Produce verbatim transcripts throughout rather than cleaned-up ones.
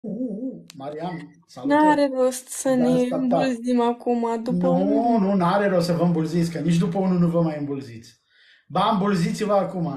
Uh, uh, uh. Marian, N-are salutări! rost să Da, ne tap, tap. îmbulzim acum, după Nu, unul. nu, n-are rost să vă îmbulziți, că nici după unul nu vă mai îmbulziți. Ba, îmbulziți-vă acum.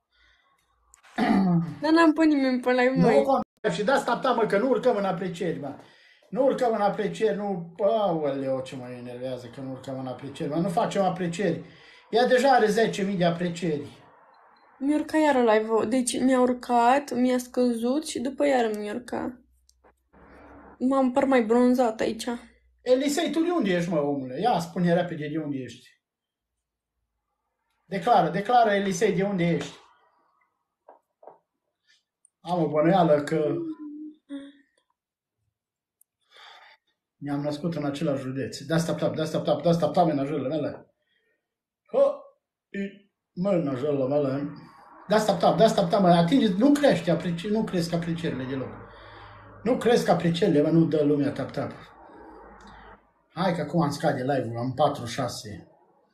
Dar n-am pe nimeni pe live, Nu măi. contează și de-asta tap, mă, că nu urcăm în aprecieri, mă. Nu urcăm în aprecieri, nu... Aoleu, ce mă enervează că nu urcăm în aprecieri, mă. Nu facem aprecieri. Ea deja are zece mii de aprecieri. Mi-a urcat iară live-ul. Deci mi-a urcat, mi-a scăzut și după iară mi-a urcat. M-am par mai bronzat aici. Elisei, tu de unde ești, mă, omule? Ia, spune repede de unde ești. Declară, declară, Elisei, de unde ești. Am o bănuială că ne-am născut în același județ. De asta plap, de asta plap, de asta plap menajările mele. Hă, i, menajările mele. De asta plap, de asta plap, mă, atinge, nu crește, apreci, nu cresc aprecierile deloc. Nu cresc aprecierile, mă, nu dă lumea tap, tap. Hai că acum am scade live-ul, am patruzeci și șase.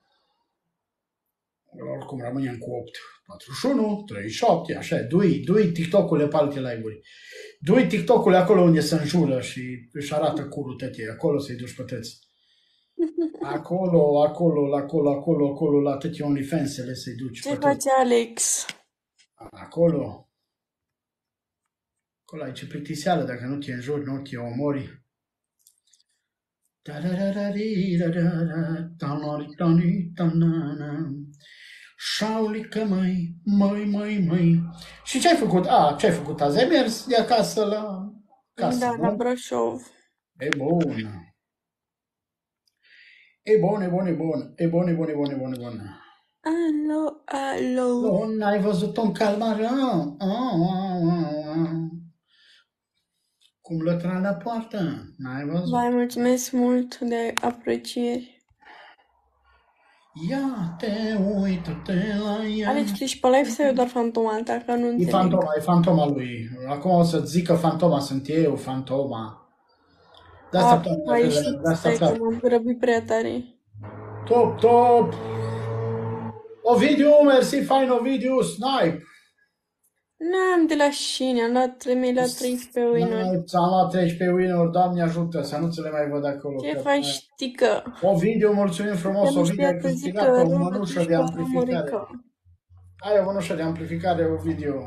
Oricum rămânem cu opt. patruzeci și unu, treizeci și șapte, așa, dui, dui TikTok-urile pe alte live-uri. Dui TikTok-ul acolo unde se înjură și își arată curul tătii, acolo să-i duci pe tăți. Acolo, acolo, acolo, acolo, acolo, la tătii OnlyFans-ele să-i duci Ce pe tăți. face Alex? Acolo. Acolo ai ce plictiseală, dacă nu te înjuri, nu te omori. Șaulică, măi, măi, măi, măi. Și ce ai făcut? A, ce ai făcut azi? Ai mers de acasă la casă, Da, la nu? Brașov. E bun. E bun, e bun, e bun. E bun, e bun, e bun, e bun, e bun. Alo, alo. Nu, n-ai văzut un calmar? Ah, ah, ah, ah. Cum lătra la poartă? N-ai văzut? Vă mulțumesc mult de aprecieri. Ia te, uită-te la ea. Alex, tu ești pe live sau e doar fantoma ta? Că nu E înțeleg. fantoma, e fantoma lui. Acum o să zic că fantoma sunt eu, fantoma. De A, asta a toate, ieșit, de asta stai că toate. m-am grăbit prea tare. Top, top! Ovidiu, mersi, fain Ovidiu, snipe! N-am de la șine, am luat mi-ai luat treisprezece winuri. Snipe, ți-am luat treisprezece win-uri, Doamne ajută, să nu ți le mai văd acolo. Ce Că... faci, tică? Ovidiu, mulțumim Că frumos, nu Ovidiu, știa ai să câștigat zică o rău, mănușă de rădușcă, amplificare. rămurică. Ai o mănușă de amplificare, Ovidiu.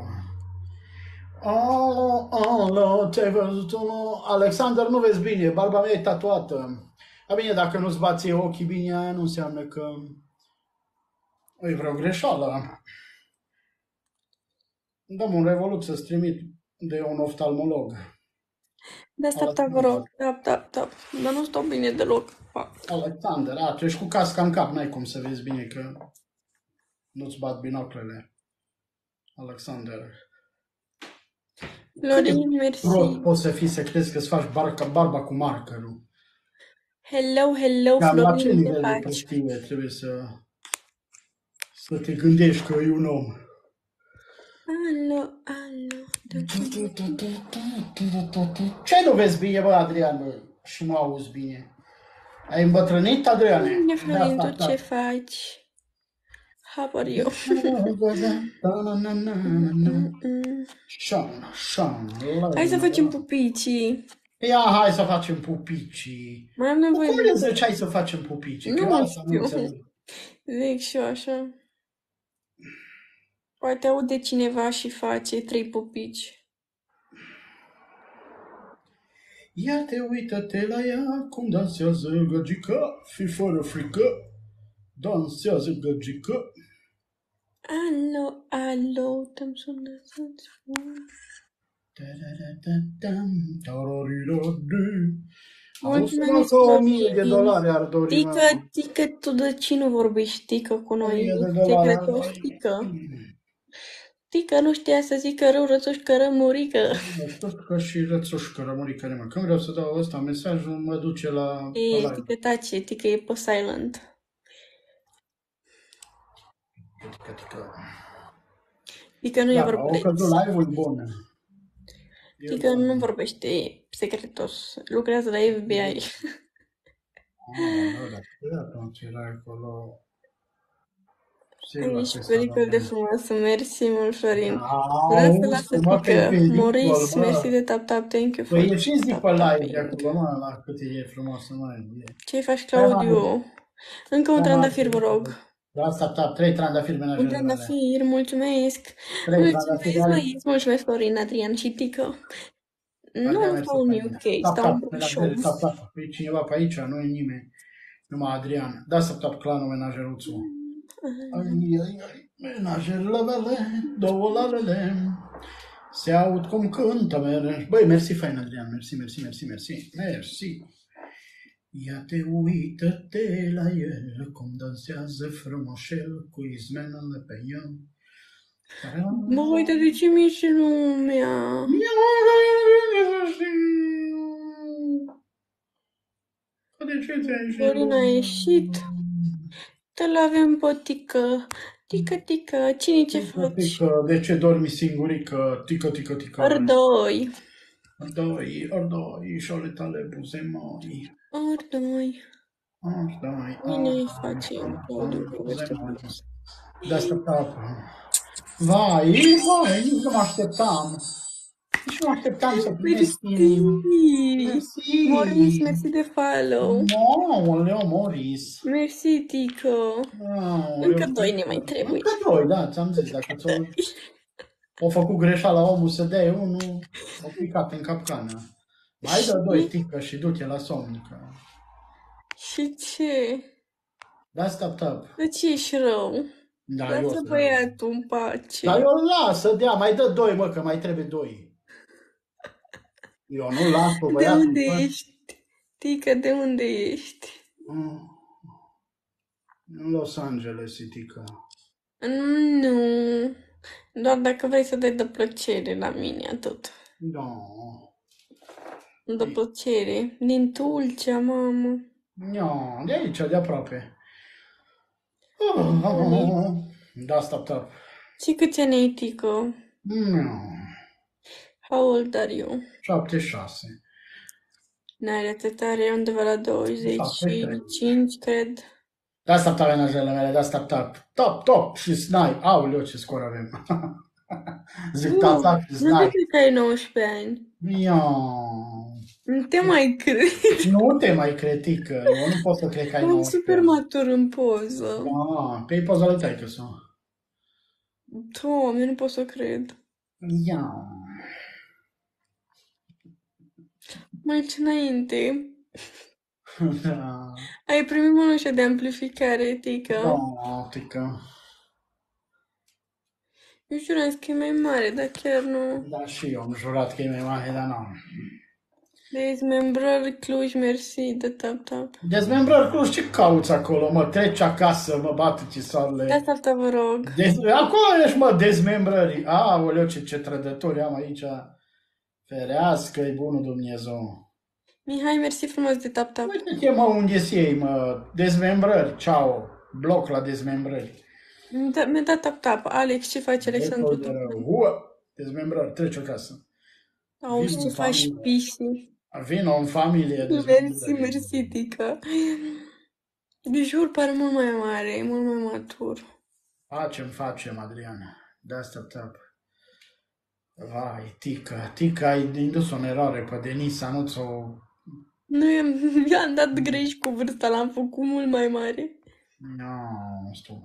Alo, alo, ce-ai văzut, alo? Alexander, nu vezi bine, barba mea e tatuată. A bine, dacă nu-ți bați ochii bine, aia nu înseamnă că e vreo greșeală. Dăm un revolut să-ți trimit de un oftalmolog. De asta, tap, vă Alexander, rog, tap, tap, tap. Dar nu stau bine deloc. Fac. Alexander, a, tu ești cu casca în cap, n-ai cum să vezi bine că nu-ți bat binoclele. Alexander. Cât de Florin, prost mersi. poți să fii să crezi că-ți faci barca, barba cu markerul? Hello, hello, Cam la ce Florin, ce nivel de faci? prostie trebuie să, să te gândești că e un om? Alo, alo. Ce nu vezi bine, bă, Adrian, bă? Și mă auzi bine. Ai îmbătrânit, Adriane? Bine, Da, Florin, tu da, ce da. faci? How are you? Sean, Sean, Hai să facem pupicii. ia, hai să facem pupicii. Mai am Cu nevoie cum de... le ziceai să facem pupicii? Că eu Nu asta nu știu. înțeleg. Zic și eu așa. Poate aude cineva și face trei pupici. Ia te uită-te la ea cum dansează găgica, fi fără frică, dansează găgica. Alo, alo, te-am sunat să-ți spun. Am să Mulțumesc, o mie de Florin. dolari ar dori, Tică, mă. tică, tu de ce nu vorbești, tică, cu O noi? mie de Ești dolari ar secretos, dori. tică. Tică nu știa să zică rău, rățușcă, rămurică. Rățușcă și rățușcă, rămurică, nemă. Când vreau să dau ăsta mesajul, mă duce la E, live. tică tace, tică e pe silent. Tică, tică. Tică nu e Da, o vorbești. căzut live-ul bun. Tică nu vorbește, e secretos. Lucrează la F B I. Ah, da, da, atunci era acolo Silva, Ești questa pericol de roba. frumoasă, mersi mult, Florin. Lasă, Auzi, lasă, mă, că e pică. pericol, Maurice, mersi mă. de tap tap, thank you for Păi ieșiți de tap pe tap. live de acolo, mă, la cât e frumoasă, mă. E. Ce faci, Hai, mă, Claudiu? Încă un hai, trandafir, vă mă, rog. da, asta, tap, trei trandafiri Un menajerele mele. trandafir, mulțumesc. Trei trandafiri. Mulțumesc, Hai. băieți, mulțumesc, Florin, Adrian și Tică. Nu Adrian, stau în mersi, U K, tap, stau în tap, Brașov. menajere, tap, tap. E cineva pe aici, nu e nimeni. Numai Adrian. Da, să tap clanul menajeruțul. Ai, ai, ai, menajerele mele, două lalele, se aud cum cântă mere. Băi, mersi fain, Adrian, mersi, mersi, mersi, mersi, mersi. Ia te uită-te la el, cum dansează frumoșel cu izmenele pe el. Bă, uite de ce miști lumea. De ce ți-ai ieșit? Florin a ieșit. Te-l avem pe Tică. Tică, tică, cine ce Tică, faci? tică, de ce dormi singurică? Tică, tică, tică. Ordoi. Ordoi, ordoi, șole tale buze moi. Ordoi. Ordoi, Bine îi ordoi, facem, șole Claudiu, tale buze poveste moi. frumoasă. De asta tapă. Vai, vai, nici nu mă așteptam. Nici nu mă așteptam să primesc inimi. Mersi. Maurice, mersi de follow. Aoleu, Moris. Mersi, Tică. Încă doi ne mai trebuie. Încă doi, da, ți-am zis. Dacă ți-o o făcut greșeala omul să dea unul, o picat în capcană. Mai dă doi, Tică, și du-te la somn. Că... Și ce? Da, stop, stop. De ce ești rău? Da, eu o Lasă să băiatul în pace. Dar eu îl las să dea, mai dă doi, mă, că mai trebuie doi. Eu nu las pe De băiatul. unde bă. ești? Tică, de unde ești? Mm. În Los Angeles, Tică. Nu. Doar dacă vrei să dai de plăcere la mine, atât. Da. De plăcere. Din Tulcea, mamă. No, de aici, de aproape. Da, stop, stop. Și câți ani ai, Tică? No. How old are you? șaptezeci și șase. N-are atât, are undeva la douăzeci și cinci, cred. Da, stop, stop, menajele mele, da, stop, stop. Top, top și snai. Aoleu, ce scor avem. Zic, top, top și Nu snai. cred că ai nouăsprezece ani. Ia. Nu te mai cred. Nu te mai critică. Eu nu pot să cred că ai Am nouăsprezece. super matur în poză. Ah, pe poza lui taică-su. Doamne, nu pot să cred. Ia. Mergi înainte. Da. Ai primit mănușă de amplificare, Tică. Da, tică. Eu juram că e mai mare, dar chiar nu. Da, și eu am jurat că e mai mare, dar nu. Dezmembrări Cluj, mersi de tap tap. Dezmembrări Cluj, ce cauți acolo, mă? Treci acasă, mă bată chisoarele. De asta vă rog. Dez... Acolo ești, mă, dezmembrării. Aoleu, ce, ce trădători am aici. Ferească-i bunul Dumnezeu. Mihai, mersi frumos de tap tap. Uite-te, mă, unde ei, mă, dezmembrări, ceau, bloc la dezmembrări. Da, mi-a dat tap tap. Alex, ce faci, Alexandru? De rău. Ua, dezmembrări, treci acasă. Auzi, ce faci, pisi? Vino în familie. Mersi, mersi, Tică. De jur, pare mult mai mare, e mult mai matur. Facem, facem, Adriana. De asta tap. Vai, Tică, Tică, ai indus-o în eroare pe Denisa, nu ți-o... Nu, i-am dat greș cu vârsta, l-am făcut mult mai mare. Nu, nu știu.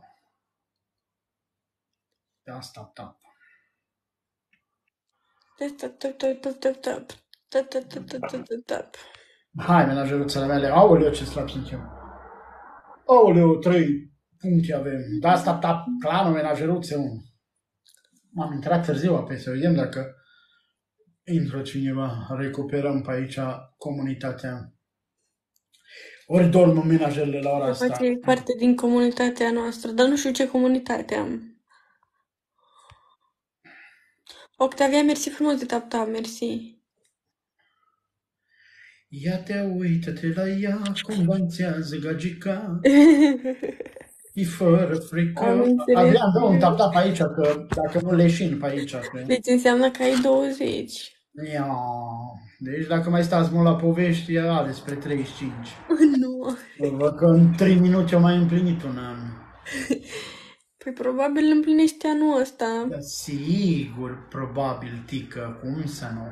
De asta tap. Tap tap tap tap tap tap. Tap tap tap tap tap tap tap. Hai, menajeruțele mele. Aoleu, ce slab sunt eu. Aoleu, trei puncte avem. De asta tap, clanul menajeruțe unu. M-am intrat târziu apoi să vedem dacă intră cineva. Recuperăm pe aici comunitatea. Ori dorm în menajerele la ora asta. Face parte din comunitatea noastră, dar nu știu ce comunitate am. Octavia, mersi frumos de tap tap, mersi. Ia te uită-te la ea, cum dansează gagica. E fără frică. Adrian, dă un tap-tap aici, că dacă nu leșin pe aici. Că... Deci înseamnă că ai douăzeci. Ia. Deci dacă mai stați mult la povești, e ales spre treizeci și cinci. Nu. Văd că în trei minute eu mai împlinit un an. Păi probabil împlinește anul ăsta. Da, sigur, probabil, tică, cum să nu?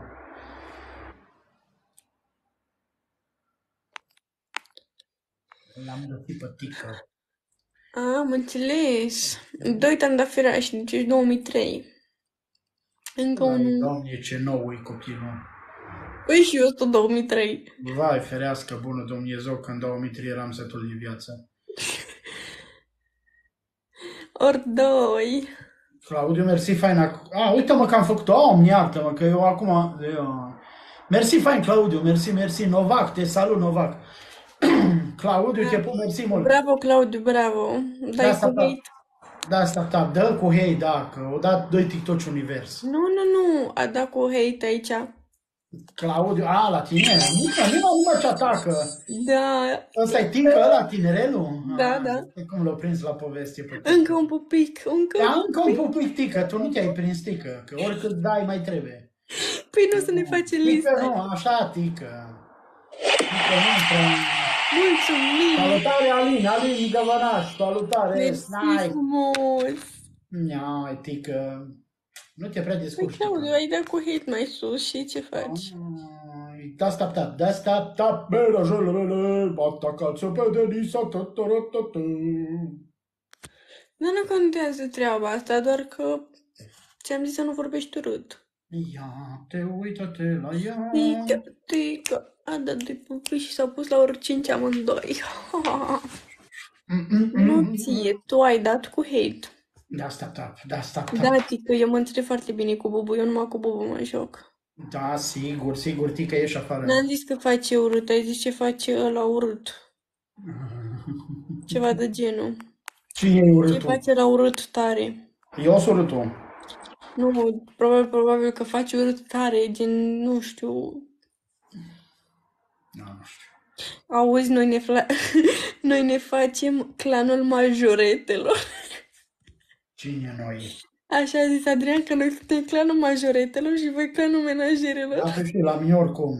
L-am găsit pe tică. A, am înțeles. Doi trandafirași, deci ești două mii trei. Încă Vai, unul. Doamne, ce nou e copilul. Păi și eu sunt două mii trei. Vai, ferească bună Dumnezeu, că în două mii trei eram setul de viață. Ori doi. Claudiu, mersi, fain. A, uite-mă că am făcut-o. Om, iartă-mă, că eu acum... Eu... Mersi, fain, Claudiu, mersi, mersi. Novac, te salut, Novac. Claudiu, te pun, mersi mult. Bravo, Claudiu, bravo. Dai asta, cu da. hate. Da, asta, da, dă cu hate, da, că o dat doi TikTok univers. Nu, nu, nu, a dat cu hate aici. Claudiu, a, la tine? Nu, nu, nu mă ce atacă. Da, Ăsta e tică ăla, tinerelul? Da, A, da. Cum l-a prins la poveste pe tine. încă un pupic, încă Da, un încă un pupic tică, tu nu te-ai prins tică, că oricât dai mai trebuie. Păi nu să ne face Tică lista. nu, așa tică. Tică nu prea... Mulțumim! Salutare, Alin, Alin Găvănaș, salutare, Mersi snai. frumos! Ia, tică, nu te prea Păi, descurci, Claudiu, tică. ai dat cu hate mai sus și ce faci? Ai, Da, stop, tap, da, stop, tap, merajele mele, atacați-o pe Denisa, ta-ta-ra-ta-ta. Dar nu contează treaba asta, doar că ți-am zis să nu vorbești urât. Ia, te uită-te la ea. Tică, tică, a dat doi pupici și s-au pus la ori cinci amândoi. Mm, mm, mm, Nu mm. ție, tu ai dat cu hate. Da, stop, tap, da, stop, tap. Da, tică, eu mă înțeleg foarte bine cu Bubu, eu numai cu Bubu mă joc. Da, sigur, sigur, tică, ieși afară. N-am zis că face urât, ai zis ce face ăla urât. Ceva de genul. Cine e Ce urâtul? face la urât tare. Eu sunt urâtul. Nu, probabil, probabil că faci urât tare, gen, nu știu. Da, nu știu. Auzi, noi ne, fla... noi ne facem clanul majoretelor. Cine noi? Așa a zis Adrian, că noi suntem clanul majoretelor și voi clanul menajerelor. Da, pe și la mine oricum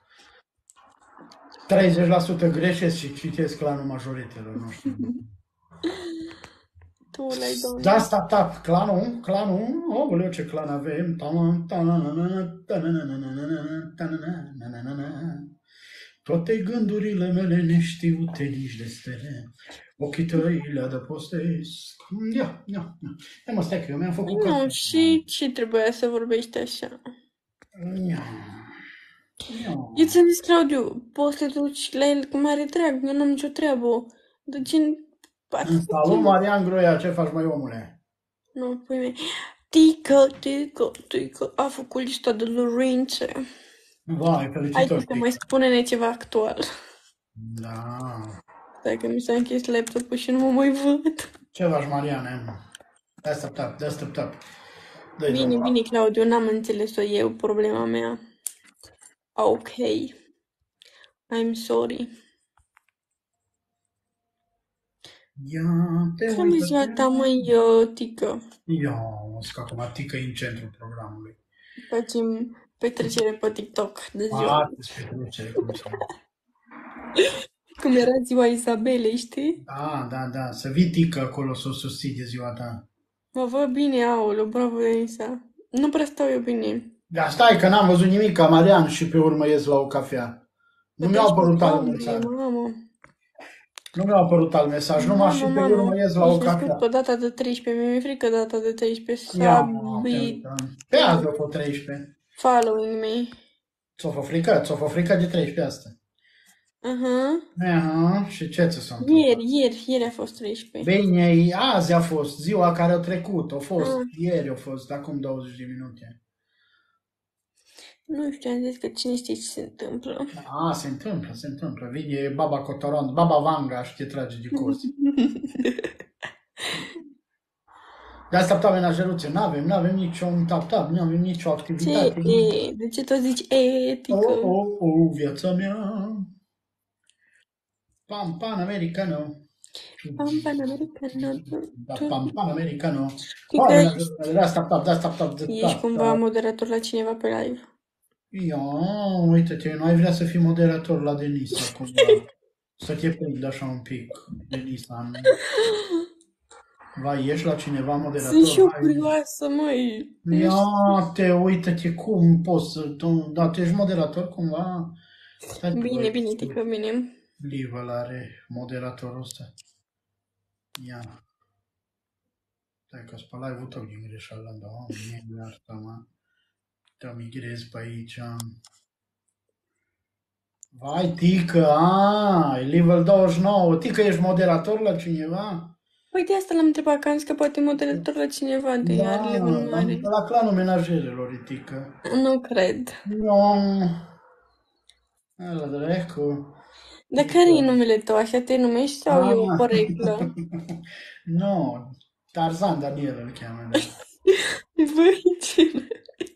treizeci la sută greșesc și citesc clanul majoretelor, nu știu. Tu l-ai, doamne. Da, stop, tap, clanul, clanul, oh, ce clan avem. Toate gândurile mele neștiute nici de stele, ochii tăi le adăpostesc. Ia, ia, ia. Ia mă, stai că eu mi-am făcut Nu, cafea. și ce trebuia să vorbești așa? Ia, ia. Eu ți-am zis, Claudiu, poți să te duci la el cu mare drag, eu n-am nicio treabă. Dar gen... Salut, Marian Groia, ce faci, mai omule? Nu, pui mei. Tică, tică, tică, a făcut lista de Lorințe. Vai, Hai, felicitări. tică, mai spune-ne ceva actual. Da. Stai că mi s-a închis laptopul și nu mă mai văd. Ce faci, Mariane? Da, stop, tap, da, stop, tap. Dă-i Bine, drumul. bine, Claudiu, n-am înțeles-o eu, problema mea. Ok. I'm sorry. Ia, te Care e ziua ta, măi, uh, tică? Ia, o să acum tică în centrul programului. Facem petrecere pe TikTok de ziua. A, despre petrecere, cum să nu. Cum era ziua Isabelei, știi? Da, da, da, să vii tică acolo să o susții de ziua ta. Mă văd bine, aoleu, bravo, Denisa. Nu prea stau eu bine. Da, stai că n-am văzut nimic ca Marian și pe urmă ies la o cafea. Nu mi-a apărut alt Doamne, mesaj. mamă. Nu mi-a apărut alt mesaj, numai și pe urmă ies la o Ești cafea. născut pe data de treisprezece, mi-e frică data de treisprezece. Ia, mă, Sabi, te- pe azi a fost treisprezece. following me. Ți-o fost frică? Ți-o fost frică de treisprezece asta. Aha. Aha, și ce ți s-a întâmplat? Ieri, ieri, ieri a fost treisprezece. Bine, azi a fost, ziua care a trecut, a fost, Ah. ieri a fost, acum douăzeci de minute. Nu știu, am zis că cine știe ce se întâmplă. A, se întâmplă, se întâmplă. Vine baba Cotoron, baba Vanga și te trage de cos. De asta tap menajeruțe, n-avem, n-avem niciun tap-tap, n-avem nicio Ce activitate. e? De ce tot zici etică? Oh, oh, oh, viața mea. Pam, pan, americano. Pam, pan, americano. Da, pam, pan, americano. Știi Oh, că menajerule, da, stop, tap, da, stop, tap, da, ești tap, cumva tap. moderator la cineva pe live. Ia, uite-te, nu ai vrea să fii moderator la Denisa, cumva. Să te prind așa un pic, Denisa. Vai, ești la cineva Sunt moderator? și eu Hai. curioasă, măi. Ia Ești... te, uită-te cum poți să... Tu, da, tu ești moderator cumva? Stai tu, Bine, băi, bine, tică, bine. Liva are moderatorul ăsta. Ia. Stai că spăl live-ul tău din greșeală, da, mie iartă, mă. Te migrez pe aici. Vai, Tică, a, e level douăzeci și nouă. Tică, ești moderator la cineva? Păi de asta l-am întrebat, că am zis că poate moderator la cineva de Da, are level la, mare. la clanul menajerelor, e Tică. Nu cred. Nu. La dracu. Dar care e numele tău? Așa te numești sau e o Ah. poreclă? Nu, Tarzan Daniel îl cheamă, da. Băi, cine?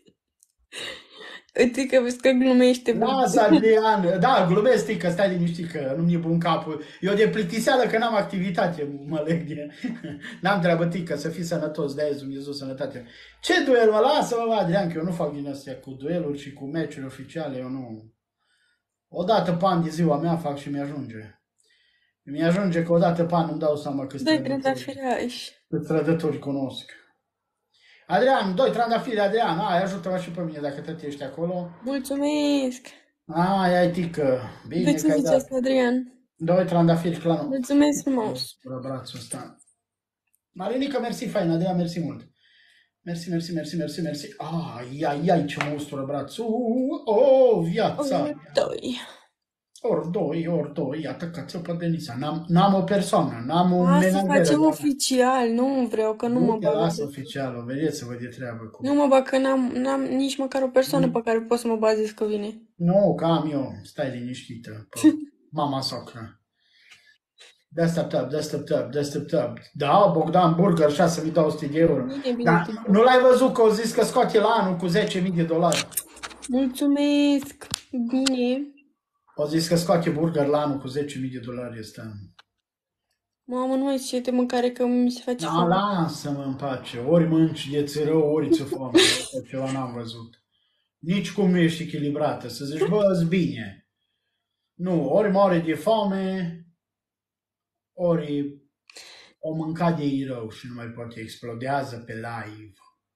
Uite că vezi că glumește. Lasă, Adrian, da, glumesc, Tică, stai liniștit că nu-mi e bun capul. Eu de plictiseală că n-am activitate, mă leg de... N-am treabă, Tică, să fii sănătos, de-aia Dumnezeu sănătate. Ce duel, mă, lasă-mă, mă, Adrian, că eu nu fac din astea cu dueluri și cu meciuri oficiale, eu nu... Odată pe an de ziua mea fac și mi-ajunge. Mi-ajunge că odată pe an îmi dau seama câți Doi trădători, trandafirași. câți trădători cunosc. Adrian, doi trandafiri, Adrian, hai, ajută-mă și pe mine dacă tot ești acolo. Mulțumesc! Ai, ai, Tică, bine De ce că ai dat. ziceți, Adrian? Doi trandafiri, clanul. Mulțumesc frumos! Spre brațul ăsta. Marinica, mersi, fain, Adrian, mersi mult. Mersi, mersi, mersi, mersi, mersi. Ai, ai, ai, ce mă ustură brațul. Oh, viața. Ori doi. Ori doi, ori doi, iată că ți-o pe Denisa. N-am, n-am o persoană, n-am o Hai să menageră. facem dar- oficial, nu vreau, că nu Nu mă te bag. las oficial, vedeți să vă de treabă cu... Nu mă bag, că n-am, n-am nici măcar o persoană pe care pot să mă bazez că vine. Nu, că am eu, stai liniștită, pe mama socră. Desktop, desktop, desktop. Da, Bogdan Burger, șase mii două sute de euro. Bine, bine. Da, nu l-ai văzut că au zis că scoate la anul cu zece mii de dolari. Mulțumesc! Bine. Au zis că scoate burger la anul cu zece mii de dolari ăsta. Mamă, nu mai zice de mâncare că mi se face Da, foame. lasă-mă în pace. Ori mânci de țărău, ori ți-o foame. Așa ceva n-am văzut. Nici cum nu ești echilibrată. Să zici, bă, îți bine. Nu, ori moare de foame, ori o mânca de ei rău și nu mai poate, explodează pe live.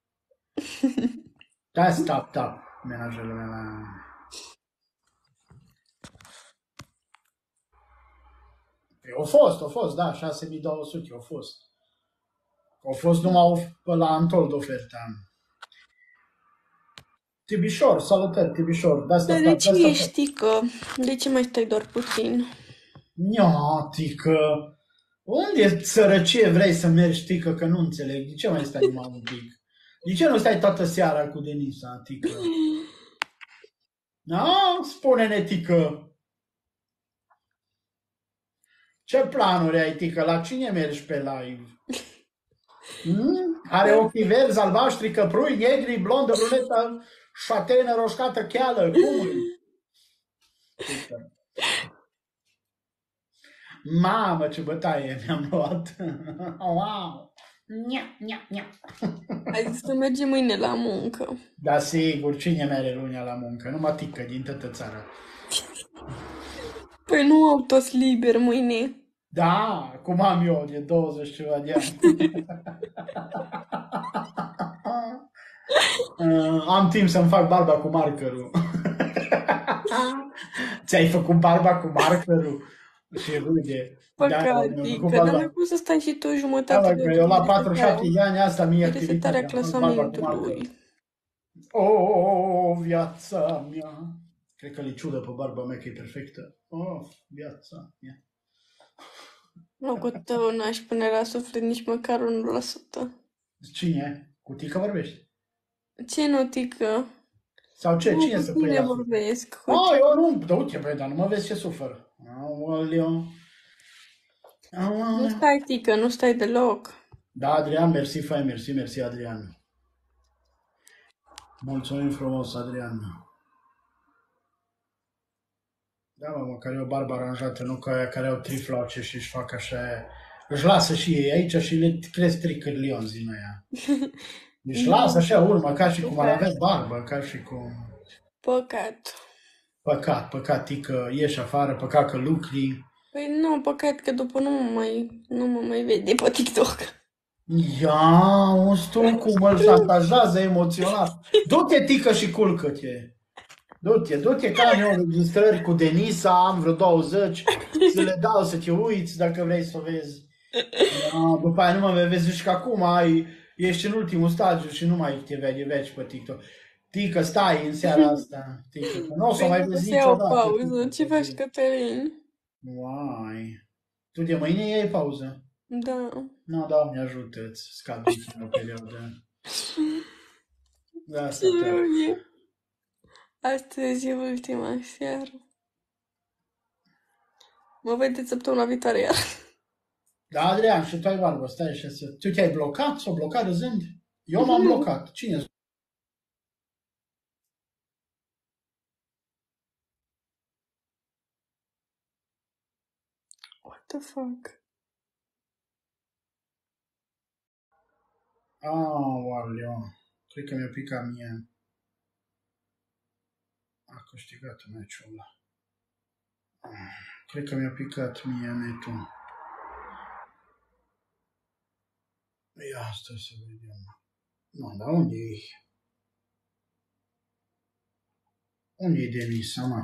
Da, stop, stop, menajele mele. Au fost, au fost, da, șase mii două sute, au fost. Au fost numai pe la Antold oferta. Tibișor, salutări, Tibișor. Da, Dar stop, de stop, ce stop, ești că? De ce mai stai doar puțin? Tică. Unde sărăcie vrei să mergi, Tică, că nu înțeleg. De ce mai stai numai un pic? De ce nu stai toată seara cu Denisa, Tică? Da? Spune-ne, Tică. Ce planuri ai, Tică? La cine mergi pe live? Hmm? Are ochii verzi, albaștri, căprui, negri, blondă, brunetă, șatenă, roșcată, cheală. Cum e? Tică. Mamă, ce bătaie mi-am luat. Wow. Nia, nia, nia. Ai zis să mergem mâine la muncă. Da, sigur, cine mere lunea la muncă? Numai Tică din toată țara. Păi nu au toți liberi mâine. Da, cum am eu de douăzeci ceva de ani. Uh, am timp să-mi fac barba cu markerul. Ți-ai făcut barba cu markerul? Și râde. Păcatică, dar n-ai cum să stai și tu Da, jumătate mă, de că oră eu la de patruzeci și șapte resetarea- de ani, asta mi-e de resetarea activitatea. Am făcut barba cu markerul. clasamentului. Oh, viața mea. Cred că le ciudă pe barba mea că e perfectă. Oh, viața mea. Locul tău n-aș pune la suflet nici măcar unu la sută. Cine? Cu Tică vorbești? Ce notică? Sau ce? Nu, Cine cu să pui tine la suflet? vorbesc. Oh, eu nu, da uite, băi, dar nu mă vezi ce sufăr. Aoleu. Nu Aoleu. stai, tică, nu stai deloc. Da, Adrian, mersi, fai, mersi, mersi, Adrian. Mulțumim frumos, Adrian. Da, mă, măcar e o barbă aranjată, nu ca aia care au trifloace și își fac așa, își lasă și ei aici și le cresc tricălion din aia. Deci lasă așa urmă, ca și cum ar avea barbă, ca și cum... Păcat. Păcat, păcat, Tică, ieși afară, păcat că lucri. Păi nu, păcat că după nu mă mai, nu mă mai vede pe TikTok. Ia, un stul cum îl șantajează emoționat. Du-te, tică, și culcă-te. Du-te, du-te, că am eu înregistrări cu Denisa, am vreo douăzeci, să le dau să te uiți dacă vrei să o vezi. Ia, după aia nu mă vei vezi și că acum ai, ești în ultimul stadiu și nu mai te vede veci pe TikTok. Tică, stai în seara asta, tică, că nu o să o mai Pentru că vezi să iau o niciodată. pauză. tică, Ce pe faci, zi. Cătălin? Uai. Tu de mâine iei pauză? Da. Nu, Doamne ajută-ți, scap din o perioadă. Da, Ce asta pleacă. rău e. Astăzi e ultima seară. Mă vedeți săptămâna viitoare iar. Da, Adrian, și tu ai barbă, stai așa să... Tu te-ai blocat? S-o blocat râzând? Eu m-am blocat. Cine? What the fuck? Aoleu, cred că mi-a picat mie. A câștigat meciul ăla. Cred că mi-a picat mie netul. Ia, stai să vedem. Nu, dar unde e? Unde e Denisa, mă?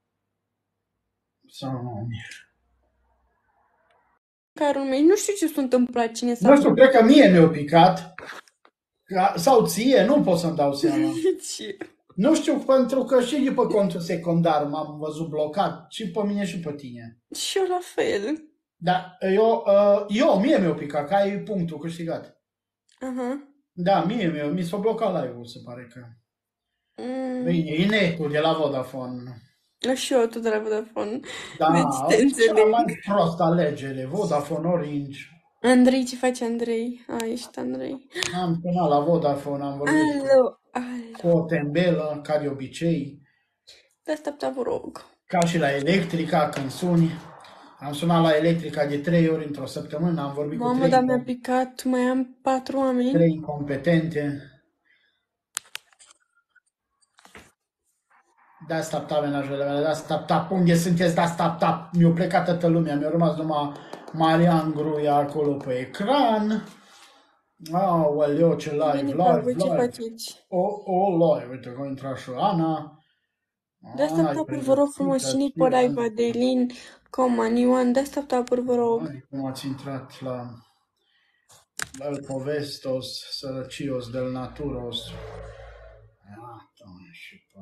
Sau nu? Carul meu, nu știu ce s-a întâmplat, cine s-a... Nu știu, cred că mie mi-a picat. Ca- Sau ție, nu pot să-mi dau seama. Ce? Nu știu, pentru că și după contul secundar m-am văzut blocat, și pe mine și pe tine. Și eu la fel. Dar eu, uh, eu mie mi-a picat, că ai punctul câștigat. Aha. Da, mie mi-a, mi s-a blocat live-ul, se pare că. Mm. Bine, e netul de la Vodafone. Și eu tot de la Vodafone. Da, Deci te cea înțeleg. mai prostă alegere, Vodafone Orange. Andrei, ce face Andrei? A, ești Andrei. Am sunat la Vodafone, am vorbit cu, Alo, alo. cu o tembelă, ca de obicei, De asta, vă rog. ca și la Electrica când suni. Am sunat la Electrica de trei ori într-o săptămână, am vorbit cu Mamă, trei, dar mi-a picat, mai am patru oameni. trei incompetente. Da, stop, tap, menajele mele, da, stop, tap, unde sunteți, da, stop, tap, mi-a plecat toată lumea, mi-a rămas numai Marian Gruia acolo pe ecran. Aoleu, ce live, Bine, live, voi ce live. faceți? O, o, live, uite că a intrat și Ana. De asta, Ai tapuri, vă rog frumos, pregătit, cine pe live, Adelin, Coman, Ioan, de asta, tapuri, vă rog. Ai, cum ați intrat la, la el povestos, sărăcios, del naturos. Iată, și pe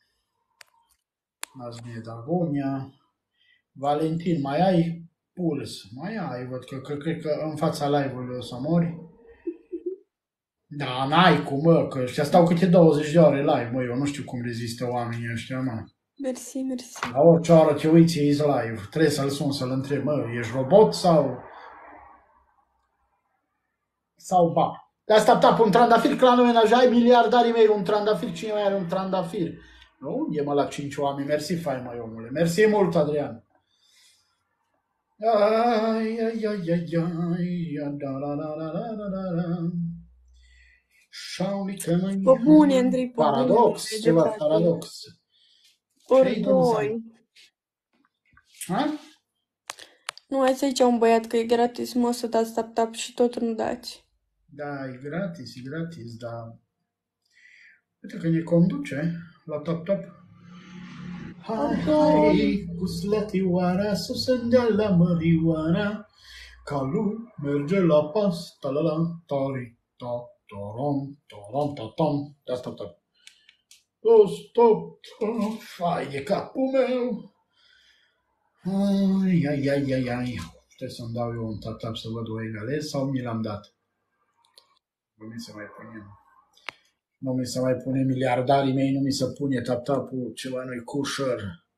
Nazmie Dagonia. Valentin, mai ai puls? Mai ai, văd că, că cred că în fața live-ului o să mori. Da, n-ai cum, mă, că ăștia stau câte douăzeci de ore live, mă, eu nu știu cum rezistă oamenii ăștia, mă. Mersi, mersi. La orice oră te uiți, e live. Trebuie să-l sun, să-l întreb, mă, ești robot sau... Sau ba. De asta tap un trandafir, clanul menaj, ai miliardarii mei, un trandafir, cine mai are un trandafir? Unde e, mă, la cinci oameni? Mersi, faima, omule. Mersi mult, Adrian. Ai, ai, ai, ai, ai, da, da, da, da, da, da, da. Pe bune, Andrei, pe bune. Paradox, ceva paradox. Ori doi. Ha? Nu, hai să zicea un băiat că e gratis, mă, să dați tap-tap și tot nu dați. Da, e gratis, e gratis, dar... Uite că ne conduce la top-top. Hai, hai, cu slătioara, susând de la mărioara, calul merge la pas, ta-la-la, tari, ta, ta-ram, ta-ram, ta-tam, da, stop, stop. Oh, stop, fai de capul meu. Ai, ai, ai, ai, ai. Trebuie să-mi dau eu un tap-tap să văd o egalez sau mi l-am dat? Nu mi se mai pune. Nu mi se mai pune miliardarii mei, nu mi se pune tap-tap-ul, ceva nu-i cușăr.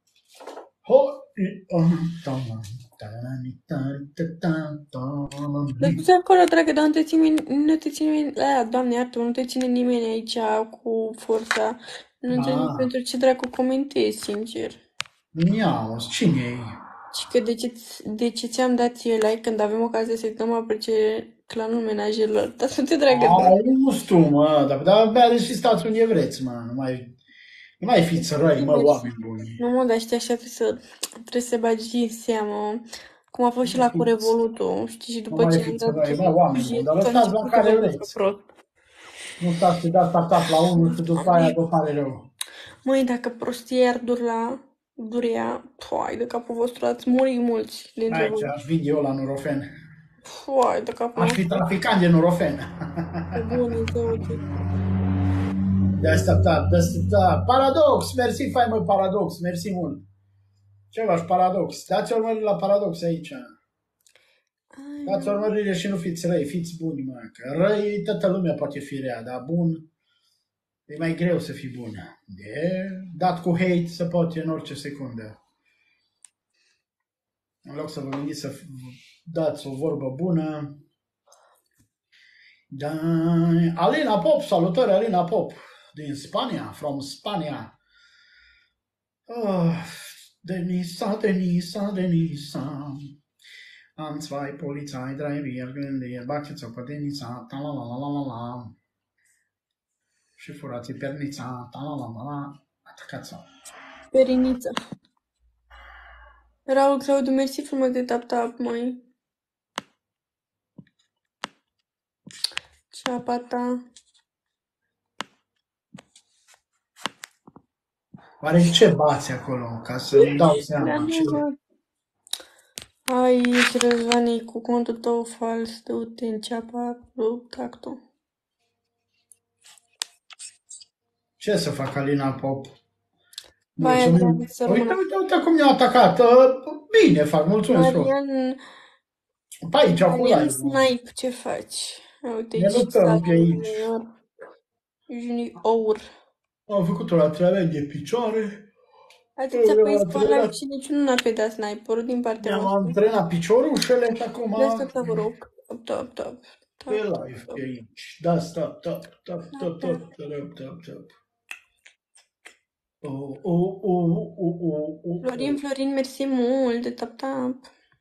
Deci acolo, dragă, dar nu te ține, nu te ține, a, Doamne, iartă, nu te ține nimeni aici cu forța. Nu înțeleg pentru ce dracu comentezi, sincer. Miau, cine e? Și că de ce, de ce ți-am dat ție like când avem ocazia să-i dăm apreciere clanul menajerilor? Dar nu te dragă, Ai, nu știu, mă, dar, dar abia și stați unde vreți, mă, nu mai, nu mai fiți răi, mă, oameni buni. Nu, mă, dar știi, așa trebuie să, trebuie să bagi în seamă Cum a fost și la cu Revolutul, știi, și Nu după mai ce e am fiți dat răi, bă, oameni buni, jet, dar a lăsați la început să care vorbească vreți. prost. Nu stați să dați tap la unul și după aia vă pare rău. Măi, dacă prostia iar dura, durea, păi, de capul vostru ați muri mulți dintre Aici voi. aș vinde eu la Nurofen. Păi, de capul Aș fi nostru, traficant de Nurofen. pe bune, zăuți. De asta, da, de asta, da. Paradox, mersi, faimă, Paradox, mersi mult. Ceva Paradox. Dați urmărire la Paradox aici. Dați urmărire și nu fiți răi, fiți buni, mă. Că răi, toată lumea poate fi rea, dar bun, e mai greu să fii bun. De dat cu hate se poate în orice secundă. În loc să vă gândiți să dați o vorbă bună. Da. Alina Pop, salutări Alina Pop, din Spania, from Spania. Oh, Denisa, Denisa, Denisa. Am zwei Polizei, drei Virgen, der Baccheță pe Denisa, ta la la la la la la. Și furații pernița, ta la la la la. Atacați-o. Perinița. Raul Claudiu, mersi frumos de tap-tap, măi. Ceapa ta. Oare ce bați acolo, ca să-mi dau seama? Dar Ce... nu văd. Ai, ești Răzvani cu contul tău fals, du-te în ceapa lui Tactu. ce să fac, Alina Pop? Vai, Mulțumim. Adrian, să Uite, rămână. uite, uite cum ne-a atacat. Bine fac, mulțumesc frumos. Marian, Pe aici, cu Marian live. Snipe, ce faci? Uite, Ne ce luptăm pe aici. junior. Am făcut-o la trei de picioare. Atâția Eu pe am spun live antrenat- și niciunul n-a pe dat sniperul din partea Mi-am voastră. antrenat piciorușele și acum De asta să vă rog. Top, top, top. pe top, live top. pe aici. Da, stop, top, top, top, top, top, top, top. Oh, oh, oh, oh, oh, oh. Florin, Florin, mersi mult de tap-tap.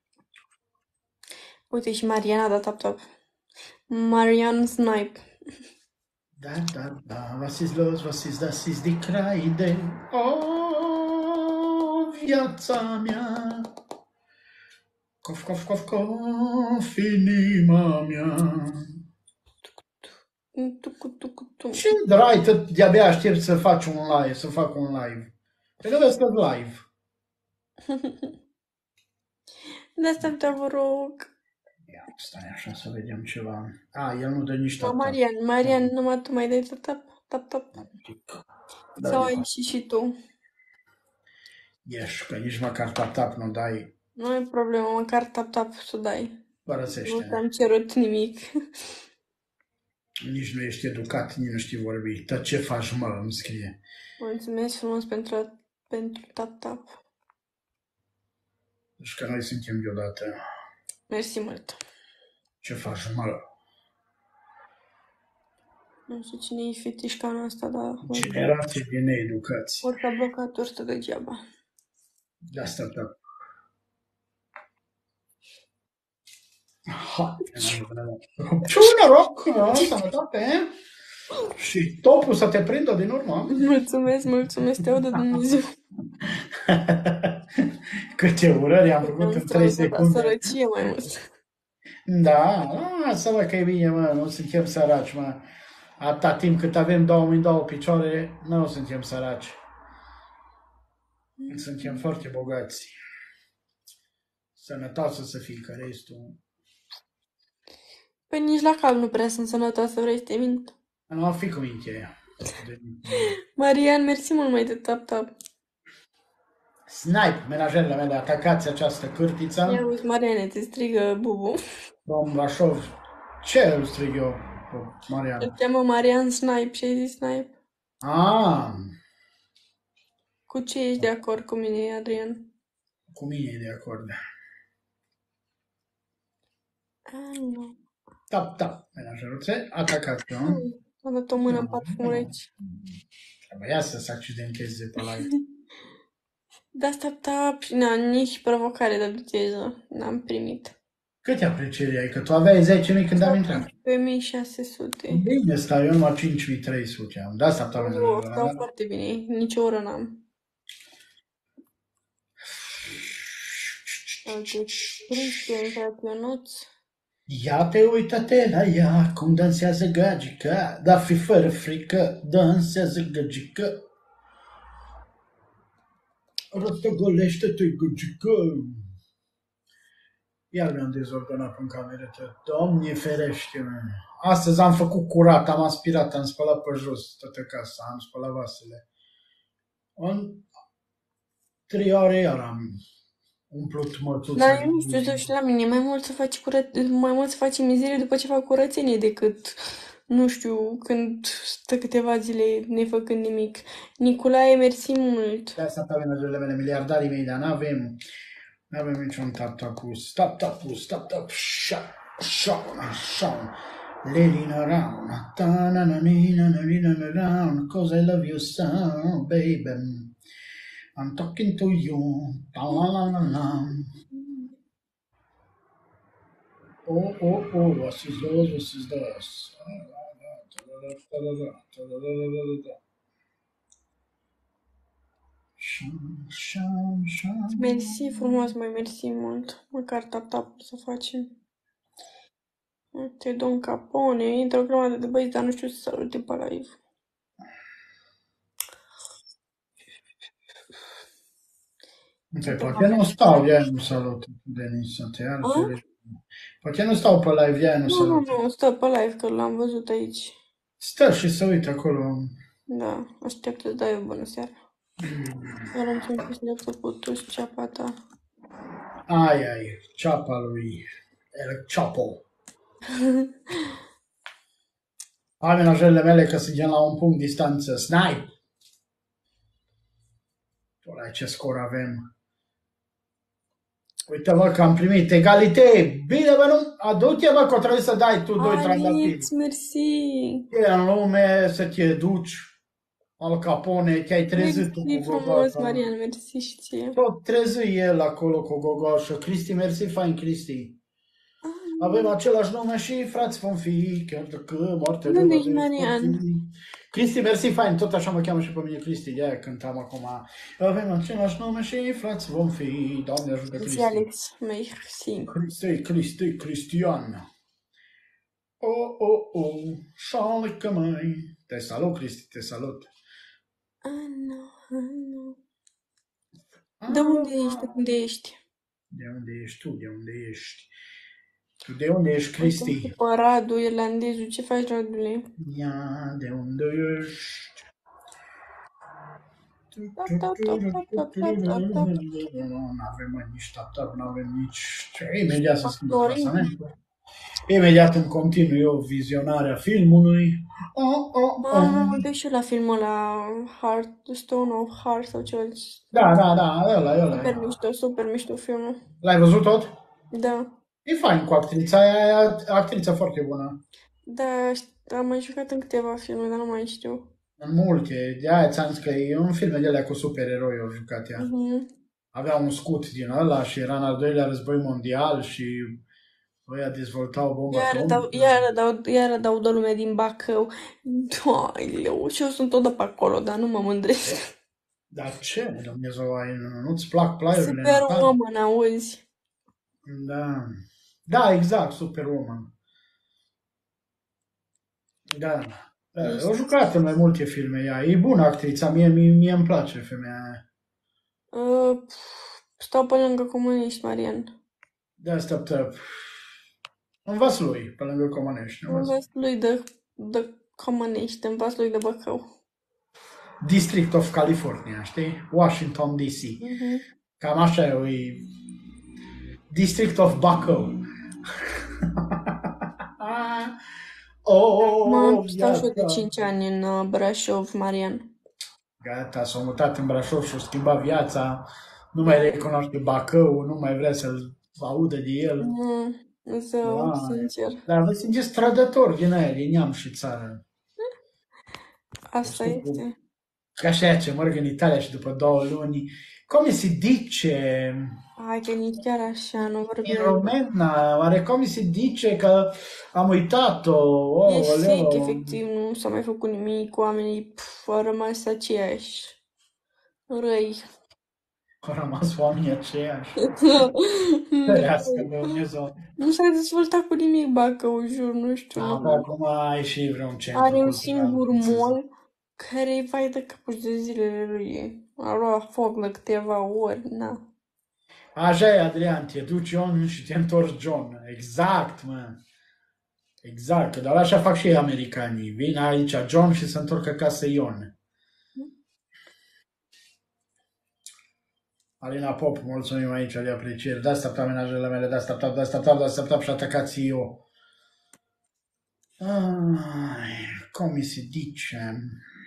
Uite, și Mariana a dat tap-tap. Marian Snipe. Da, da, da, was ist los, was ist das, ist die Kreide. Oh, viața mea. Cof, cof, cof, cof, inima mea. Tucu, tucu, tu. Ce drai, tot de-abia aștept să faci un live, să fac un live. Pe că vezi că live. De asta te vă rog. Ia, stai așa să vedem ceva. A, el nu dă nici Ma, tap. Marian, Marian, numai tu mai dai tap-tap, tap-tap. Da, Sau da. ai și și tu. Ești, că nici măcar tap-tap nu dai. Nu e problemă, măcar tap-tap să dai. Nu Părăsește-ne. ți-am cerut nimic. Nici nu ești educat, nici nu știi vorbi. Tot ce faci, mă, îmi scrie. Mulțumesc frumos pentru, pentru tap-tap. Deci că noi suntem deodată. Mersi mult. Ce faci, mă? Nu știu cine e fetișcanul ăsta, dar... Generație de needucați. Ori s-a blocat, ori stă degeaba. De asta, da. Ha, ce un noroc, sănătate, și topul să te prindă din urmă. Mulțumesc, mulțumesc, te audă Dumnezeu. Câte urări am făcut în trei secunde. Sărăcie mai mult. Da, lasă-mă că e bine, mă, nu suntem săraci, mă. Atâta timp cât avem două mâini, două picioare, nu suntem săraci. Suntem foarte bogați. Sănătoasă să fii, că restul... Păi nici la cal nu prea sunt sănătoasă, vrei să te mint. Nu, fi cu minte. Marian, mersi mult mai de tap-tap. Snipe, menajerele mele, atacați această cârtiță. Ia uite, Mariane, te strigă Bubu. Domn Brașov, ce îl strig eu, Marian? Îl cheamă Marian Snipe și ai zis Snipe. Ah, Cu ce ești de acord cu mine, Adrian? cu mine e de acord. Ah, nu. Tap, tap, menajeruțe, atacați-o. Am dat o mână în patru mureți. Trebuia să se accidenteze pe live. Da, tap, tap, și na, nici provocare de viteză n-am primit. Câte aprecieri ai? Că tu aveai zece mii când am intrat. Pe mii șase sute. Bine, stau eu numai cinci mii trei sute am. Da, asta am Eu stau foarte bine, nici o oră n-am. Uite, Cristian, frate Ionuț. Ia te uită-te la ea, cum dansează gagica, dar fi fără frică, dansează gagica. Rostogolește-te, gagica. Iar mi-am dezordonat în cameră. Doamne ferește-mă. Astăzi am făcut curat, am aspirat, am spălat pe jos toată casa, am spălat vasele. În trei ore iar am umplut mătuța. Dar eu nu știu, să știu la mine, mai mult să faci curăț... mai mult să faci mizerie după ce fac curățenie decât, nu știu, când stă câteva zile nefăcând nimic. Nicolae, mersi mult. De asta avem menajerele mele, miliardarii mei, dar n-avem, n-avem niciun tap-tapus. Tap-tapus, tap-tap, șa, șa, șa. Leaning around, ta-na-na-na-na-na-na-na-na, cause I love you so, baby. I'm talking to you, ta-la-la-la-la. Oh, oh, oh, was ist los, was ist das? Sham, sham, sham. Mersi frumos, mai mersi mult. Măcar tap-tap să facem. Uite, Don Capone, intră o grămadă de băieți, dar nu știu să salute pe live. Cioè, perché non stau via un saluto, Denisa, te altri. Perché non stau pe live via un Nu, nu, saluto? nu, stă pe live, că l-am văzut aici. Stă și se uită acolo. Da, așteaptă să dai o bună seară. Dar am simțit să le-a putut ceapa ta. Ai, ai, ceapa lui El Chapo. Hai menajerele mele că suntem la un punct distanță. Snipe! Ăla ce scor avem. Uite-vă că am primit egalitate. Bine, bă, nu? Adu-te, bă, că trebuie să dai tu doi trandafiri. Alex, mersi! E în lume să te duci. Al Capone, te-ai trezit tu Mersi cu frumos, gogoașa. Marian, mersi și ție. Tot trezi el acolo cu gogoașa. Cristi, mersi, fain, Cristi. Avem același nume și frați vom fi, chiar dacă moarte Unde nu ești, Marian? Cristi, mersi, fain, tot așa mă cheamă și pe mine Cristi, de-aia cântam acum. Avem același nume și frați vom fi, Doamne ajută Mersi, Cristi. Alex, mersi. Cristi, Cristi, Cristian. Oh, oh, oh, șalică mai. Te salut, Cristi, te salut. Anu, anu. De unde ești? De unde ești? De unde ești tu? De unde ești? Tu de unde ești, Cristi? Pe Radu, irlandezul, ce faci, Radule? Ia, de unde ești? Tap, tap, tap, tap, tap, tap, tap, tap. Nu avem mai nici tap-tap, nu avem nici... Imediat să schimbă Factorii. clasamentul. Imediat îmi continui eu vizionarea filmului. Oh, oh, oh. Mă, uite și eu la filmul la Heart, The Stone of Heart sau ceva. Da, da, da, ăla, ăla. Super mișto, super mișto filmul. L-ai văzut tot? Da. E fain cu actrița aia, e actrița foarte bună. Da, șt- am mai jucat în câteva filme, dar nu mai știu. În multe, de aia ți-am zis că e un film de alea cu supereroi au jucat ea. Mhm. Avea un scut din ăla și era în al doilea război mondial și ăia dezvoltau bomba Iar dau, atomică. iar dau, iar dau de lume din Bacău. Doamne, și eu sunt tot de pe acolo, dar nu mă mândresc. Dar ce, Dumnezeu, ai, nu-ți plac plaiurile Super natale? woman, auzi? Da. Da, exact, Superwoman. Da. Da, Ești- au jucat în mai multe filme ea. E bună actrița, mie, mie, mie îmi place femeia aia. Uh, stau pe lângă comuniști, Marian. De asta te... Învaț lui, pe lângă Comănești. În Învaț. vas lui de, de comuniști, în vas lui de Bacău. District of California, știi? Washington D C. Mhm. Cam așa e, e District of Bacău. Oh, Mă, stau și eu de viața. cinci ani în uh, Brașov, Marian. Gata, s-a mutat în Brașov și-a schimbat viața. Nu mai recunoaște Bacău, nu mai vrea să-l audă de el. Nu, zău, Vai. sincer. Dar vă simțiți strădător din aia, din neam și țară. Asta Știu. este. Ca așa ce merg în Italia și după două luni. Come si dice Hai că nici chiar așa, nu in vorbim. romena? Oare come si dice că am uitat-o? Oh, E oleo. fake, efectiv, nu s-a mai făcut nimic, oamenii pf, au rămas aceiași. Răi. Au rămas oamenii aceiași. Ferească Dumnezeu. Nu s-a dezvoltat cu nimic Bacău, jur, nu știu. Da, pe Nu. acum ai și vreun centru Are un cultural. singur cum să zic. mall care e vai de capul de zilele lui. A luat foc la câteva ori, na. Așa e, Adrian, te duci Ion și te întorci John. Exact, mă. Exact, că dar așa fac și ei americanii. Vin aici John și se întorc acasă Ion. Alina Pop, mulțumim aici de apreciere. Da, stapta menajele mele, da, stapta, da, stapta, da, stapta și atacați eu. Ai, cum se dice?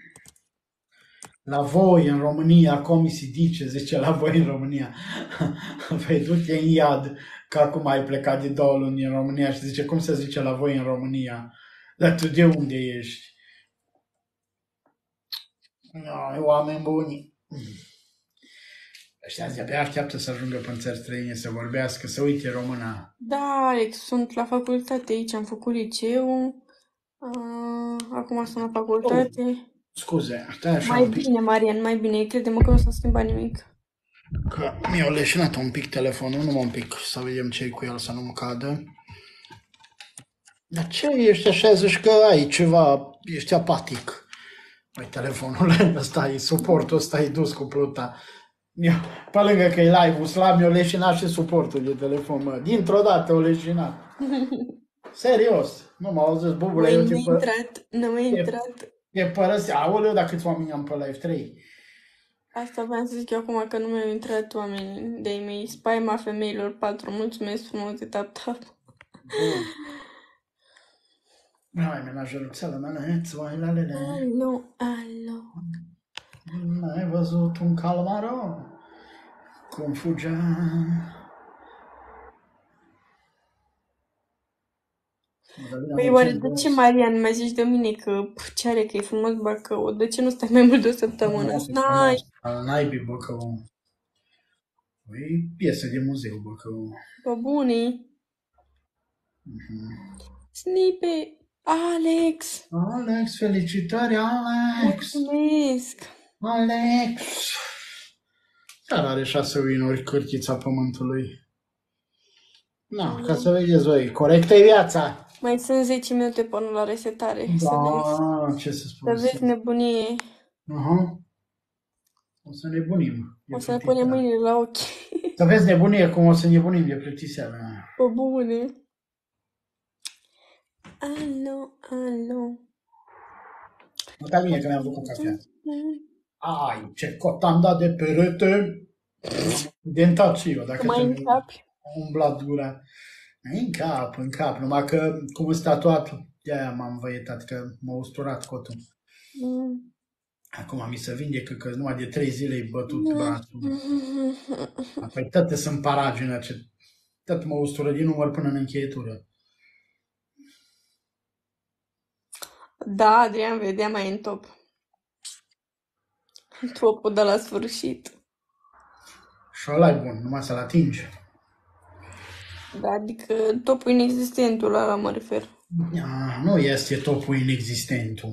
La voi în România, cum se dice, zice la voi în România. Păi du-te în iad, că acum ai plecat de două luni în România și zice, cum se zice la voi în România? Dar tu de unde ești? No, oameni buni. Ăștia de-abia așteaptă să ajungă pe țări străine, să vorbească, să uite româna. Da, Alex, sunt la facultate aici, am făcut liceu. Uh, acum sunt la facultate. Oh, scuze, stai așa Mai un pic. bine, Marian, mai bine. Crede-mă că nu s-a schimbat nimic. Că mi-au leșinat un pic telefonul, numai un pic, să vedem ce-i cu el, să nu mă cadă. Dar ce ești așa, zici că ai ceva, ești apatic. Păi telefonul ăsta e, suportul ăsta e dus cu pluta. Eu, pe lângă că e live-ul slab, mi-o leșinat și suportul de telefon, mă. Dintr-o dată o leșinat. Serios. Nu m-au auzit, bubule, eu Măi, te nu-i pă... intrat, nu mi-a te, intrat. te părăsi. Aoleu, dar câți oameni am pe live? trei. Asta vreau să zic eu acum că nu mi-au intrat oamenii de-ai mei. Spaima femeilor patru. Mulțumesc frumos de tap-tap. Bun. Hai, menajeruțele mele, țoailalele. Alo, alo. N-ai văzut un calmaro? Cum fugea? Păi oare de ce, Marian, mai zici de mine că pf, ce are, că e frumos Bacău? De ce nu stai mai mult de o săptămână? N-ai! Al naibii Bacău. E piesă de muzeu Bacău. Bă, bunii. Mhm. Snipe! Alex! Alex, felicitări, Alex! Mulțumesc! Alex! Chiar are șase winuri cârtița pământului. Na, ca să vedeți voi, corectă e viața. Mai sunt zece minute până la resetare. Să vezi, Da, ce să spun. să vezi nebunie. Aha. O să nebunim. de O să ne plictiseală. punem mâinile la ochi. Să vezi nebunie cum o să nebunim de plictiseală. Bă, bune! Alo, alo. Nu te bine că mi-am făcut cafea. Ai, ce cot am dat de perete. Dentat și eu, dacă Mai te încapi. umblat gura. În cap, în cap, numai că cum îți tatuat, de-aia m-am văietat, că m-a usturat cotul. Mm. Acum mi se vindecă că numai de trei zile e bătut brațul. Apoi toate sunt paragine, ce tot mă ustură din număr până în încheietură. Da, Adrian, vedea mai în top. Topul de la sfârșit. Și ăla e bun, numai să-l atingi. Da, adică topul inexistentul ăla mă refer. Ah, nu este topul inexistentul.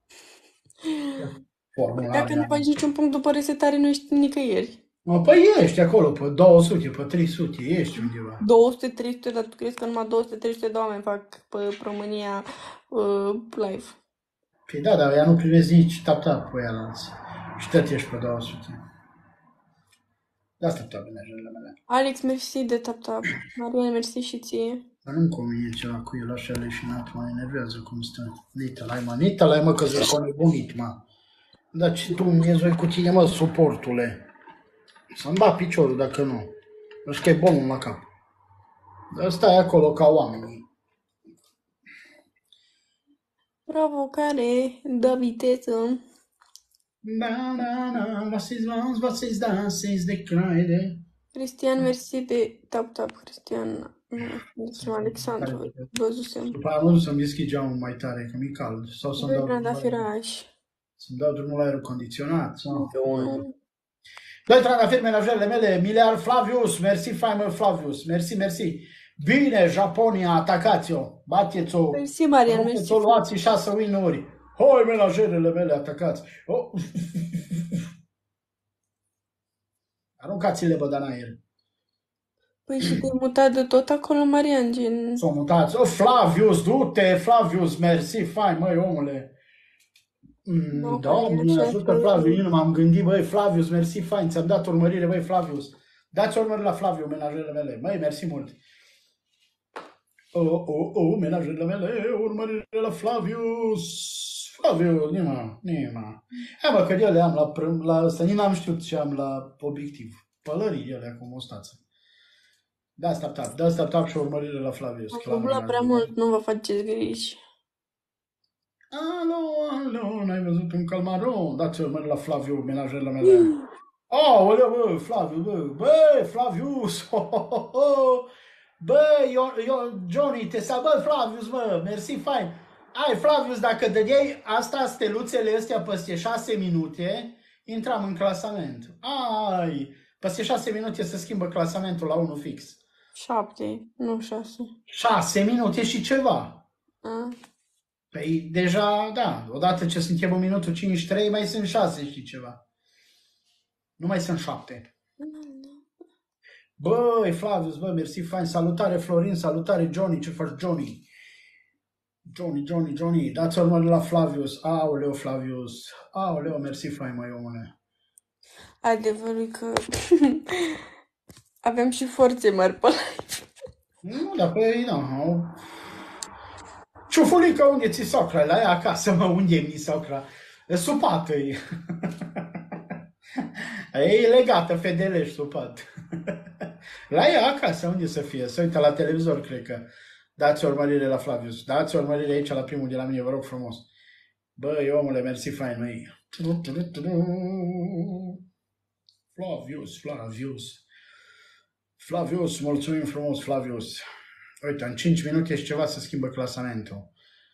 Formula Dacă nu mea. faci niciun punct după resetare, nu ești nicăieri. Mă, păi ești acolo, pe două sute, pe trei sute, ești undeva. două sute trei sute, dar tu crezi că numai două sute trei sute de oameni fac pe România uh, live? Păi da, dar ea nu privezi nici tap-tap pe ea alții. Și tot ești pe două sute. Da, tap-tap, menajele mele. Alex, mersi de tap-tap. Marian, mersi și ție. Dar nu-mi convine ceva cu el așa leșinat, mă enervează cum stă. Nita-l-ai, mă, nita-l-ai, mă, că zic nebunit, mă. Dar ce Dumnezeu cu tine, mă, suportule. Să-mi bat piciorul dacă nu. Își că e bonul la cap. Dar stai acolo ca oamenii. Provocare, dă viteză. Da, da, da, was ist was, was ist das, ist de Kreide. Cristian, mersi de tap-tap, Cristian. Nu, zicem Alexandru, văzusem. După aia mă duc să-mi deschid geamul mai tare, că mi-e cald. Sau să-mi dau, Doi drumul la, trandafiraș. să-mi dau drumul la aerul condiționat. Sau... Încă unul. Doi trandafiri, menajerele mele, Miliar Flavius, mersi, faimă Flavius, mersi, mersi. Bine, Japonia, atacați-o, bateți-o, Mersi, Marian, mersi. bateți-o, luați șase win-uri. Hoi, menajerele mele, atacați. Oh. Aruncați-le, bă, în aer. Păi și te-ai mutat de tot acolo, Marian, gen... S-au mutat. O, Flavius, du-te, Flavius, mersi, fain, măi, omule. Mm, Nu, că e Doamne, așa ajută că... Flaviu, eu nu m-am gândit, băi, Flavius, mersi, fain, ți-am dat urmărire, băi, Flavius. Dați urmărire la Flaviu, menajele mele. Băi, mersi mult. O, o, o, menajele mele, urmărire la Flavius. Flaviu, nima, nima. Hai, bă, că eu le am la, prâm- la ăsta, nici n-am știut ce am la obiectiv. Pălării ele acum, o stață. Da, stap, tap, da, stap, tap și urmărire la Flavius. Am Clanul googlat prea menajele. mult, nu vă faceți griji. Alo, alo, n-ai văzut un calmaron? Dați urmărire la Flaviu, menajele mele. Aoleu, bă, Flaviu, bă, bă, Flavius, ho, ho, ho, ho. Bă, eu, eu, Johnny, te sal, bă, Flavius, bă, mersi, fain. Ai, Flavius, dacă dădeai asta, steluțele astea peste șase minute, intram în clasament. Ai, peste șase minute se schimbă clasamentul la unul fix. Șapte, nu șase. șase minute și ceva. A? Păi deja, da, odată ce suntem în minutul cincizeci și trei, mai sunt șase și ceva. Nu mai sunt șapte. Băi, Flavius, bă, mersi, fain, salutare Florin, salutare Johnny, ce faci Johnny? Johnny, Johnny, Johnny, dați urmări la Flavius, aoleu Flavius, aoleu, mersi, fain, măi, omule. Adevărul e că avem și forțe mari pe live. Nu, dar păi, nu. Ciufulică, unde ți socra? La ea acasă, mă, unde mi socra? Supată-i. E legată, fedelești, supat. La ea acasă, unde să fie? Să uită la televizor, cred că. Dați urmărire la Flavius. Dați urmărire aici la primul de la mine, vă rog frumos. Băi, omule, mersi fain, măi. Flavius, Flavius. Flavius, mulțumim frumos, Flavius. Uite, în cinci minute și ceva se schimbă clasamentul.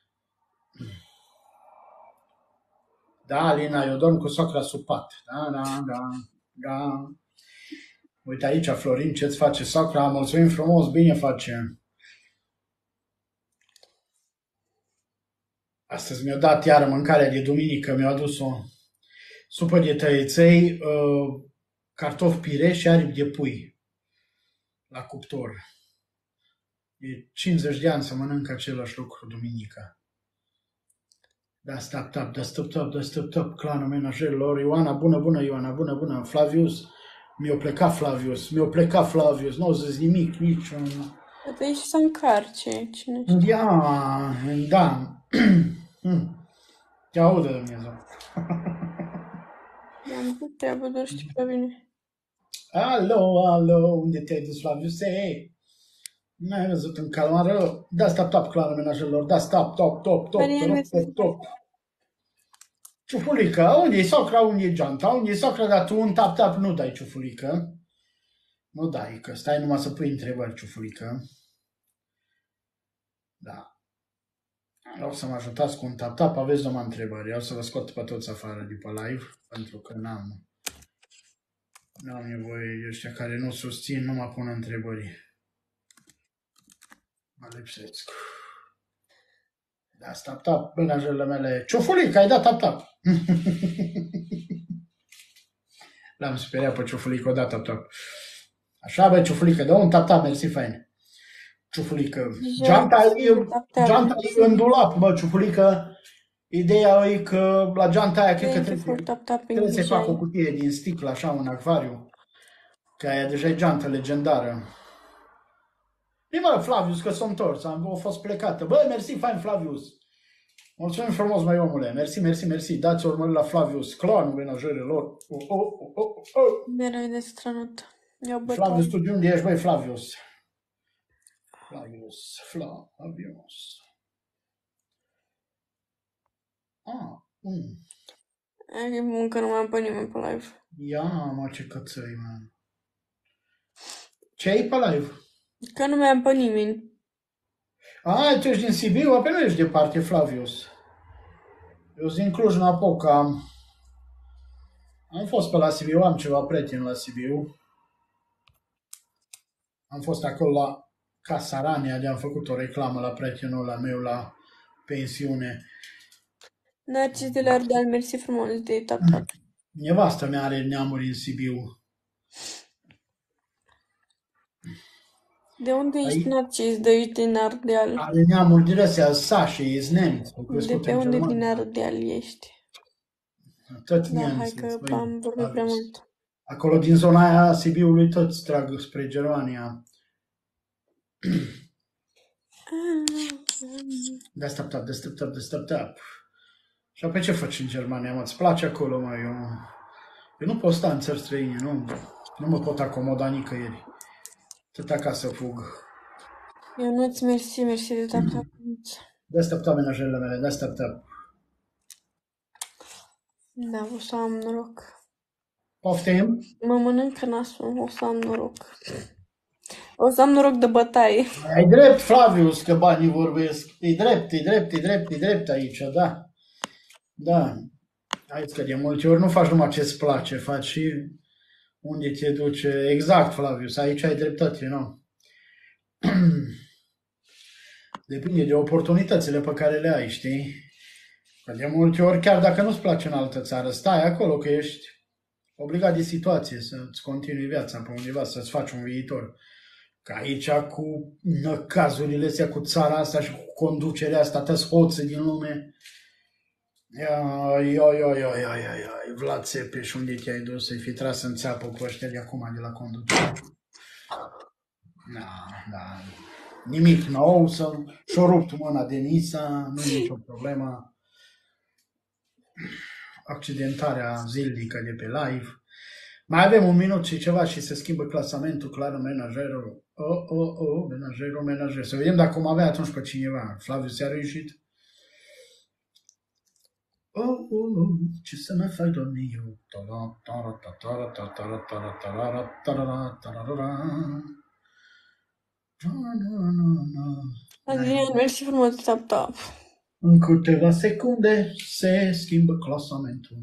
Da, Alina, eu dorm cu socra sub pat. Da, da, da, da. Uite aici, Florin, ce-ți face socra? Mulțumim frumos, bine face. Astăzi mi-a dat iară mâncarea de duminică, mi-a adus o supă de tăieței, cartofi pire și aripi de pui la cuptor. E cincizeci de ani să mănânc același lucru duminică. Da, stop, tap, da, stop, tap, da, stop, tap, clanul menajerilor. Ioana, bună, bună, Ioana, bună, bună. Flavius, mi-a plecat Flavius, mi-a plecat Flavius, nu au zis nimic, niciun... Trebuie și să încarce, cine știe. Ia, da. Te audă, Dumnezeu. Am pus treabă, doar știu prea bine. Alo, alo, unde te-ai dus, Flavius? Ei, n-ai văzut un calmară? Da, stop, top, clanul menajerilor, da, stop, top, top, top, Marian, top, top, top. Ciufulică, unde e socra, unde e geanta, unde e socra, dar tu un tap-tap nu dai, ciufulică. Nu dai, că stai numai să pui întrebări, ciufulică. Da. Vreau să mă ajutați cu un tap-tap, aveți numai întrebări. Eu o să vă scot pe toți afară de pe live, pentru că n-am n-am nevoie de ăștia care nu susțin, nu mă pun întrebări. Mă lipsesc. Da, tap-tap, menajele mele. Ciufulică, ai dat tap-tap. L-am speriat pe Ciufulică, o dat tap-tap. Așa, băi, Ciufulică, dă un tap-tap, mersi, fain. Ciufulică. Geanta e, geanta e în dulap, bă, Ciufulică. Ideea e că la geanta aia cred că trebuie, trebuie să fac o cutie din sticlă, așa, un acvariu. Că aia deja e geantă legendară. E, mă, Flavius, că s-a întors, am fost plecată. Bă, mersi, fain, Flavius. Mulțumim frumos, mai omule. Mersi, mersi, mersi. Dați urmări la Flavius, clanul menajerilor. Oh, oh, oh, oh, oh. Mereu de stranut. Flavius, tu de unde ești, băi, Flavius? Flavius, Flavius. Ah, mm. Încă nu mai am pe nimeni pe live. Ia, mă, ce cățăi, mă. Ce ai pe live? Că nu mai am pe nimeni. A, tu ești din Sibiu? Apoi nu ești departe, Flavius. Eu sunt din Cluj-Napoca. Am fost pe la Sibiu, am ceva prieteni la Sibiu. Am fost acolo la Casa Rania, de am făcut o reclamă la prietenul ăla meu la pensiune. Narcis de la Ardeal, mersi frumos de tap-tap. Nevastă mea are neamuri în Sibiu. De unde ești, Ai, Narcis? De aici din Ardeal. are neamuri din astea, sașii, ești nemți, au De crescut pe în unde din Germania. Ardeal ești? Tot Da, hai nemți, că băi, am vorbit prea Flavius. mult. Acolo din zona aia Sibiului toți trag spre Germania. De stop up, de stop up, de stop up. Și apoi ce faci în Germania, mă? Îți place acolo, mă? Eu, eu nu pot sta în țări străine, nu, nu mă pot acomoda nicăieri. Tot acasă fug. Eu nu-ți mersi, mersi de tap tap. De stop up, menajerele mele, de stop up. Da, o să am noroc. Poftim? Mă mănâncă nasul, o să am noroc. O să am noroc de bătaie. Ai drept, Flavius, că banii vorbesc. E drept, e drept, e drept, e drept aici, da. Da. Hai că de multe ori nu faci numai ce-ți place, faci și unde te duce. Exact, Flavius, aici ai dreptate, nu? Depinde de oportunitățile pe care le ai, știi? Că de multe ori, chiar dacă nu-ți place în altă țară, stai acolo că ești obligat de situație să-ți continui viața pe undeva, să-ți faci un viitor. Că aici cu năcazurile astea, cu țara asta și cu conducerea asta, toți hoții din lume. Ia, ia, ia, ia, ia, ia, ia, Vlad Țepeș, unde te-ai dus să-i fi tras în țeapă cu ăștia de acum de la conducere? Da, da. Nimic nou, să și-o rupt mâna Denisa, nu e nicio problemă. Accidentarea zilnică de pe live. Mai avem un minut și ceva și se schimbă clasamentul, clar, menajerul. Oh, oh, oh, menajerul, menajer. Să vedem dacă om avea atunci pe cineva. Flavius a reușit. Oh, oh, oh, ce să ne fac, domniu? Adrian, mersi frumos de tap tap. În câteva secunde se schimbă clasamentul.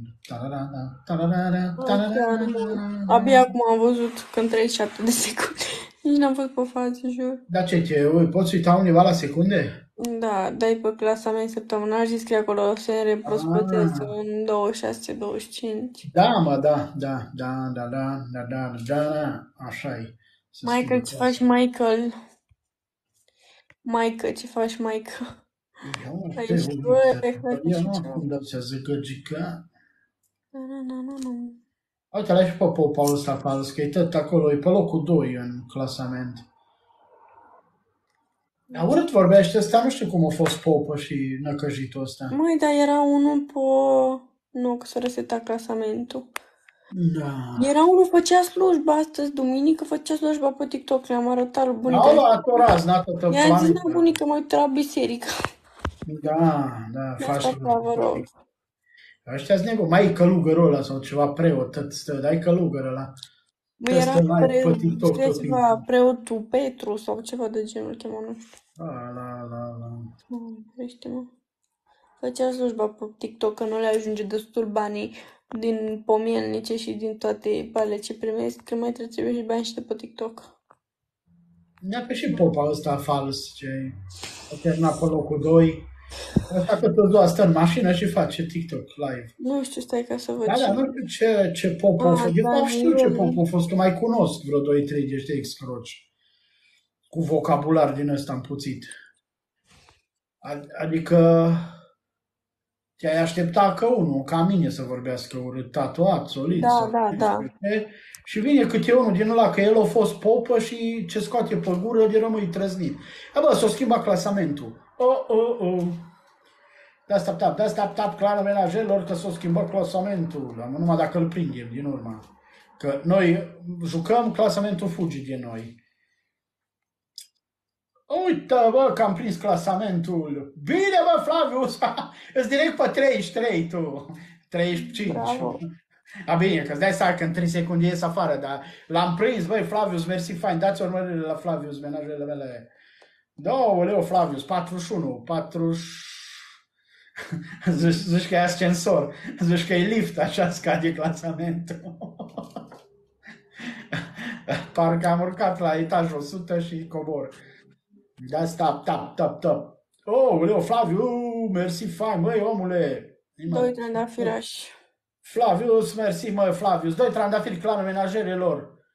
Abia acum am văzut când treizeci și șapte de secunde. Nici n-am fost pe față, jur. Dar ce, te ui, poți uita undeva la secunde? Da, dai pe clasament săptămânal și scrie acolo S N R prospăteță în douăzeci și șase douăzeci și cinci. Da, mă, da, da, da, da, da, da, da, da, da, așa-i. Michael, ce faci, Michael? Michael, ce faci, Michael? Aici, bă, eu nu acum dau să zic găgica. Nu, nu, nu, nu, nu. Uite, la și pe Popa ăsta fals, că e tot acolo, e pe locul doi în clasament. Dar urât vorbește ăsta, nu știu cum a fost Popă și năcăjitul ăsta. Măi, dar era unul pe... Nu, că s-a resetat clasamentul. Da. Era unul, făcea slujba astăzi, duminică, făcea slujba pe TikTok, le-am arătat lui bunica. Au luat o raznă toată I-a zis, planeta. na, bunică, mă uită la biserică. Da, da, faci Asta slujba. vă rog. Ăștia-s nebuni, mai e călugărul ăla sau ceva preot, tot stă, dar e călugăr ăla. Băi, Tot era stă mai pre... pe TikTok știa tot ceva, timpul. preotul Petru sau ceva de genul, chema, nu știu. La, la, la, la. Ferește-mă. Făcea slujba pe TikTok, că nu le ajunge destul banii din pomielnice și din toate pale ce primesc, că mai trebuie și bani și de pe TikTok. Ne-a pe și Popa ăsta fals, ce a terminat pe locul doi. Ăsta că tot doar stă în mașină și face TikTok live. Nu știu, stai ca să văd. Da, ce- dar nu știu ce, ce Popa a Ah, fost. De fapt știu ce Daniel. Popa a fost, că mai cunosc vreo doi trei de ăștia excroci. Cu vocabular din ăsta împuțit. Ad- Adică te-ai aștepta că unul, ca mine, să vorbească urât, tatuat, solid, Da, sau da, nu da. știu ce, și vine câte unul din ăla că el a fost popă și ce scoate pe gură de rămâi trăznit. A, bă, s-a schimbat clasamentul. Oh, oh, oh. Da, stop, tap, da, stop, tap, clară menajelor că s-a schimbat clasamentul. Dar numai dacă îl prindem din urmă. Că noi jucăm, clasamentul fugi de noi. Uite, bă, că am prins clasamentul. Bine, bă, Flavius! Îți direct pe treizeci și trei, tu. treizeci și cinci. Bravo. A, bine, că îți dai seama că în trei secunde ies afară, dar l-am prins, băi, Flavius, mersi, fain. Dați urmărire la Flavius, menajele mele. Da, leu, Flavius, patruzeci și unu, patruzeci... Zici, zici că e ascensor, zici că e lift, așa scade clasamentul. Parcă am urcat la etajul o sută și cobor. Da, stop, tap, tap, tap. Oh, leu, Flaviu, mersi, fain, măi, omule. Doi trandafirași. Flavius, mersi, mă, Flavius. Doi trandafiri, clanul menajerelor.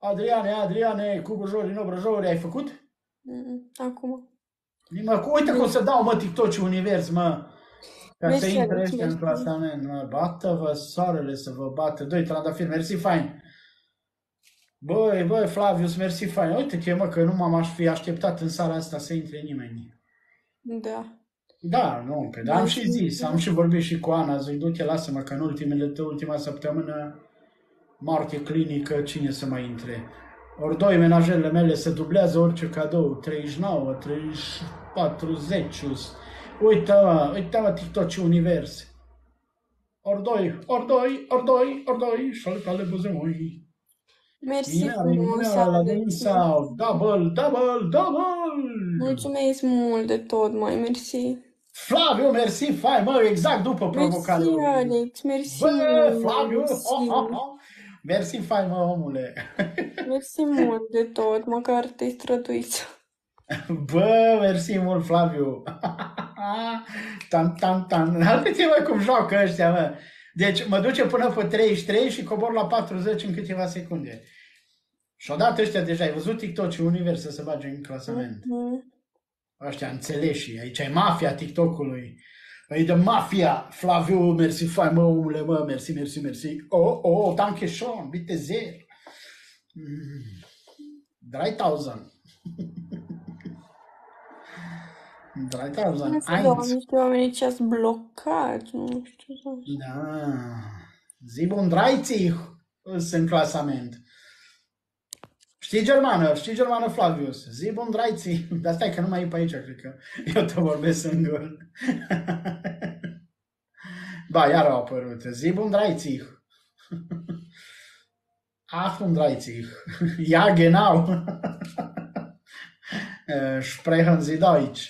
Adriane, Adriane, cu bujori, nu brăjori, ai făcut? Mm, Acum. Mă, uite cum să dau, mă, TikTok și univers, mă. Ca să Mersi, intre Alex, ăștia în mersi. clasament, mă. Bată-vă soarele să vă bată. Doi trandafiri, mersi fain. Băi, băi, Flavius, mersi fain. Uite-te, mă, că nu m-am aș fi așteptat în sala asta să intre nimeni. Da. Da, nu, că da, am și zis, am și vorbit și cu Ana, zic, du-te, lasă-mă, că în ultimele, ultima săptămână, moarte clinică, cine să mai intre? Ori doi menajerele mele se dublează orice cadou, treizeci și nouă, treizeci și patruzeci. Uite-mă, uite-mă, TikTok și univers. Ori doi, ori doi, ori doi, ori doi, șalcale buzemoi. Mersi Minea, frumos, minea, la Alex. sau, double, double, double. Mulțumesc mult de tot, mai mersi. Flaviu, mersi, fai, mă, exact după Mersi, provocarea lui. Alex, mersi Bă, mult, Flaviu, mersi. oh, oh, oh. Mersi, fai, mă, omule. Mersi mult de tot, măcar te-ai străduit. Bă, mersi mult, Flaviu. Tan, tan, tan. Uite, mă, cum joacă ăștia, mă. Deci mă duce până pe treizeci și trei și cobor la patruzeci în câteva secunde. Și odată ăștia deja, ai văzut TikTok și univers să se bage în clasament. Mm-hmm. Ăștia înțeleși, aici e mafia TikTokului. E de mafia. Flaviu, mersi, fai, mă, omule, mă, mersi, mersi, mersi. Oh, oh, danke schon, bitte sehr. Mm. trei mii. trei mii. Nu știu, doamne, niște oameni ce-ați blocat, nu știu. Da. siebenunddreißig sunt în clasament. Știi germană, știi germană, Flavius? siebenunddreißig. Dar stai că nu mai e pe aici, cred că. Eu te vorbesc singur. Ba, iar au apărut. siebenunddreißig. achtunddreißig. Ja, genau. Sprechen Sie Deutsch.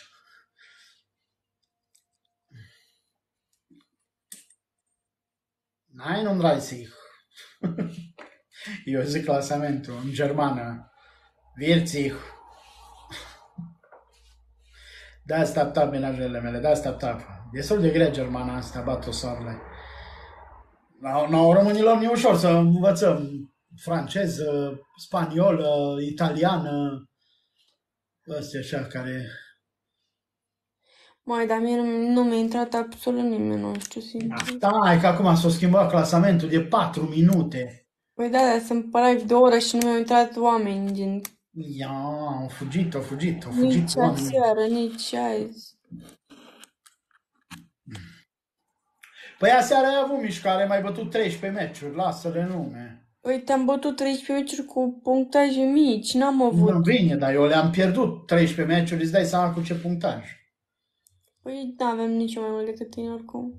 einunddreißig. Eu zic clasamentul în germană. vierzig. Da, asta tap menajele mele, da, asta tap. Destul de grea germana asta, bat-o soarele. La no, românilor nu e ușor să învățăm franceză, spaniolă, italiană. Astea așa care... Mai, dar mie nu, nu mi-a intrat absolut nimeni, nu știu, sincer. Stai, că acum s-a schimbat clasamentul de patru minute. Păi da, dar sunt pe live de o oră și nu mi-au intrat oameni, gen... Ia, au fugit, au fugit, au fugit Nici oamenii. aseară, nici azi. Păi aseară ai avut mișcare, mai bătut treisprezece meciuri, lasă-le nume. Uite, am bătut treisprezece meciuri cu punctaje mici, n-am avut. Nu bine, dar eu le-am pierdut treisprezece meciuri, îți dai seama cu ce punctaj. Păi n-avem nici mai mult decât tine oricum.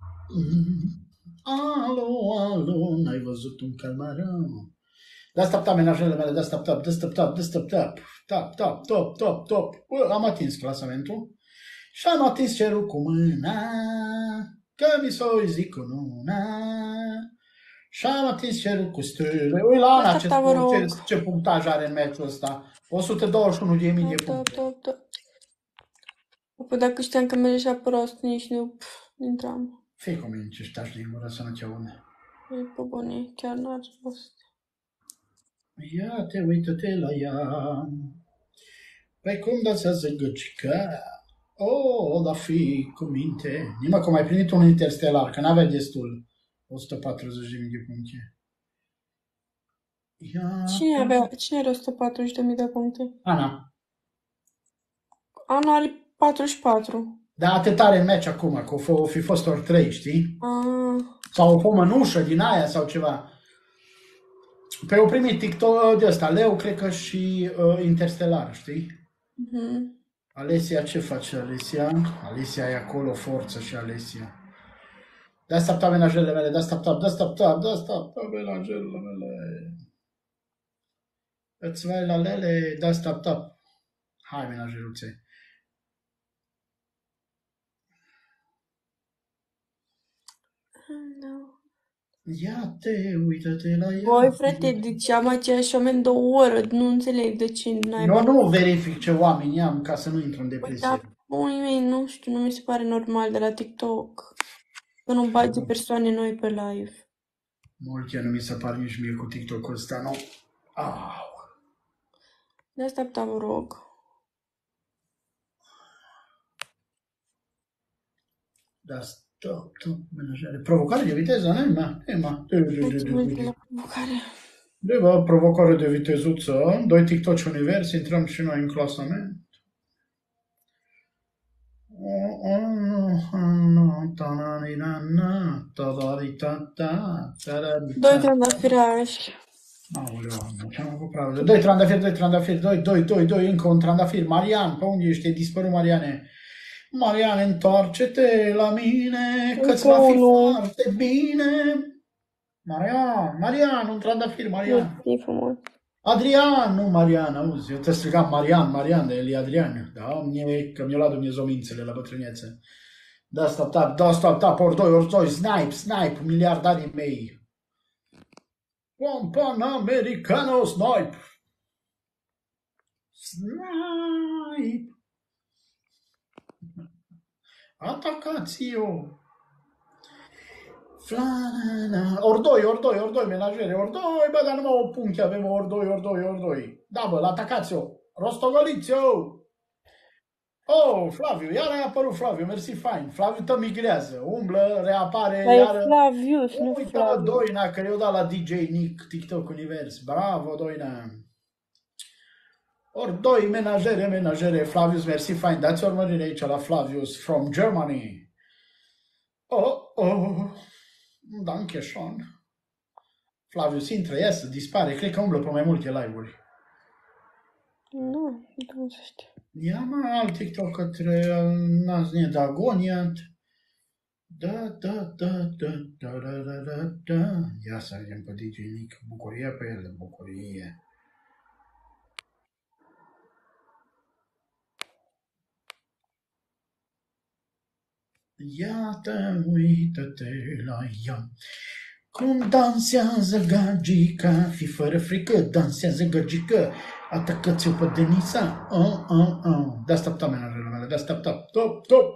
Alo, alo, n-ai văzut un calmarão. Da stop, tap, menajele mele, da stop, tap, da stop, tap, da stop, tap, tap, tap, top, top, top. Bă, am atins clasamentul și am atins cerul cu mâna, că mi s-o zic cu luna. Și am atins cerul cu stele. Ui, la Ana, ce, ce, ce punctaj are în meciul ăsta? o sută douăzeci și unu de mii de puncte. Top, top, top. Păi dacă știam că merge așa prost, nici nu pf, intram. Fii cu mine ce ștași din gură să nu te aune. Păi, pe bune, chiar n-ar fost. Ia te, uită-te la ea. Păi cum dansează găcica? Oh, da fi cu minte. Nimă că mai primit un interstelar, că n-avea destul. o sută patruzeci de mii de puncte. Ia... Cine avea, cine are o sută patruzeci de mii de puncte? Ana. Ana are patruzeci și patru. Da, atât are în meci acum, că o fi fost ori trei, știi? Ah. Sau o pomănușă din aia sau ceva. Păi au primit TikTok de ăsta, Leu, cred că și uh, Interstellar, știi? Mhm. Alesia, ce face Alesia? Alesia e acolo, forță și Alesia. Da stop, tap, menajele mele, da stop, tap, da stop, tap, da stop, tap, menajele mele. Îți vai la lele, da stop, tap. Hai, menajeruțe. No. Ia te, uită-te la ea. Băi, frate, deci am aceeași oameni de o oră, nu înțeleg de ce n-ai... Eu nu verific ce oameni am ca să nu intru în Păi depresie. da, unii mei, nu știu, nu mi se pare normal de la TikTok să nu bagi persoane noi pe live. Multe nu mi se pare nici mie cu TikTok-ul ăsta, nu. Au. De asta, apta, vă rog. Da, stop, stop, menajere. Provocare de viteză, nu ma, e ma. Mersi mult la provocare. Deva provocare de vitezuță, doi TikTok univers, intrăm și noi în clasament. Doi trandafirași. Aoleu, ce-am făcut pravă. Doi trandafiri, doi trandafiri, doi, doi, doi, doi, încă un trandafir. Marian, pe unde ești? E dispărut, Mariane. Mariane, întoarce-te la mine, că-ți va fi foarte bine. Marian, Marian, un trandafir, Marian. E frumos. Adrian, nu Marian, auzi, eu te strigam Marian, Marian, de el e Adrian. Da, mie, că mi-a luat Dumnezeu mințele la bătrânețe. Da, stop, tap, da, stop, tap, ori doi, ori doi, snipe, snipe, miliardarii mei. Un pan americano, snipe. Snipe. Atacați-o. Flana. Ori doi, ori doi, ori doi, menajere, ori doi, bă, dar numai o punchi avem, ori doi, ori doi, ori doi. Da, bă, atacați-o. Rostogoliți-o. Oh, Flaviu, iar a apărut Flaviu, mersi, fain. Flaviu te migrează, umblă, reapare, Dar iară. e Flavius, nu Uite, Flaviu. Doina, că eu dat la D J Nick, TikTok Univers. Bravo, Doina. Ori doi, menajere, menajere, Flavius, mersi, fain. Dați urmărire aici la Flavius from Germany. Oh, oh. Danke schön. Flavius intră, iasă, dispare. Cred că umblă pe mai multe live-uri. Nu, nu știu. Ia mă alt TikTok către Naznie Dagoniat. Da, da, da, da, da, da, da, da, da. Ia să vedem pe D J Nick. Bucurie pe el, bucurie. Iată, uită-te la ea. Cum dansează gagica, fi fără frică, dansează gagica. Atacați-o pe Denisa. Oh, oh, oh. Da, stop, stop, menajele mele, da, stop, stop, stop, stop.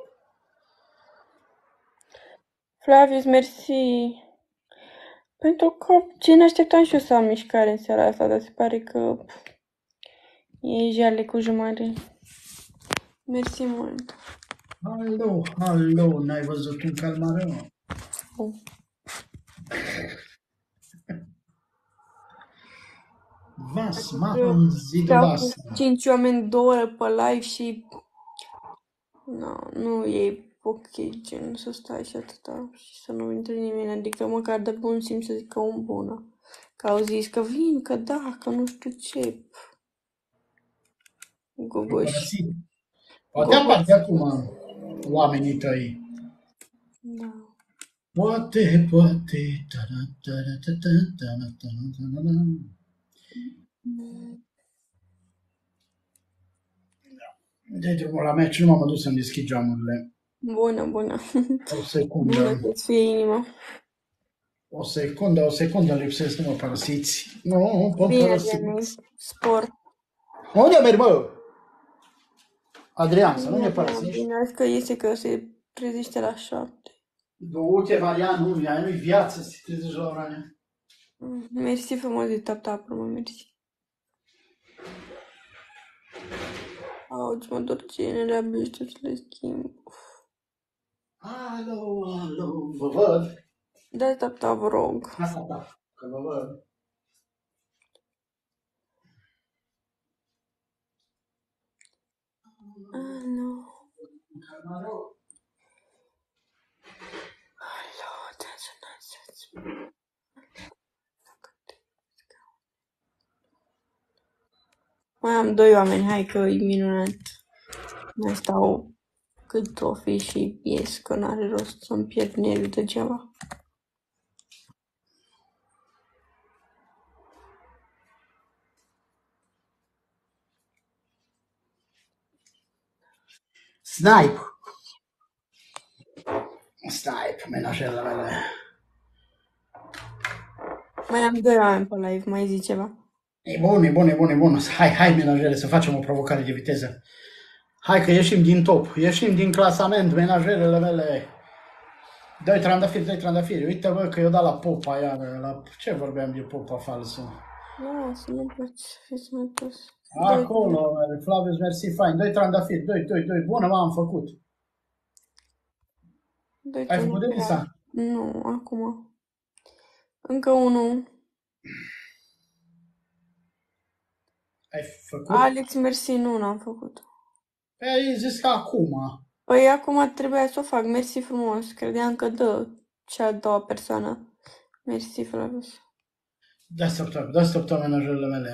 Flavius, mersi. Pentru că ce ne așteptam și eu să am mișcare în seara asta, dar se pare că e jale cu jumare. Mersi mult. Alo, alo, n-ai văzut un calmareu? Oh. Vas, mă, în zi de Stau vas. cu cinci oameni două ore pe live și... No, nu e ok, gen, să stai și atâta și să nu intre nimeni, adică măcar de bun simț să zică un bună. Că au zis că vin, că da, că nu știu ce. Gogoși. Poate apar de acum oamenii tăi. Da. Poate, poate. De drumul la meci, nu m-am dus să-mi deschid geamurile. Bună, bună. O secundă. Bună să-ți fie inima. O secundă, o secundă lipsesc, nu mă părăsiți. Nu, nu pot Bine, părăsi. Adrian, spor. Unde mergi, mă? Adrian, să nu ne Bine, părăsești. bine, azi că iese că se trezește la șapte. Du-te, Marian, nu, aia nu-i viață să te trezești la ora aia. Mersi frumos de tap-tap, mă, mersi. Auzi, mă dor genele, abia știu să le schimb. Alo, alo, vă văd. Da, tap-tap, vă rog. Asta, da, că vă văd. Alo. Alo, that's a nice. Mai am doi oameni, hai că e minunat. Mai stau cât o fi și ies, că n-are rost să-mi pierd nervii degeaba. Snipe. Snipe, menajele mele. Mai am doi oameni pe live, mai zi ceva? E bun, e bun, e bun, e bun. Hai, hai, menajele, să facem o provocare de viteză. Hai că ieșim din top, ieșim din clasament, menajerele mele. Doi trandafiri, doi trandafiri. Uite, bă, că eu dat la popa aia, la... Ce vorbeam de popa falsă? Lasă, nu poți să fii sănătos. Doi Acolo, Flavius, mersi, fain. Doi trandafiri, doi, doi, doi. Bună, m-am făcut. doi Ai făcut trandafiri. Denisa? Nu, acum. Încă unul. Ai făcut? Alex, mersi, nu n-am făcut. Păi ai zis că acum. Păi acum trebuia să o fac. Mersi frumos. Credeam că dă cea a doua persoană. Mersi, Flavius. Da, săptămână, da, săptămână menajările mele.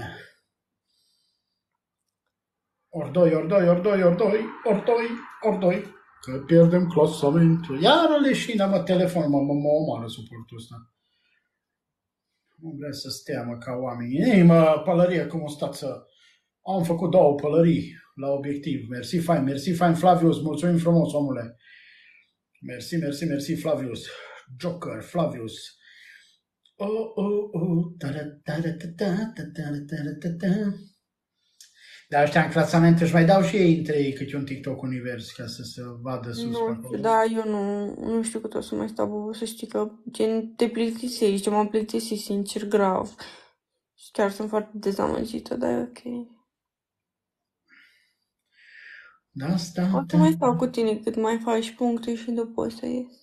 Ori doi, ori doi, ori doi, ori doi, ori doi, ori doi. Că pierdem clasamentul. Iar leșina, mă, telefonul, mă, mă, mă omoară suportul ăsta. Nu vrea să stea, mă, ca oamenii. Ei, mă, pălărie, cum o stați să... Am făcut două pălării la obiectiv. Mersi, fain, mersi, fain, Flavius, mulțumim frumos, omule. Mersi, mersi, mersi, Flavius. Joker, Flavius. Oh, oh, oh. Dar ăștia în clasament își mai dau și ei între ei câte un TikTok univers ca să se vadă sus pe Nu acolo. știu, da, eu nu, nu știu cât o să mai stau, Bubu, să știi că gen te plictisești, ce m-am plictisit sincer grav. Și chiar sunt foarte dezamăgită, dar e ok. Da, asta, O să da. mai stau cu tine cât mai faci puncte și după o să ies.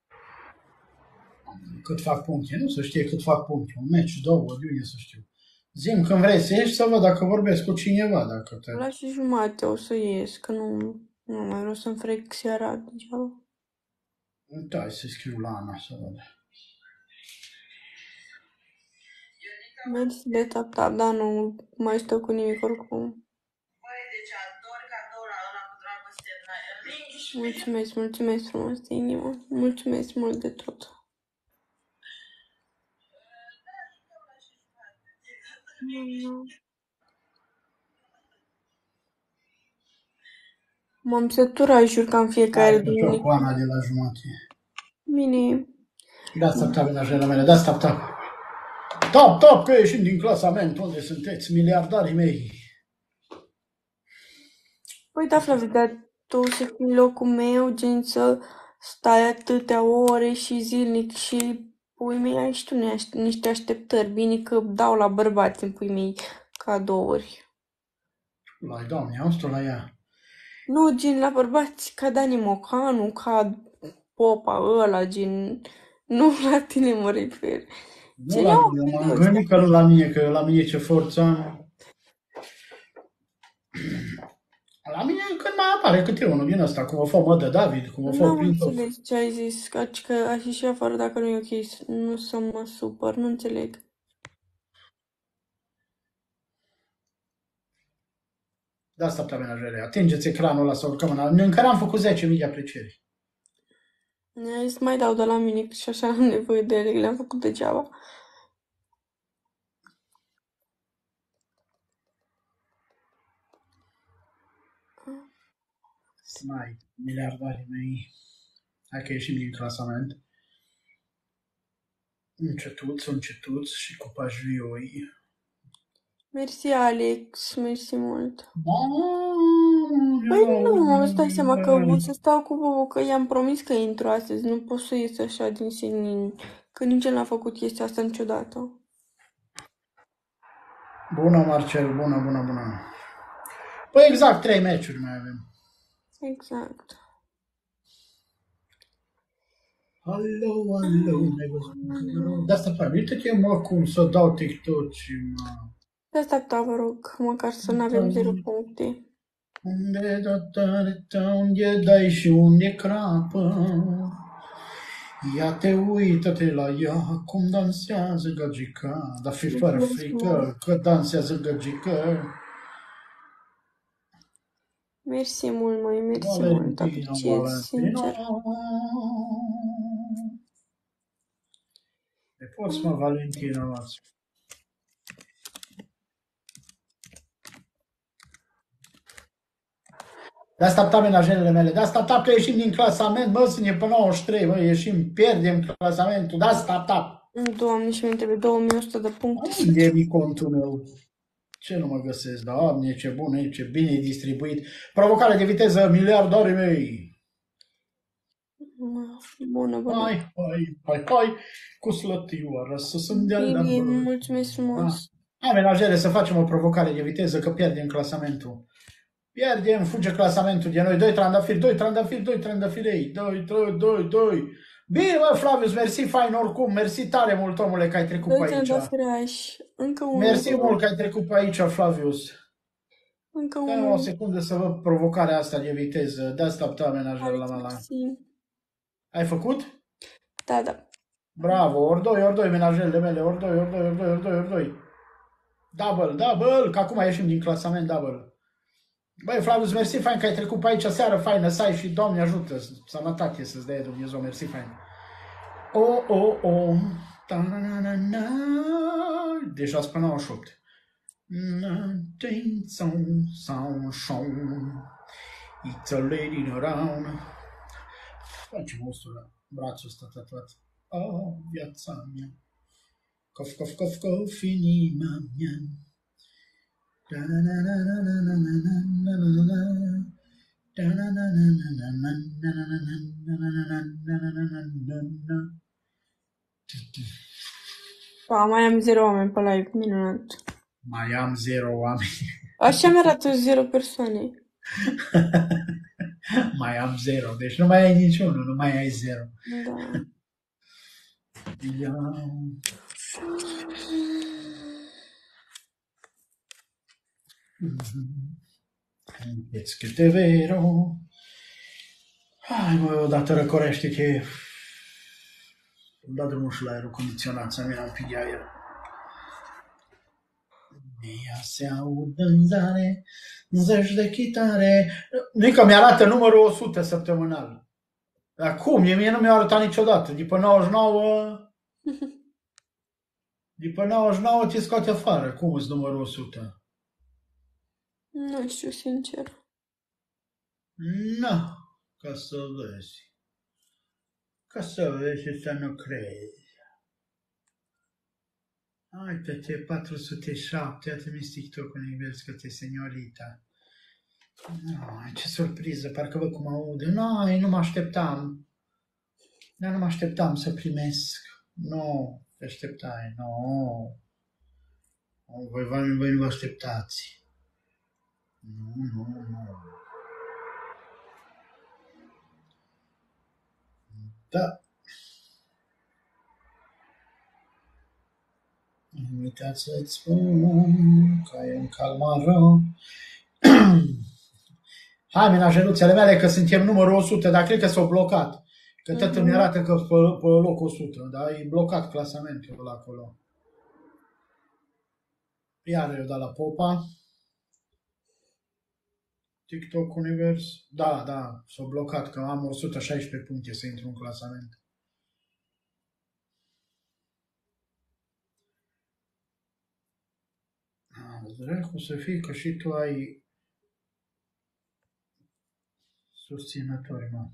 Cât fac puncte, nu să știe cât fac puncte. Un meci, două, de unde să știu. Zi-mi când vrei să ieși să văd dacă vorbesc cu cineva, dacă te... La și jumate o să ies, că nu, nu mai vreau să-mi frec seara degeaba. Da, să scriu la Ana să văd. Mersi de tap tap, dar nu mai stau cu nimic oricum. Mulțumesc, mulțumesc frumos de inimă. Mulțumesc mult de tot. M-am săturat, jur, ca în fiecare Hai, duminică. cu Ana de la jumate. Bine. Da, stop, tap, menajele mele, da, stop, tap. Top, top, că ieșim din clasament. Unde sunteți, miliardarii mei? Păi da, Flaviu, dar tu să fii în locul meu, gen să stai atâtea ore și zilnic și pui mei, ai și tu niște așteptări. Bine că dau la bărbați în pui mei cadouri. La doamne, am stat la ea. Nu, gen la bărbați ca Dani Mocanu, ca popa ăla, gen... Nu la tine mă refer. Nu la mine, m-am gândit că nu la mine, că la mine ce forță am. La mine când mai apare câte unul din ăsta, cum o fă mă de David, cum o fă Nu am Printov. înțeles ce ai zis, că, că aș ieși afară dacă nu e ok, nu să mă supăr, nu înțeleg. De asta pe menajere. Atingeți ecranul ăla să urcăm în... Încă n-am făcut zece mii de aprecieri. Ne să mai dau de la mine și așa am nevoie de ele, le-am făcut degeaba. Mai, miliardarii mei. Hai că ieșim din clasament. Încetuți, încetuți și cu pași vioi. Mersi, Alex, mersi mult. Mamă, Păi nu, îți dai seama că o să stau cu Bobo, că i-am promis că intru astăzi, nu pot să ies așa din senin, că nici el n-a făcut chestia asta niciodată. Bună, Marcel, bună, bună, bună. Păi exact, trei meciuri mai avem. Exact. Alo, alo, de asta fac. Uite-te, mă, cum să dau TikTok-și, mă. De asta, da, vă rog, măcar să nu avem zero puncte. Unde dă unde dai și unde crapă. Ia te uită-te la ea, cum dansează gagica. Dar fi fără frică, că dansează gagica. Mersi mult, măi, mersi mult, apreciez, sincer. Te poți, mă, Valentina, luați. De asta tap menajerele mele, de asta tap că ieșim din clasament, mă, să ne pe nouăzeci și trei, mă, ieșim, pierdem clasamentul, de asta tap. Doamne, și mi trebuie două mii o sută de puncte. Unde e mi contul meu? Ce nu mă găsesc? Doamne, ce bun e, ce bine e distribuit. Provocare de viteză, miliardarii mei. Bună, bună. Hai, hai, hai, hai, cu slătioară să sunt de-a Bine, mulțumesc frumos. Hai, menajere, să facem o provocare de viteză, că pierdem clasamentul. Pierdem, fuge clasamentul de noi. Doi trandafiri, doi trandafiri, doi trandafirei. Doi, doi, doi, doi. Bine, mă, Flavius, mersi fain oricum. Mersi tare mult, omule, că ai trecut pe Doi aici. trandafirași. Încă unul. Mersi mult că ai trecut pe aici, Flavius. Încă Dă-mi o unul. secundă să văd provocarea asta de viteză. Da, stop, menajer la mala. Mersi. Ai făcut? Da, da. Bravo, ori doi, ori doi, menajerele mele, ori doi, ori doi, ori doi, ori doi, ori doi. Double, double, că acum ieșim din clasament double. Băi, Flavius, mersi fain că ai trecut pe aici, seară faină să ai și Doamne ajută, sănătate să-ți dea Dumnezeu, mersi fain. O, o, o, ta-na-na-na-na, deja spre nouăzeci și opt. It's a lady around. Facem ostul ăla, brațul ăsta tatuat. Oh, viața mea. Cof, cof, cof, cof, inima mea. Pa, mai am zero oameni pe live, minunat. Mai am zero oameni. Așa mi-arată zero persoane. Mai am zero, deci nu mai ai niciunul, nu mai ai zero. Da. Es che te vero. Hai, mă, odată răcorește che îmi dat drumul și la aerul condiționat, să-mi iau un pic de aer. Ea se audă în zare, zeci de chitare. Nică mi-arată numărul o sută săptămânal. Dar cum? Mie nu mi-a arătat niciodată. După nouăzeci și nouă... După nouăzeci și nouă te scoate afară. Cum îți numărul o sută? Nu știu, sincer. Nu. Ca să vezi. Ca să vezi și să nu crezi. Uite-te, patru sute șapte, iată-mi TikTok-ul în invers către seniorita. No, ce surpriză, parcă văd cum aude. No, nu mă așteptam. Dar nu mă așteptam să primesc. Nu, te așteptai, nu. Voi, voi, voi nu vă așteptați. Nu, nu, nu. Da. Nu uitați să-ți spun că e un calmar rău. Hai, menajeluțele mele, că suntem numărul o sută, dar cred că s-au blocat. Că tot îmi arată că pe, pe locul o sută, dar e blocat clasamentul ăla acolo. Iar eu dat la Popa. TikTok Univers. Da, da, s-au blocat, că am o sută șaisprezece puncte să intru în clasament. Dracu să fie că și tu ai susținători, mă.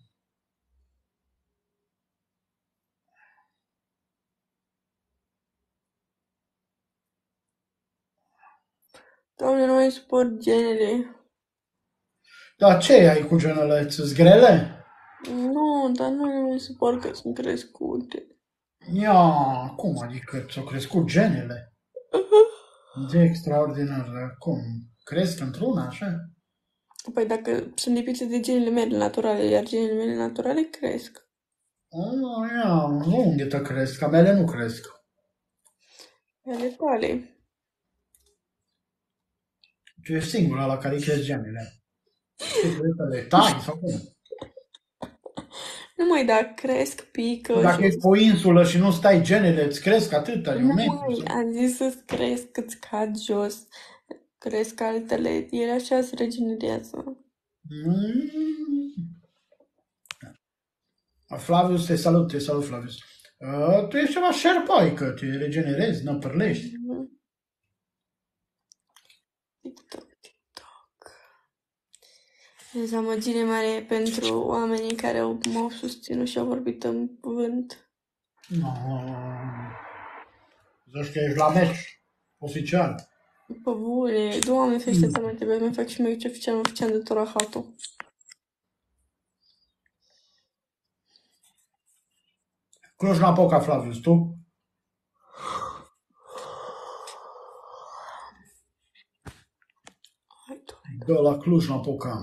Doamne, nu mai suport genele. Dar ce ai cu genele? Îți grele? Nu, dar nu mai suport că sunt crescute. Ia, cum adică ți-au crescut genele? De extraordinar, dar cum? Cresc într-una, așa? Păi dacă sunt lipite de genele mele naturale, iar genele mele naturale cresc. Oh, ia, nu unde te cresc, că mele nu cresc. Ale tale. Tu ești singura la care cresc genele. De tai sau cum? Nu mai, da, cresc, pică. Dacă și... ești pe o insulă și nu stai genele, îți cresc atâta, Nu eu mai, am zis să-ți cresc, îți cad jos. Cresc altele, ele așa se regenerează. Mm. Flavius, te salut, te salut, Flavius. Uh, tu ești ceva șerpai, că te regenerezi, năpărlești. Mm-hmm. TikTok, TikTok. Dezamăgire mare pentru oamenii care au, m-au susținut și au vorbit în vânt. No. Zici că ești la meci oficial. Pe bune, Doamne ferește să mai trebuie, mai fac și meci oficial, oficial de Torahatul. Cluj-Napoca, Flavius, tu? De la Cluj-Napoca.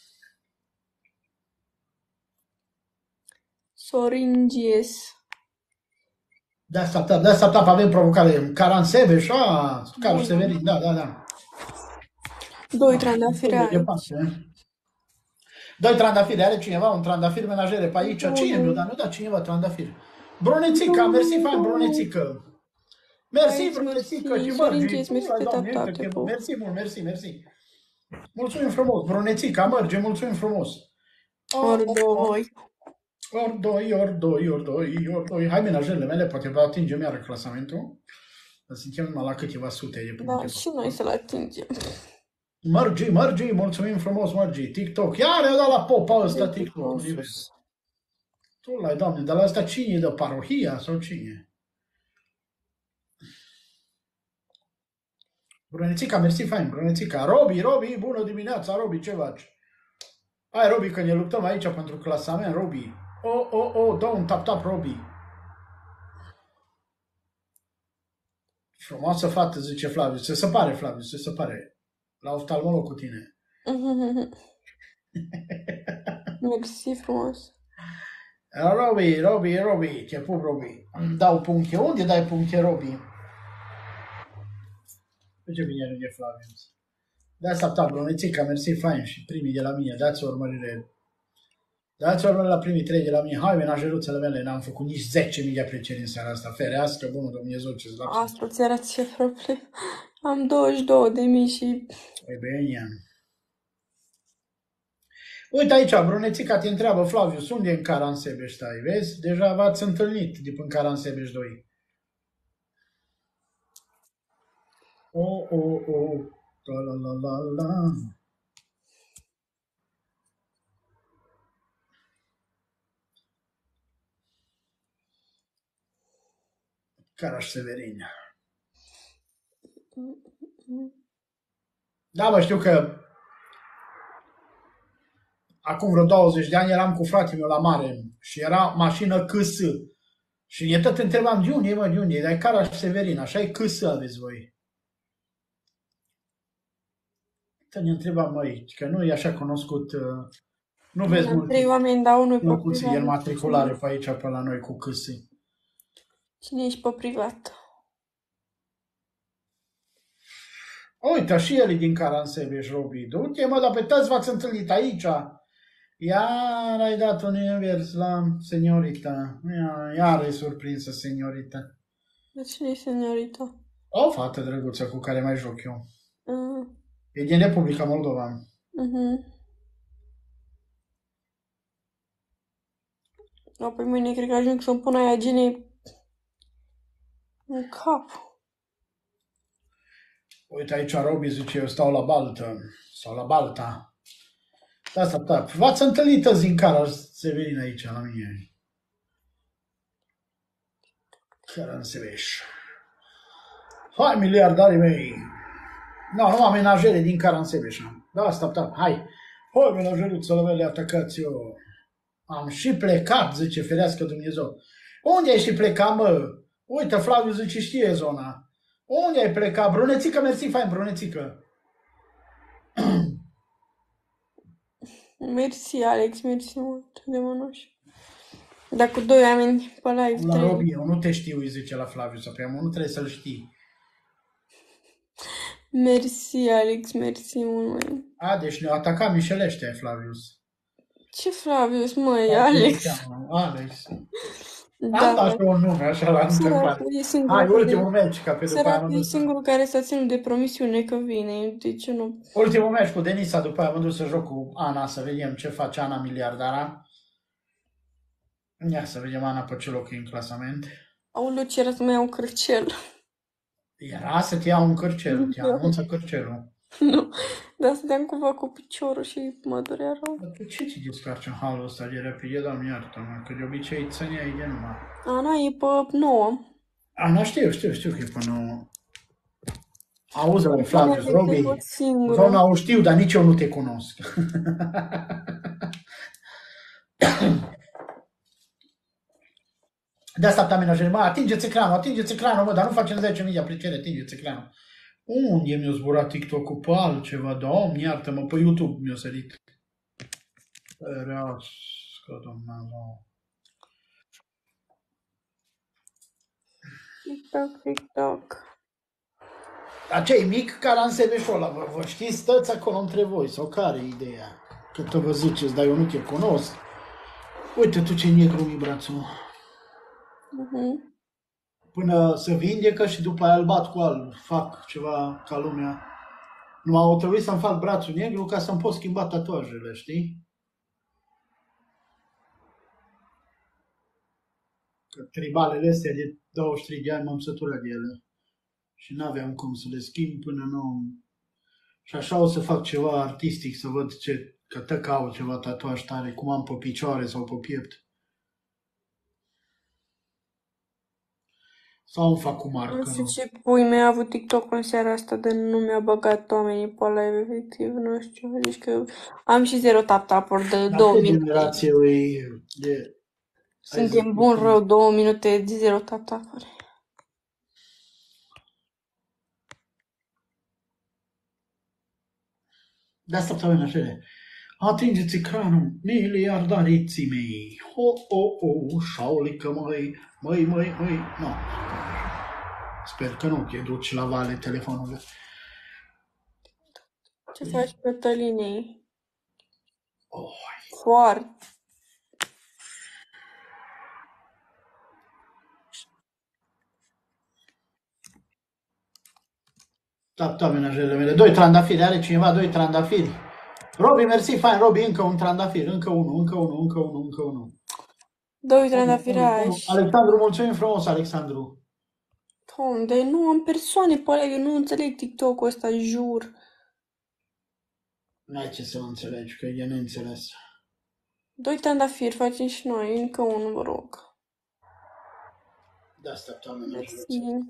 Sorin Gies. De asta, da, de asta tap, avem provocare. Caran Sebeș, a, Carol Bun. Severin, da, da, da. Doi trandafiri De albi. departe. Doi trandafiri, are cineva un trandafir menajere pe aici? Cine mi-o da? Nu da cineva trandafir. Brunețica, mersi fain, Brunețică. Mersi, Aici, Brunețică mersi. și Sorin Mărgi. Gies, mersi Pula, pe Doamne, tap, uite, tap, că- te mersi mult, mersi, mersi. Mulțumim frumos, Brunețica, Mărgi, mulțumim frumos. Ori doi. Ori doi, ori doi, ori doi, ori doi. Hai, menajerele mele, poate vă atingem iară clasamentul. Suntem numai la câteva sute de puncte. Da, și noi să-l atingem. Mărgi, Mărgi, mulțumim frumos, Mărgi. TikTok. Iar eu dat la popa ăsta TikTok. În sus. Tu l-ai, Doamne, dar la ăsta cine e de parohia sau cine? Brunețica, mersi fain, Brunețica. Robi, Robi, bună dimineața, Robi, ce faci? Hai, Robi, că ne luptăm aici pentru clasament, Robi. O, o, o, dă un tap-tap, Robi. Frumoasă fată, zice Flaviu. Se separe, Flaviu, se separe. La oftalmolog cu tine. Mersi frumos. Robi, Robi, Robi, te pup, Robi. Îmi dau puncte. Unde dai puncte, Robi? Pe ce bine ajunge Flaviu? De asta ta, Brunețica, mersi fain și primii de la mine. Dați o urmărire. Dați o urmărire la primii trei de la mine. Hai, menajeruțele mele, n-am făcut nici zece mii de aprecieri în seara asta. Ferească, bunul Dumnezeu, ce-ți lapsă. Asta ți arată ce problem. Am douăzeci și două de mii și... E bine. Uite aici, Brunețica te întreabă, Flavius, unde e în Caransebeș stai? Vezi? Deja v-ați întâlnit de în Caransebeș doi. O, o, o, la la la la la. Caraș Severin. Da, mă, știu că acum vreo douăzeci de ani eram cu fratele meu la mare și era mașină C S. Și ne tot întrebam, de unde e, mă, de unde e? Dar e Caraș Severin, așa e C S aveți voi. Tot ne întrebam, măi, că nu e așa cunoscut, nu vezi mult. Trei oameni dau unul pe Locuții în privat. matriculare pe aici, pe la noi, cu C S. Cine ești pe privat? Uite, și el e din Caransebeș, Robi. Du-te, mă, dar pe toți v-ați întâlnit aici. Iar ai dat un invers la seniorita. Iar, iar e surprinsă seniorita. De cine e seniorita? O fată drăguță cu care mai joc eu. Uh, E din Republica Moldova. uh-huh. No, pe mine cred că ajung să-mi pun aia genei în cap. Uite aici Robi zice, eu stau la baltă. Sau la balta. Da, asta, da. V-ați întâlnit azi în Caraș Severin aici, la mine. Caransebeș. Hai, miliardarii mei. Nu, numai menajere din Caransebeș. Da, asta, da. Hai. Hai, menajeruțele mele, atacați eu. Am și plecat, zice, ferească Dumnezeu. Unde ai și plecat, mă? Uite, Flaviu zice, știe zona. Unde ai plecat? Brunețică, mersi, fain, Brunețică. Mersi, Alex, mersi mult de mănuș. Dar cu doi oameni pe live, La trei. Robi, eu nu te știu, îi zice la Flaviu, să pe nu trebuie să-l știi. Mersi, Alex, mersi mult, măi. A, deci ne-au atacat mișelește, Flavius. Ce Flavius, măi, Alex? Alex. Da, Am dat și un nume, așa l-am întâmplat. săracul e singurul Hai, care... ultimul meci, ca pe după aia Săracul am e dus. singurul care s-a ținut de promisiune că vine, de ce nu? Ultimul meci cu Denisa, după aia am dus să joc cu Ana, să vedem ce face Ana miliardara. Ia să vedem Ana pe ce loc e în clasament. Aoleu, ce era să mai iau un cârcel. Era să te iau un cârcel, te anunță cârcelul. Nu, dar stăteam cumva cu piciorul și mă durea rău. Dar pe ce ți descarci în halul ăsta de repede, Doamne iartă-mă, că de obicei țăneai de numai. Ana e pe nouă. Ana, știu, știu, știu că e până... Auzi-mă, Flavius, Ana Robi, te văd singură. zona o știu, dar nici eu nu te cunosc. De asta ta menajeri, mă, atingeți ecranul, atingeți ecranul, mă, dar nu facem zece mii de apreciere, atingeți ecranul. Unde mi-a zburat TikTok-ul pe altceva? Doamne, iartă-mă, pe YouTube mi-a sărit. Ferească, Dumnezeu. TikTok, TikTok. Dar ce-i mic care am sebeșul ăla, vă, vă știți, stăți acolo între voi, sau care e ideea? Că tot vă ziceți, dar eu nu te cunosc. Uite tu ce negru mi brațul. Uh-huh. Până se vindecă și după aia îl bat cu alb. Fac ceva ca lumea. Nu au trebuit să-mi fac brațul negru ca să-mi pot schimba tatuajele, știi? Că tribalele astea de douăzeci și trei de ani m-am săturat de ele. Și n-aveam cum să le schimb până nu... Și așa o să fac ceva artistic, să văd ce... Că te caut ceva tatuaj tare, cum am pe picioare sau pe piept. Sau îmi fac cu marcă. Nu știu ce pui mei a avut TikTok în seara asta, de nu mi-a băgat oamenii pe live, efectiv, nu știu. Deci că am și zero tap-tap-uri de Dar două ce minute. generație e de... Suntem bun rău, două minute de zero tap-tap-uri. De asta stau așa. Atingeți ecranul, miliardariții mei. Ho, ho, ho, șaulică, măi, măi, măi, măi. Nu. Sper că nu te duci la vale telefonul. Ce faci pe tălinei? Oh. Foarte. Tap, tap, menajele mele. Doi trandafiri, are cineva doi trandafiri. Robi, mersi, fain, Robi, încă un trandafir, încă unul, încă unul, încă unul, încă unul. Doi trandafirași. Alexandru, mulțumim frumos, Alexandru. Tom, dar nu am persoane pe alea, eu nu înțeleg TikTok-ul ăsta, jur. N-ai ce să înțelegi, că e neînțeles. Doi trandafiri facem și noi, încă unul, vă rog. De asta, doamne, Mersi.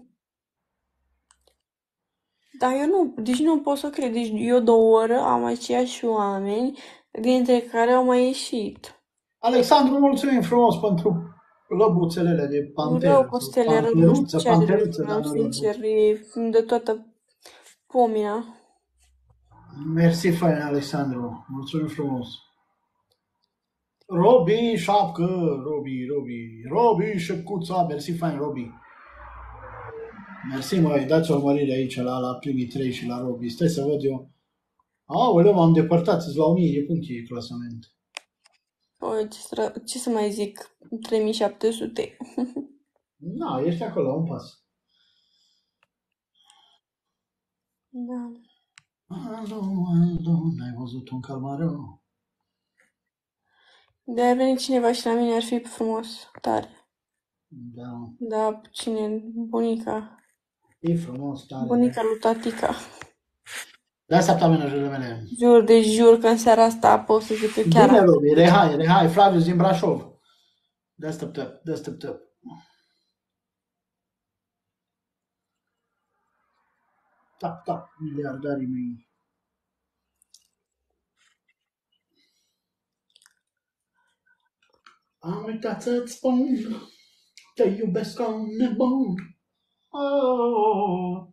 Dar eu nu, deci nu pot să cred, deci eu două ore am aceiași oameni, dintre care au mai ieșit. Alexandru, mulțumim frumos pentru lăbuțelele de panteră. Rău cu stele rău, nu știu ce are de panteruță, vreau, dar nu sincer, e de toată pomina. Mersi, fain, Alexandru. Mulțumim frumos. Robi, șapcă, Robi, Robi, Robi, șepcuța, mersi, fain, Robi. Mersi, măi, dați o urmărire aici la, la primii trei și la Robi. Stai să văd eu. Aoleu, m-am depărtat, la o mie de puncte clasament. Păi, ce, să, ce să mai zic, trei mii șapte sute. Na, ești acolo, un pas. Da. Alo, alo, n-ai văzut un calmareu? De ar veni cineva și la mine ar fi frumos, tare. Da. Da, cine? Bunica. E frumos, tare. Bunica lui tatica. De asta ta menajele mele. Jur, de jur că în seara asta pot să zic că chiar... Bine, Robi, rehai, rehai, Flavius din Brașov. De așteptăm, de așteptăm. Tap, tap, miliardarii mei. Am uitat să-ți spun, te iubesc ca un nebun. Oh.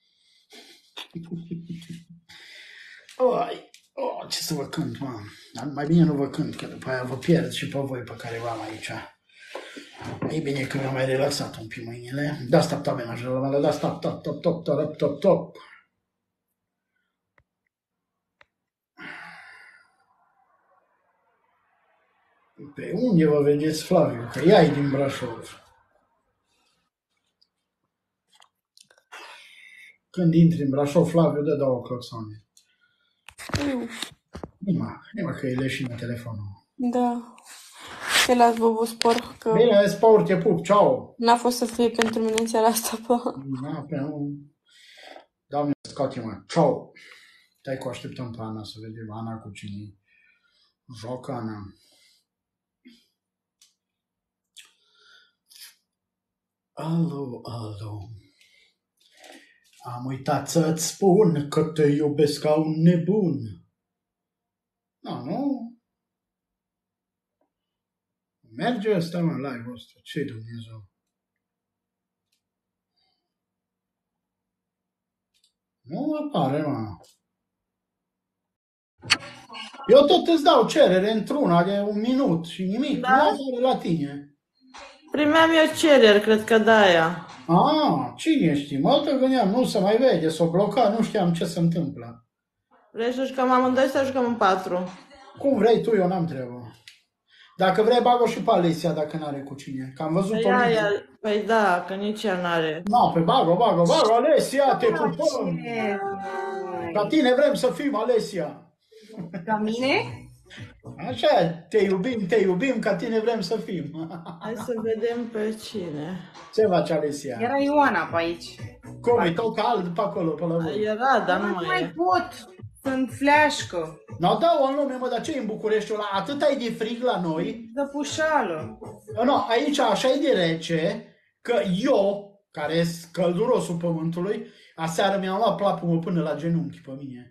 Oi, oh, ce să vă cânt, mă. Dar mai bine nu vă cânt, că după aia vă pierd și pe voi pe care v-am aici. E bine că mi-am mai relaxat un pic mâinile. Da, stop, top, menajele mele, da, stop, top, top, top, top, top, top. Pe unde vă vedeți, Flaviu? Că ea e din Brașov. Când intri în Brașov, Flaviu dă două cloxoane. Nima, nima că e leșină telefonul. Da. Te las, vă vă spor că... Bine, sport, te pup, ceau! N-a fost să fie pentru mine în seara asta, pă. Da, pe nu... Doamne, scoate-mă, ceau! Stai cu așteptăm pe Ana să vedem Ana cu cine joacă Ana. Alo, alo. Am uitat să-ți spun că te iubesc ca un nebun. Da, nu? Merge ăsta, mă, live-ul ăsta. Ce-i Dumnezeu? Nu apare, mă. Eu tot îți dau cerere într-una de un minut și nimic. Da? Nu apare la tine. Primeam eu cereri, cred că de-aia. Ah, cine știe? Mă te gândeam, nu se mai vede, s-o bloca, nu știam ce se întâmplă. Vrei să jucăm amândoi sau jucăm în patru? Cum vrei tu, eu n-am treabă. Dacă vrei, bag-o și pe Alesia, dacă n-are cu cine. Că am văzut-o Păi, nici. aia, păi da, că nici ea n-are. No, pe bag-o, bag-o, bag-o, Alesia, te pupăm. Ce? Ca tine vrem să fim, Alesia. Ca mine? Așa, te iubim, te iubim, ca tine vrem să fim. Hai să vedem pe cine. Ce faci, Alesia? Era Ioana pe aici. Cum, e tot cald pe acolo, pe la voi? Era, dar nu Nu mai mai e. pot. Sunt fleașcă. No, da, o nume, mă, dar ce e în Bucureștiul ăla? Atât ai de frig la noi? Zăpușală. No, aici așa e de rece, că eu, care sunt căldurosul pământului, aseară mi-am luat plapumă până la genunchi pe mine.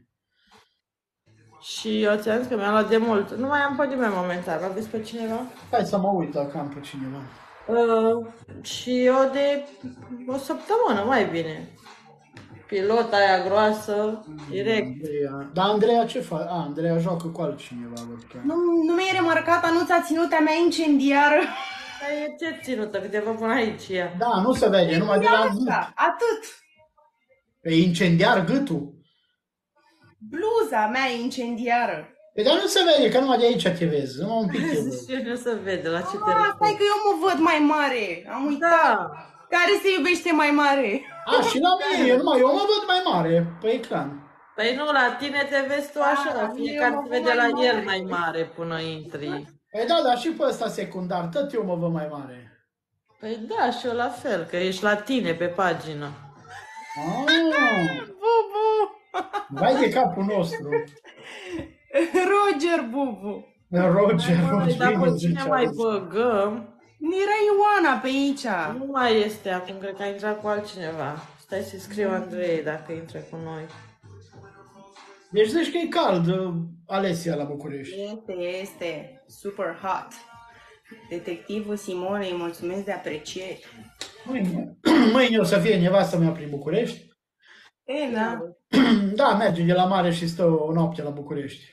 Și eu ți-am zis că mi-am luat de mult. Nu mai am pe nimeni momentan. Aveți pe cineva? Hai să mă uit dacă am pe cineva. Uh, și eu de o săptămână, mai bine. Pilota aia groasă, direct. Andreea. Dar Andreea ce face? A, Andreea joacă cu altcineva, văd că. Nu, nu mi-ai remarcat anunța ținuta mea incendiară? Păi ce ținută, câteva până aici ea. Da, nu se vede, numai de la gât. Asta, atât. E incendiar gâtul. Bluza mea e incendiară. Păi dar nu se vede, că numai de aici te vezi, numai un pic te vezi. Și nu se vede la ce te Ah, stai referi. că eu mă văd mai mare. Am uitat. Da. Care se iubește mai mare? A, și la mine, eu numai eu mă văd mai mare pe ecran. Păi nu, la tine te vezi tu așa, Da, fiecare eu te mă vede văd la mai el mare. mai mare până intri. Păi da, dar și pe ăsta secundar, tot eu mă văd mai mare. Păi da, și eu la fel, că ești la tine pe pagină. Ah, Bubu. vai de capul nostru. Roger Bubu. Roger, Măi, dar pe Roger, cine zice mai Alex. băgăm? Era Ioana pe aici. Nu mai este acum, cred că a intrat cu altcineva. Stai să scriu Andrei dacă intră cu noi. Deci zici că e cald, uh, Alesia, la București. Este, este super hot. Detectivul Simone, îi mulțumesc de aprecieri. Mâine, mâine o să fie nevastă mea prin București. E, da. Da, merge de la mare și stă o noapte la București.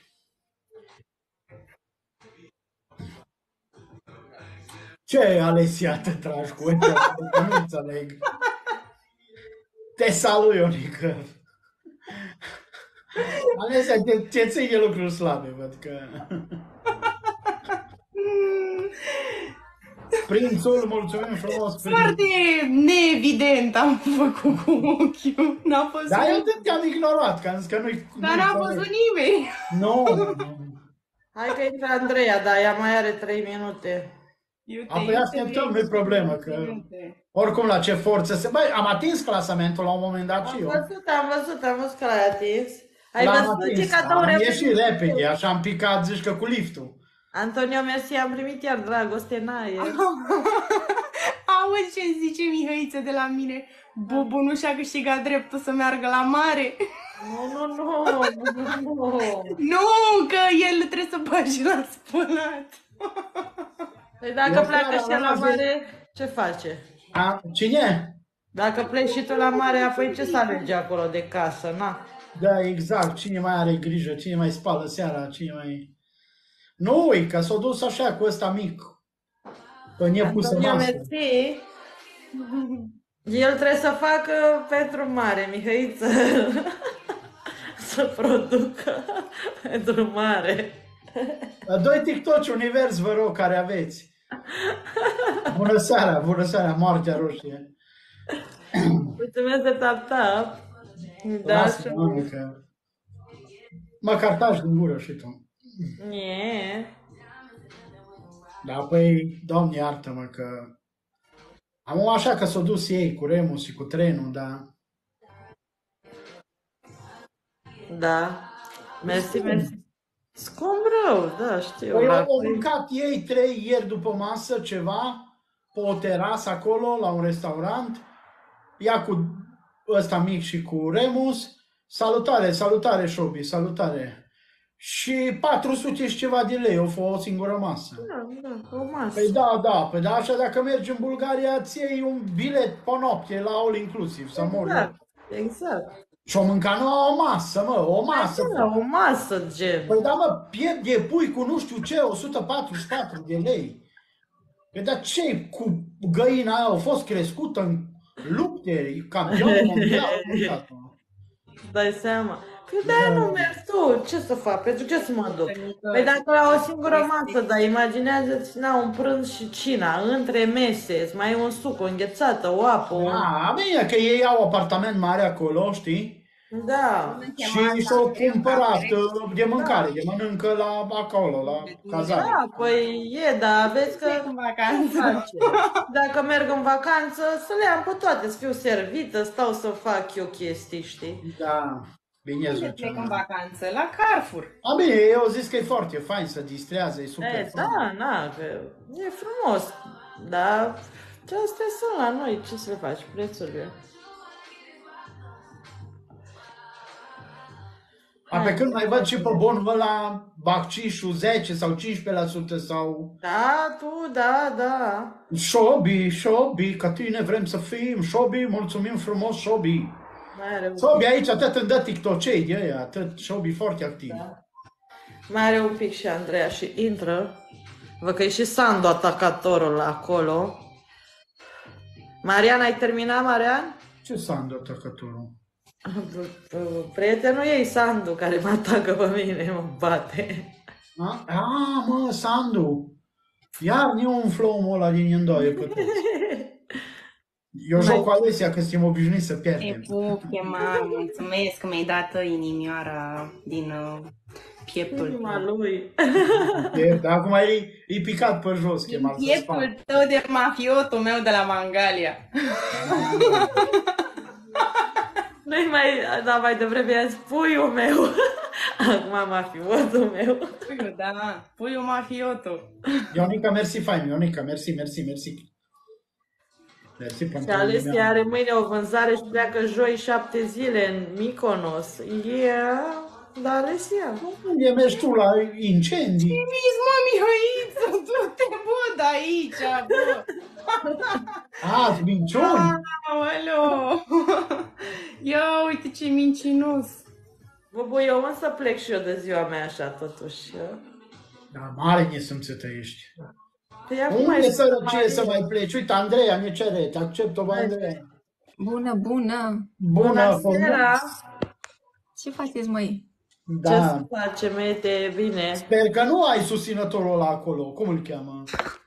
Ce, Alesia, te tragi cu ăștia? Nu înțeleg. Te salut, Ionică. Alesia, te, te ține lucruri slabe, văd că... Prințul, mulțumim frumos. Prin... Foarte neevident am făcut cu ochiul. N-a fost Da, eu te- te-am ignorat, că am zis că nu-i... Dar nu-i n-a corect. văzut nimeni. Nu, nu. Hai că intră Andreea, dar ea mai are trei minute. Eu te Apoi așteptăm, nu-i problemă, că... Oricum, la ce forță se... Băi, am atins clasamentul la un moment dat și Am eu. văzut, am văzut, am văzut că l-ai atins. Ai L-am văzut ce atins, cadou am repede. ieșit repede, așa am picat, zici că cu liftul. Antonio, mersi, am primit iar dragoste în aer. Auzi ce zice Mihăiță de la mine? Bubu nu și-a câștigat dreptul să meargă la mare. Nu, nu, nu, nu, nu. Nu, că el trebuie să bagi la spălat. Păi dacă Eu pleacă seara și el la la zi- mare, ce face? A, cine? Dacă pleci și tu la mare, apoi ce să alegi acolo de casă, na? Da, exact, cine mai are grijă, cine mai spală seara, cine mai... Nu ui, că s-a dus așa cu ăsta mic. Pe nepusă Antonio, masă. mersi. El trebuie să facă pentru mare, Mihăiță. Să producă pentru mare. Doi TikToci univers, vă rog, care aveți. Bună seara, bună seara, moartea roșie. Mulțumesc de tap-tap. Da, Lasă, și... mă, că... Măcar taci din gură și tu. Nie. Da, păi, Doamne, iartă-mă că... Am așa că s-au dus ei cu Remus și cu trenul, dar... Da. Mersi, mersi. Scump rău, da, știu. Păi la- au mâncat ei trei ieri după masă ceva pe o terasă acolo, la un restaurant. Ea cu ăsta mic și cu Remus. Salutare, salutare, Șobi, salutare. Și patru sute și ceva de lei, o fă o singură masă. Da, da, o masă. Păi da, da, păi da, așa dacă mergi în Bulgaria, îți iei un bilet pe noapte la all inclusiv, să mori. Exact, exact. Și-o mânca, nu, o masă, mă, o masă. Da, o masă, gen. Păi da, mă, piept de pui cu nu știu ce, o sută patruzeci și patru de lei. Păi dar ce cu găina aia a fost crescută în lupte, campion mondial, mâncat, mă. Dai seama. Păi de-aia nu mergi tu, ce să fac, pentru ce să mă duc? Păi dacă la o singură masă, dar imaginează-ți, na, un prânz și cina, între mese, îți mai e un suc, o înghețată, o apă, un... A, bine, că ei au apartament mare acolo, știi? Da. Și și-au cumpărat uh, de mâncare, de mănâncă la acolo, la cazare. Da, păi e, dar vezi că În vacanță. dacă merg în vacanță, să le am pe toate, să fiu servită, stau să fac eu chestii, știi? Da, bine Unde zice. plec în vacanță? La Carrefour. A, bine, eu zic că e foarte fain să distrează, e super E, fain. da, na, că e frumos, dar astea sunt la noi, ce să le faci, prețurile. A, pe când mai văd și pe bonul ăla baccișul zece sau cincisprezece la sută sau Da, tu, da, da. Șobi, Șobi, ca tine vrem să fim, Șobi, mulțumim frumos, Șobi. Mai are un Șobi aici atât îmi dă tiktocei de aia, atât Șobi foarte activ. Da. Mai are un pic și Andreea și intră. Văd că e și Sandu atacatorul acolo. Marian, ai terminat, Marian? Ce Sandu atacătorul? Prietenul ei, Sandu, care mă atacă pe mine, mă bate. A, a mă, Sandu, iar ne umflă omul ăla din îndoie pe toți. Eu joc cu Alesia că suntem obișnuiți să Te pierdem. pup, Chema, mulțumesc că mi-ai dat inimioara din uh, pieptul Inima tău. lui. Pierd, acum e, e picat pe jos, Din chemat să pieptul tău de mafiotul meu de la Mangalia. Nu-i mai, da, mai devreme i-a zis puiul meu. Acum mafiotul meu. Puiul, da, puiul mafiotul. Ionica, mersi fain, Ionica, mersi, mersi, mersi. Mersi Și pentru Alessia lumea. are mâine o vânzare și pleacă joi șapte zile în Mykonos. Yeah, da, Alessia. Unde mergi tu la incendii? Trimis, mă, Mihăiță, du-te, bă, de aici, bă. A, minciuni? Aoleo. Ia uite ce mincinos. Bă, bă, eu însă plec și eu de ziua mea așa, totuși. Da, mare nesâmțită ești. Păi acum Unde ai sărăcie să mai pleci? Uite, Andreea ne cere, te accept-o, bă, Andreea. Bună, bună! Bună, Bună seara! Ce faceți, măi? Ce Da. să facem, Ete, bine? Sper că nu ai susținătorul ăla acolo. Cum îl cheamă?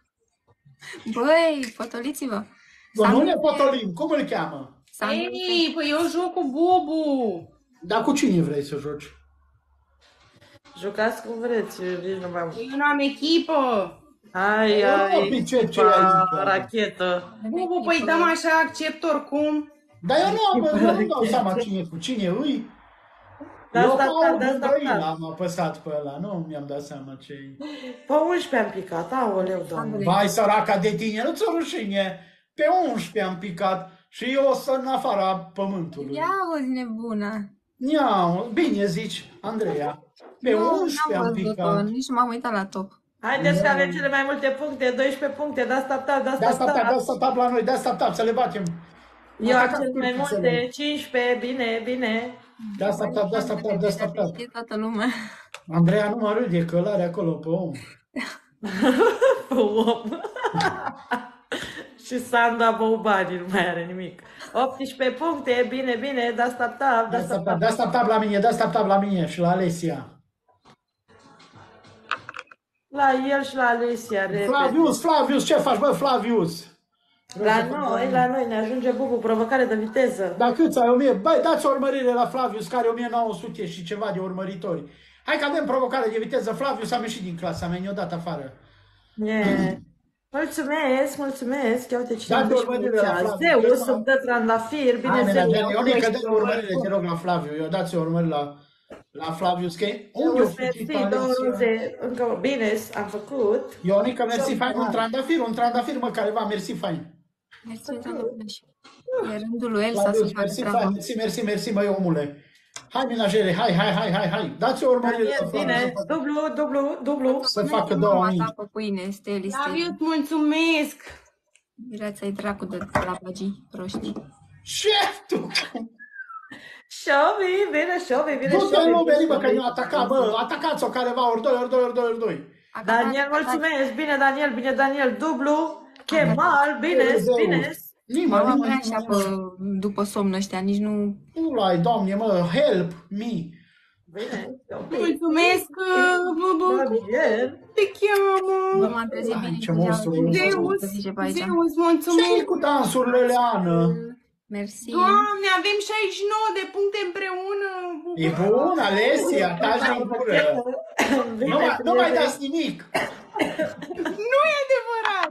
Băi, potoliți-vă! Bă, nu Sandu- ne potolim. Cum îl cheamă? Sandu- Ei, păi eu joc cu Bubu. Dar cu cine vrei să joci? Jucați cum vreți, eu nici nu mai am. Eu nu am echipă. Hai, Eu nu ai, pic ce- ce pa, ai zis, rachetă. Bubu, păi dăm așa, accept oricum. Dar eu nu am, eu nu dau seama cine cu cine îi. Da, Eu da, ca da, un da, da, găină da. am apăsat pe ăla, nu mi-am dat seama ce Pe unsprezece am picat, aoleu, doamne. Vai, săraca de tine, nu ți-o rușine. Pe unsprezece am picat și eu o să în afara pământului. Ia auzi, nebună! Ia, bine zici, Andreea. Pe Nu, unsprezece n-am am văzut-o, picat. nici nu m-am uitat la top. Haideți că avem cele mai multe puncte, doisprezece puncte, da, stop, tap, da, Da, stop, stop, tap, da, tap. stop, tap la noi, da, stop, tap, să le batem. Eu am Atacați cele mai turchițele. multe, cincisprezece, bine, bine. Da, stop, tap, da, stop, tap, da, stop, tap. Știe toată lumea. Andreea nu mă râde că ăla are acolo pe om. Om. Și Sandu a băut banii, nu mai are nimic. optsprezece puncte, bine, bine, da, stop, tap, da, Da, stop, stop, tap, tap. da, stop, tap la mine, da, stop, tap la mine și la Alesia. La el și la Alessia, repede. Flavius, Flavius, ce faci, bă, Flavius? La noi, la noi ne ajunge Bubu, provocare de viteză. Dar câți ai? o mie? Băi, dați o urmărire la Flavius, care are o mie nouă sute și ceva de urmăritori. Hai că avem provocare de viteză. Flavius am ieșit din clasa mea, ne-o dat afară. Yeah. Mulțumesc, mulțumesc. Ia uite cine Da, am urmărire la Flaviu. Zeus, să-mi dă trandafir, bine, Hai, Zeus. mena, Ionica, dă o urmărire, te rog, la Flaviu. Eu dați o urmărire la, la Flavius, că unde o Zeus, fi mersi, Alesia? două roze, încă, bine, am făcut. Ionica, mersi, fain, un trandafir, un trandafir, mă, careva, mersi, fain. Mersi, doamne. E rândul lui Elsa să Flavius, facă mersi, treaba. fain, mersi, mersi, mersi, măi, omule. Hai, menajere, hai, hai, hai, hai, hai. Dați o urmărire la Bine, Flavius. dublu, dublu, dublu. Să facă Mama două ta mii. pe pâine, Steli, Flaviu, Steli. mulțumesc. Virați-ai dracu de la pagii proștii. Ce tu? Shobi, bine, Shobi, bine, Du-te în lume, Shobi. bă, că ne-au atacat, bă, atacați-o careva, ori doi, ori doi, ori doi, ori doi. Daniel, mulțumesc, bine, Daniel, bine, Daniel, dublu. Kemal, bine, bine. Nimeni, Mama nu nimeni, așa pe, după somn ăștia, nici nu... nu ai, doamne, mă, help me. Bine, Mulțumesc, bă, Daniel. te cheamă. Mă m-am trezit Ai, bine ce cu monstru, geamul, Zeus, să zice pe aici. Zeus, Ce mulțumesc. cu dansurile, Leana? Mersi. Doamne, avem șaizeci și nouă de puncte împreună. E bun, Alesia, taci din gură. Nu, mai- nu mai dați nimic. Nu e adevărat.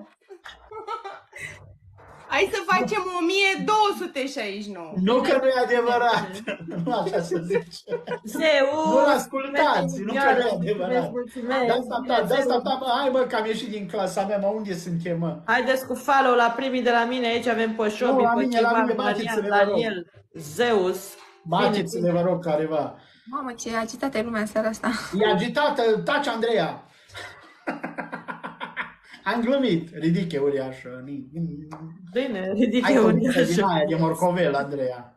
Hai să facem o mie două sute șaizeci și nouă. Nu că nu e adevărat. Nu așa să zice. Zeus. Nu ascultați, nu că nu e adevărat. Mulțumesc, Da, stop, da, da, stop, da, mă, hai mă, că am ieșit din clasa mea, mă, unde suntem, mă? Haideți cu follow la primii de la mine, aici avem pe Shobi, Nu, la pe mine, la Kemal, mine, Marian, bateți-le, vă rog. Daniel, Zeus. Bateți-le, vă rog, careva. Mamă, ce agitată e lumea în seara asta. E agitată, taci, Andreea. Am glumit, ridiche uriașă. Bine, ridică Hai că un din aia de morcovel, Andreea.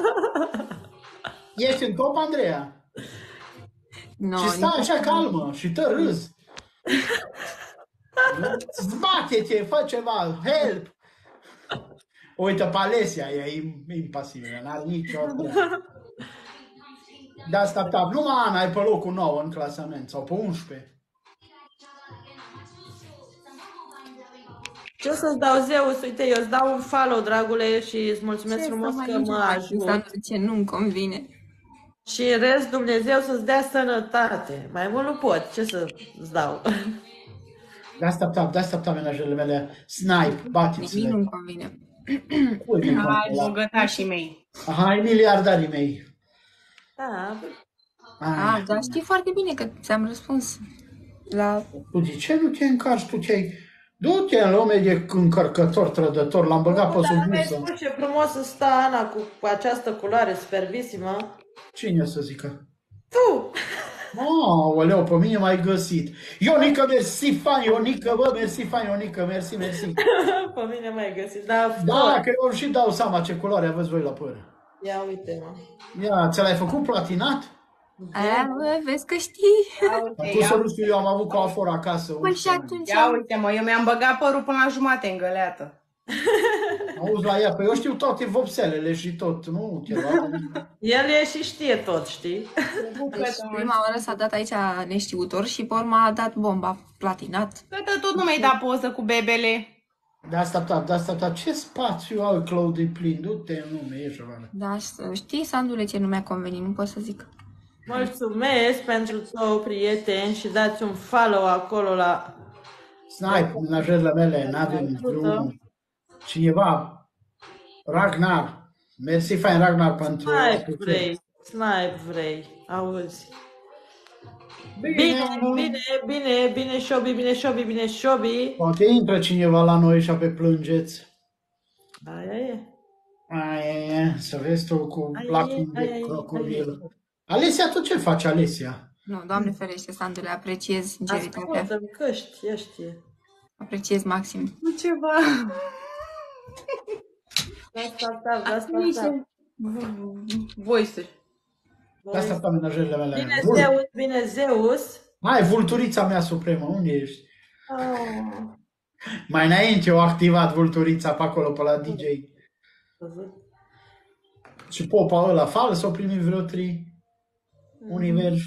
Ești în top, Andreea? No, Și stai așa calmă și te râzi. Zbate-te, fă ceva, help! Uite, pe Alesia, e impasibilă, n-are nicio treabă. Da, stop, stop. Numai Ana e pe locul nouă în clasament, sau pe unsprezece. Ce o să-ți dau, Zeus? Uite, eu îți dau un follow, dragule, și îți mulțumesc ce frumos să mai că mă ajut? ajut. Ce nu-mi convine. Și în rest, Dumnezeu să-ți dea sănătate. Mai mult nu pot, ce să-ți dau? Da, stop, stop, da, stop, stop, menajele mele. Snipe, Nimic bateți-le. nu-mi convine. Hai, bogătașii mei. Hai, miliardarii mei. Da, Ah, dar știi foarte bine că ți-am răspuns la... Tu de ce nu te încarci? Tu te-ai... Du-te în lume de încărcător, trădător, l-am băgat pe sub mi-ai buză. spus ce frumos stă Ana cu, cu această culoare superbisimă. Cine să zică? Tu! Aoleu, pe mine m-ai găsit. Ionică, mersi, fan, Ionică, bă, mersi, fan, Ionică, mersi, mersi. Pe mine m-ai găsit, da, Da, că eu și dau seama ce culoare aveți voi la păr. Ia uite, mă. Ia, ți l-ai făcut platinat? Aia, bă, vezi că știi. Tu să nu știu, eu am avut coafor acasă. Păi și atunci... Ia uite mă, eu mi-am băgat părul până la jumate în găleată. Auzi la ea, că eu știu toate vopselele și tot, nu? Ceva. El e și știe tot, știi? Deci prima oară s-a dat aici neștiutor și pe urmă a dat bomba platinat. Câtă tot nu mi-ai dat poză cu bebele. De asta, da, de asta, da, ce spațiu au Claude plin? Du-te în lume, ieși afară. Da, știi, Sandule, ce nu mi-a convenit, nu pot să zic. Mulțumesc pentru tău, prieten, și dați un follow acolo la... Snipe, menajările mele, n-avem vreun... Cineva, Ragnar, mersi fain Ragnar pentru... Snipe vrei, snipe vrei, auzi. Bine, bine, bine, bine, Shobi, bine, Shobi, bine, Shobi. Poate intră cineva la noi și apoi plângeți. Aia e. Aia e, să vezi tu cu Aia e, lacul aia de e, crocodil. Alesia, tu ce faci, Alesia? Nu, Doamne ferește, Sandule, apreciez sinceritatea. Ascultă-mi căști, ea știe. Apreciez maxim. Nu ceva. Asta, asta, asta. Voice-uri. Asta pe menajările mele. Bine, Vul- Zeus, bine, Zeus. Hai, vulturița mea supremă, unde ești? Oh. Mai înainte o activat vulturița pe acolo, pe la D J. Și popa ăla fals o primit vreo trei univers.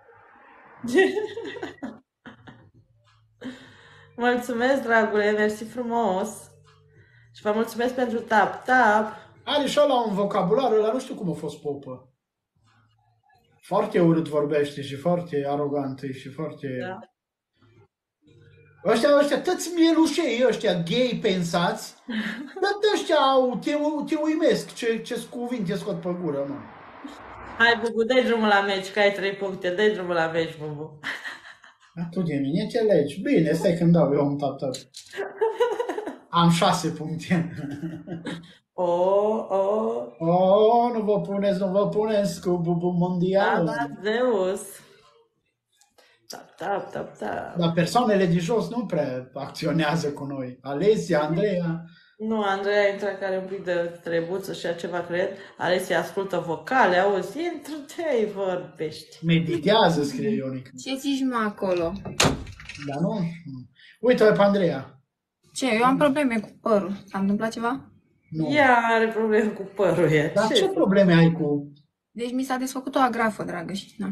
Mulțumesc, dragule, mersi frumos. Și vă mulțumesc pentru tap, tap. Are și ăla un vocabular, ăla nu știu cum a fost popă. Foarte urât vorbește și foarte arogant e și foarte... Da. Ăștia, ăștia, toți mielușei ăștia gay pensați, dar ăștia au, te, te uimesc ce, ce cuvinte scot pe gură, mă. Hai, Bubu, dai drumul la meci, că ai trei puncte, dai drumul la meci, Bubu. Dar tu de mine ce legi? Bine, stai când dau eu un tap-tap. Am șase puncte. Oh, oh, Oh, nu vă puneți, nu vă puneți cu bubu da, mondial. da, Zeus. Tap, tap, tap, tap. Dar persoanele de jos nu prea acționează cu noi. Alesia, Andreea, Nu, Andreea intră care un pic de trebuță și ceva, cred. Alessia ascultă vocale, auzi, intră, te vorbești. Meditează, scrie Ionica. Ce zici, mă, acolo? Dar nu? Uite-o pe Andreea. Ce? Eu am probleme cu părul. S-a întâmplat ceva? Nu. Ea are probleme cu părul, e. Dar ce probleme ai cu... Deci mi s-a desfăcut o agrafă, dragă, și na.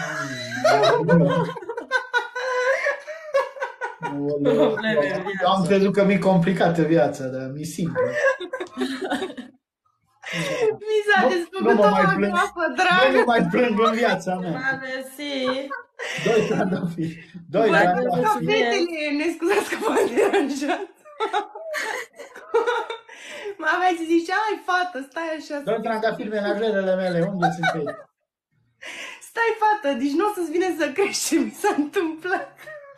Probleme în viață. Am crezut că mi-e complicată viața, dar mi-e simplă. Mi s-a Nu- desfăcut nu o mă mai plâng. agrafă, Nu dragă. mă mai plâng în viața mea. Ma, mersi. Doi trandafiri. Doi Bă, trandafiri. Fetele, ne scuzați că v-am deranjat. Mă aveai să zici, ai fată, stai așa. Doi trandafiri menajerele mele. Unde sunt ei? Stai fată, deci nu o să-ți vine să crești ce mi s-a întâmplat.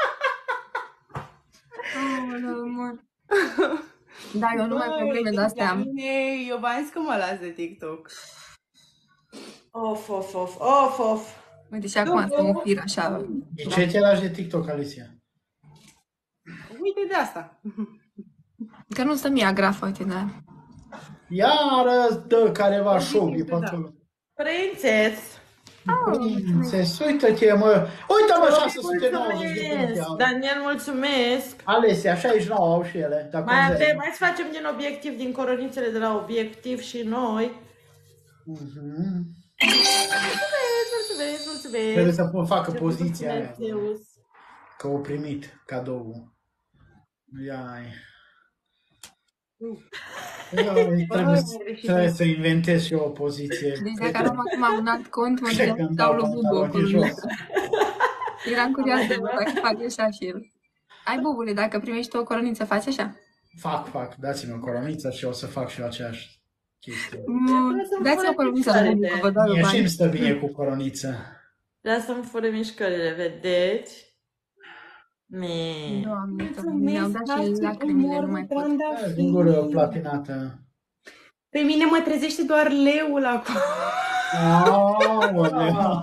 Aoleu, mă. Da, eu nu mai probleme de-astea am. Mine, eu v-am zis că mă las de TikTok. Of, of, of, of, of. Uite, și acum să mă fir așa. De ce te lași de TikTok, Alicia? Uite de asta. Că nu stă mie agrafă, uite, da. Iară dă careva șobi pe acolo. Prințes. Prințes, uită-te, mă. Uită-mă, șase sute nouăzeci de minute Mulțumesc. au. Daniel, mulțumesc. Alessia, șaizeci și nouă au și ele. Dacă Mai vrei. avem, mai să facem din obiectiv, din coronițele de la obiectiv și noi. Mhm. Mulțumesc, mulțumesc, mulțumesc. Trebuie să po- facă Ce poziția aia. mulțumesc, Zeus. Că o primit cadoul. Iai. Iai, trebuie, trebuie să inventez și eu o poziție. Deci dacă am acum un alt cont, mă Cred că îmi dau dau lui Bubu o pantaloni jos. coroniță. Eram curioasă de văd dacă fac așa și el. Ai, Bubule, dacă primești o coroniță, faci așa? Fac, fac. Dați-mi o coroniță și o să fac și eu aceeași chestie. Mm, Dați-mi o coroniță lui Bubu, că vă dau eu Mie și bani. îmi stă bine cu coroniță. Vreau să-mi fură mișcările, vedeți? Mi. Doamne, că mi-au dat și lacrimile, nu mai pot. Din gură platinată. Pe mine mă trezește doar leul acum. Aoleu.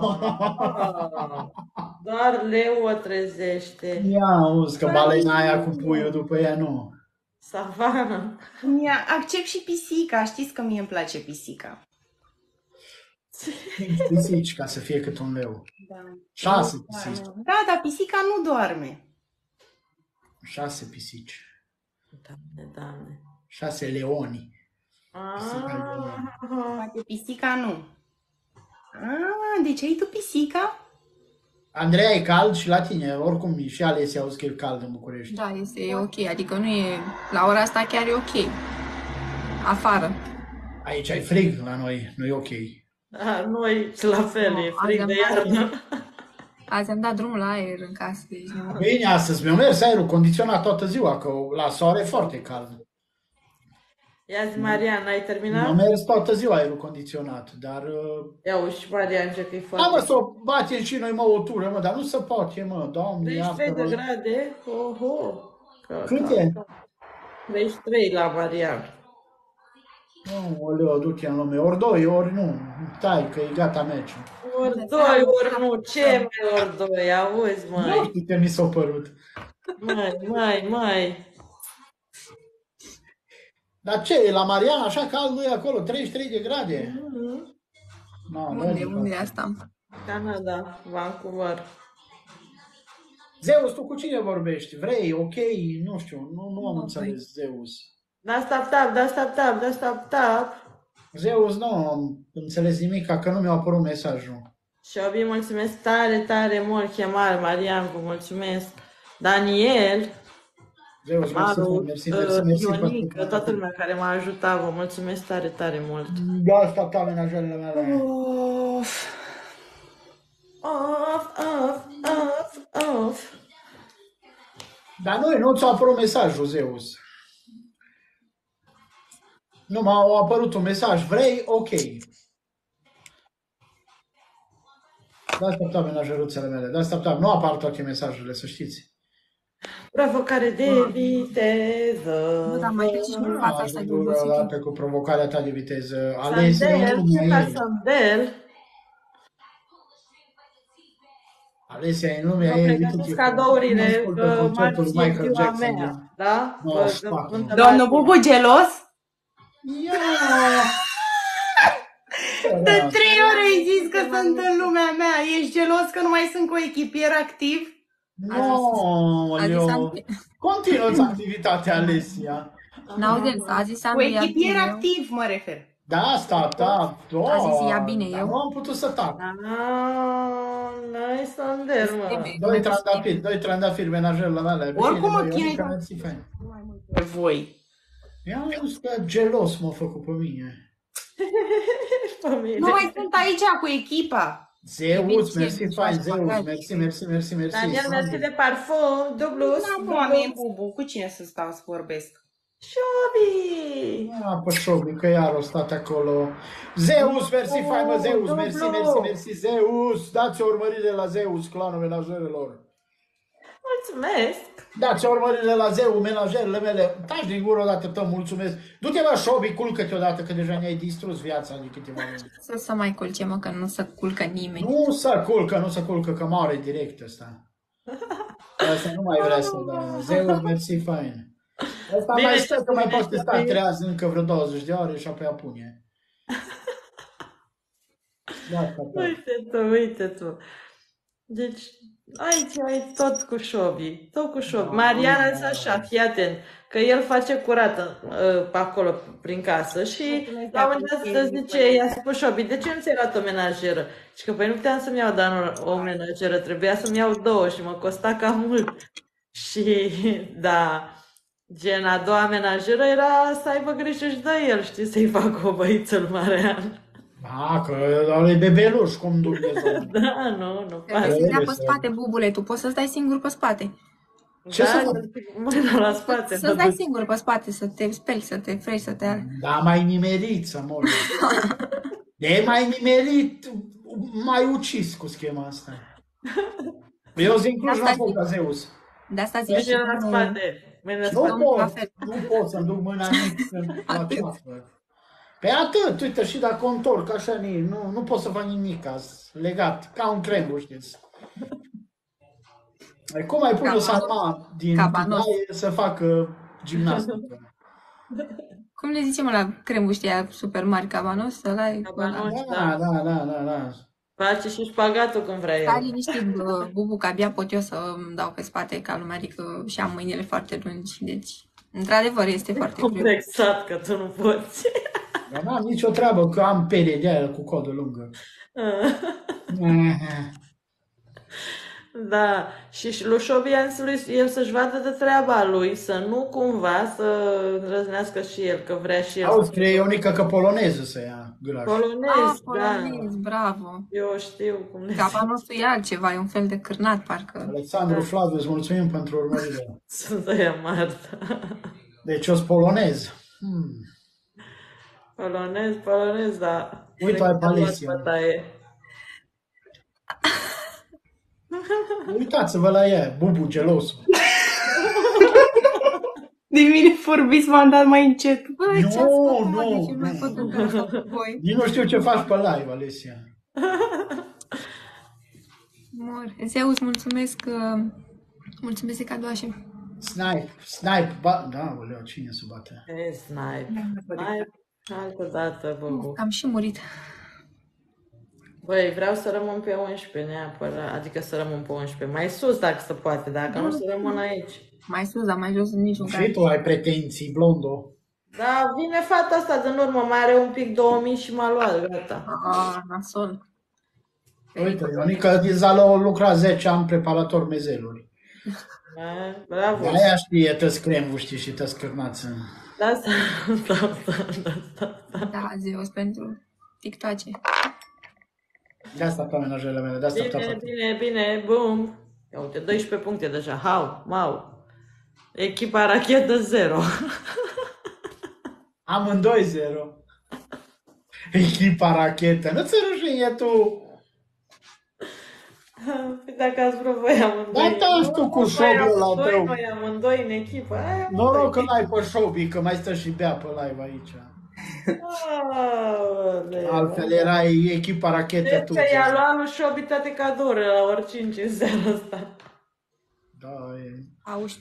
Doar leu o trezește. Ia auzi că balena aia cu puiul după ea nu. Savana. Ia, accept și pisica, știți că mie îmi place pisica. Cinci pisici ca să fie cât un leu. Da. Șase pisici. Da, dar pisica nu doarme. Șase pisici. Doamne, doamne. Șase leoni. Ah, Poate pisica nu. Ah, deci ai tu pisica? Andreea e cald și la tine, oricum și Alessia auzi că e cald în București. Da, este e ok, adică nu e, la ora asta chiar e ok. Afară. Aici ai frig la noi, nu e ok. ah, noi la fel, e frig de Azi am iarnă. Azi am dat drumul la aer în casă, deci nu. Bine, astăzi mi-a mers aerul condiționat toată ziua, că la soare e foarte cald. Ia zi, Marian, ai Mi-a terminat? mers toată ziua aerul condiționat, dar... uh, Ia uși și Marian, ce că e Da, mă, foarte... să o batem și noi, mă, o tură, mă, dar nu se poate, mă, doamne, treizeci și trei de iartă-mă. grade? Oho! Ca- Cât ca- e? treizeci și trei la Marian. Nu, oleu, du-te în lume, ori doi, ori nu, tai, că e gata meciul. Ori doi, ori nu, ce mai ori doi, auzi, Nu măi, știu ce mi s-a părut. măi, măi, măi. Dar ce, e la Mariana așa cald nu e acolo, treizeci și trei de grade? No, Unde, unde e asta? Canada, Vancouver. Zeus, tu cu cine vorbești? Vrei, ok, nu știu, nu, nu am Nu, înțeles, Zeus. Da, stop, tap, da, stop, tap, da, stop, tap. Zeus, nu am înțeles nimic, că nu mi-a apărut mesajul. Și Obi, mulțumesc tare, tare mult, chemare, Marian, vă mulțumesc. Daniel, Zeus, mersi, Maru, mersi, mersi, uh, mersi. Ionică, toată lumea care m-a ajutat, vă mulțumesc tare, tare mult. Da, asta ta menajerele mele. Of. Of, of, of, of. Dar nu, nu ți-a apărut mesajul, Zeus. Nu, m-a apărut un mesaj, vrei, ok. Da, stop, stop, menajeruțele mele, da, stop, stop, nu apar toate mesajele, să știți. Provocare de viteză. Nu, dar mai treci și în fața asta de Ajung obosit. odată cu provocarea ta de viteză. Alessia, Sandel, nu ce mai ca e. Sandel? Alesia, în lumea Mă ei, pregătesc uite, cadourile, nu că ascultă concertul marți lui e Michael ziua Jackson. mea, da? Că nouăzeci și patru. sunt Domnul Bubu gelos? Ia! De trei ori ai zis că sunt în lumea mea. Ești gelos că nu mai sunt cu echipier activ? Nu, A zis Leo. Andu- Continuă-ți activitatea, Alesia. N-auzi, Elsa, a zis Cu Andu, ia echipier bine eu. activ, mă refer. Da, asta, da. A zis, ia bine dar eu. nu am putut să tac. Ah, noi suntem, mă. Doi trandafiri, doi trandafiri menajările mele. Oricum mă Bine, chinui Ionica, că- mersi, fain. Pe voi. Ia zis că gelos m-a făcut pe mine. Familie. Nu mai sunt aici cu echipa. Zeus, bine, mersi, ce fain, faci, Zeus, păcat. mersi, mersi, mersi, mersi. Daniel, mersi de parfum, dublus, Nu am eu, Bubu. Cu cine să stau să vorbesc? Șobi! Ia, pe șobi, că iar o stat acolo. Zeus, mersi, fain, mă, Zeus, Oh, mersi, dublu. mersi, mersi, Zeus. Dați o urmărire la Zeus, clanul menajerelor. Mulțumesc! Dați o urmărire la Zeus, menajerele mele. Taci din gură odată, tău, mulțumesc. Du-te, mă, șobi, culcă-te odată, că deja ne-ai distrus viața de câteva minute. Să să mai culce, mă, că nu se culcă nimeni. Nu se culcă, nu se culcă, că mare direct ăsta. Asta nu mai vrea să dă. Zeus, mersi, fain. Asta Bine, mai stă, că mai bine, poate sta bine. treaz încă vreo douăzeci de ore și apoi apune. Da, da, da. Uite tu, uite tu. Deci, aici ai tot cu șobii, tot cu șobi. Mariana însă așa, fii atent, că el face curat uh, pe acolo, prin casă și la un moment dat să zice, i-a spus șobii, de ce nu ți-ai luat o menajeră? Și că păi nu puteam să-mi iau doar o menajeră, trebuia să-mi iau două și mă costa cam mult. Și, da, gen, a doua menajeră era să aibă grijă și de el, știi, să-i facă o băiță lui Marian. Da, că ăla e bebeluș, cum Dumnezeu. Da, nu, nu Că poate. ți dea pe spate, Bubule, tu poți să stai singur pe spate. Ce Da, să fac? mâna la spate. Să stai singur pe spate, să te speli, să te freci, să te... Da, mai nimerit să mor. De mai nimerit, mai ucis cu schema asta. Eu zic Cluj, Asta n-am zic. ca Zeus. De asta zic și Mâna la domnul- spate. Mâna la Nu spate. Domnul la pot, fel. nu pot să-mi duc mâna nici în- la ceafă. Pe atât, uite, și dacă o întorc așa, ni- nu, nu pot să fac nimic, azi, legat, ca un crengul, știți. E cum ai pune Cabanos. sarma din Cabanos. tigaie să facă gimnastică? Cum le zicem la crembuștii aia super mari, cabanos? Ăla e Cabanos. Da, da, da, da, da. Face și șpagatul când vrea Stai el. liniștit, bă, Bubu, că abia pot eu să îmi dau pe spate ca lumea, adică și am mâinile foarte lungi, deci, într-adevăr, este foarte greu. Complexat că tu nu poți. Dar n-am nicio treabă că am pere de aia cu codă lungă. Da, și și lui Șobian să lui, el să-și vadă de treaba lui, să nu cumva să îndrăznească și el, că vrea și el Auzi, să că e unica că poloneză să ia gâlaș. polonez, Ah, da. polonez, bravo. Eu știu cum le zic. Cabanosul e altceva, e un fel de cârnat, parcă. Alexandru Flaviu, îți mulțumim pentru urmărire. Sunt aia Marta. Deci eu sunt polonez. Hmm. Polonez, polonez, da. Uite, ai Palesia. Bătaie. Uitați-vă la ea, Bubu gelosul. De mine vorbiți, m-am dat mai încet. Bă, Nu, ce-ați făcut, nu, mă, de ce nu. mai pot întâmpla asta cu voi? Nici nu știu ce faci pe live, Alesia. Mor. Zeus, mulțumesc, uh, mulțumesc de cadouașe. Snipe, snipe, ba... Da, oleu, cine se bate? E, snipe. Snipe, altă dată, băbu. Am și murit. Băi, vreau să rămân pe unsprezece neapărat, adică să rămân pe unsprezece. Mai sus dacă se poate, dacă nu să rămân aici. Mai sus, dar mai jos în niciun Și caz. tu ai pretenții, blondo. Da, vine fata asta din urmă, mai are un pic două mii și m-a luat, gata. Ah, nasol. Uite, Ionica Dizalo lucra zece ani preparator mezeluri. Da, bravo. De aia știe tăți cremvu, știi, și tăți cârnață. Da, asta, da, da, da, da. Da, Zeus, pentru TikToke. De asta pe menajele mele, de asta Bine, pe bine, bine, bum. Ia uite, doisprezece puncte deja, hau, mau. Echipa rachetă zero. Amândoi zero. Echipa rachetă. Nu ți rușine tu? Păi dacă ați vrut voi amândoi. Da, da, tu cu Noi șobiul la amândoi, tău. Noi amândoi în echipă. Aia, Noroc că n-ai pe Shobi, că mai stă și bea pe live aici. Aoleu. Altfel erai echipa rachetă Deci tu. că i-a luat lui Șobi toate cadourile la ori cinci în seara asta. Da, e... Auzi.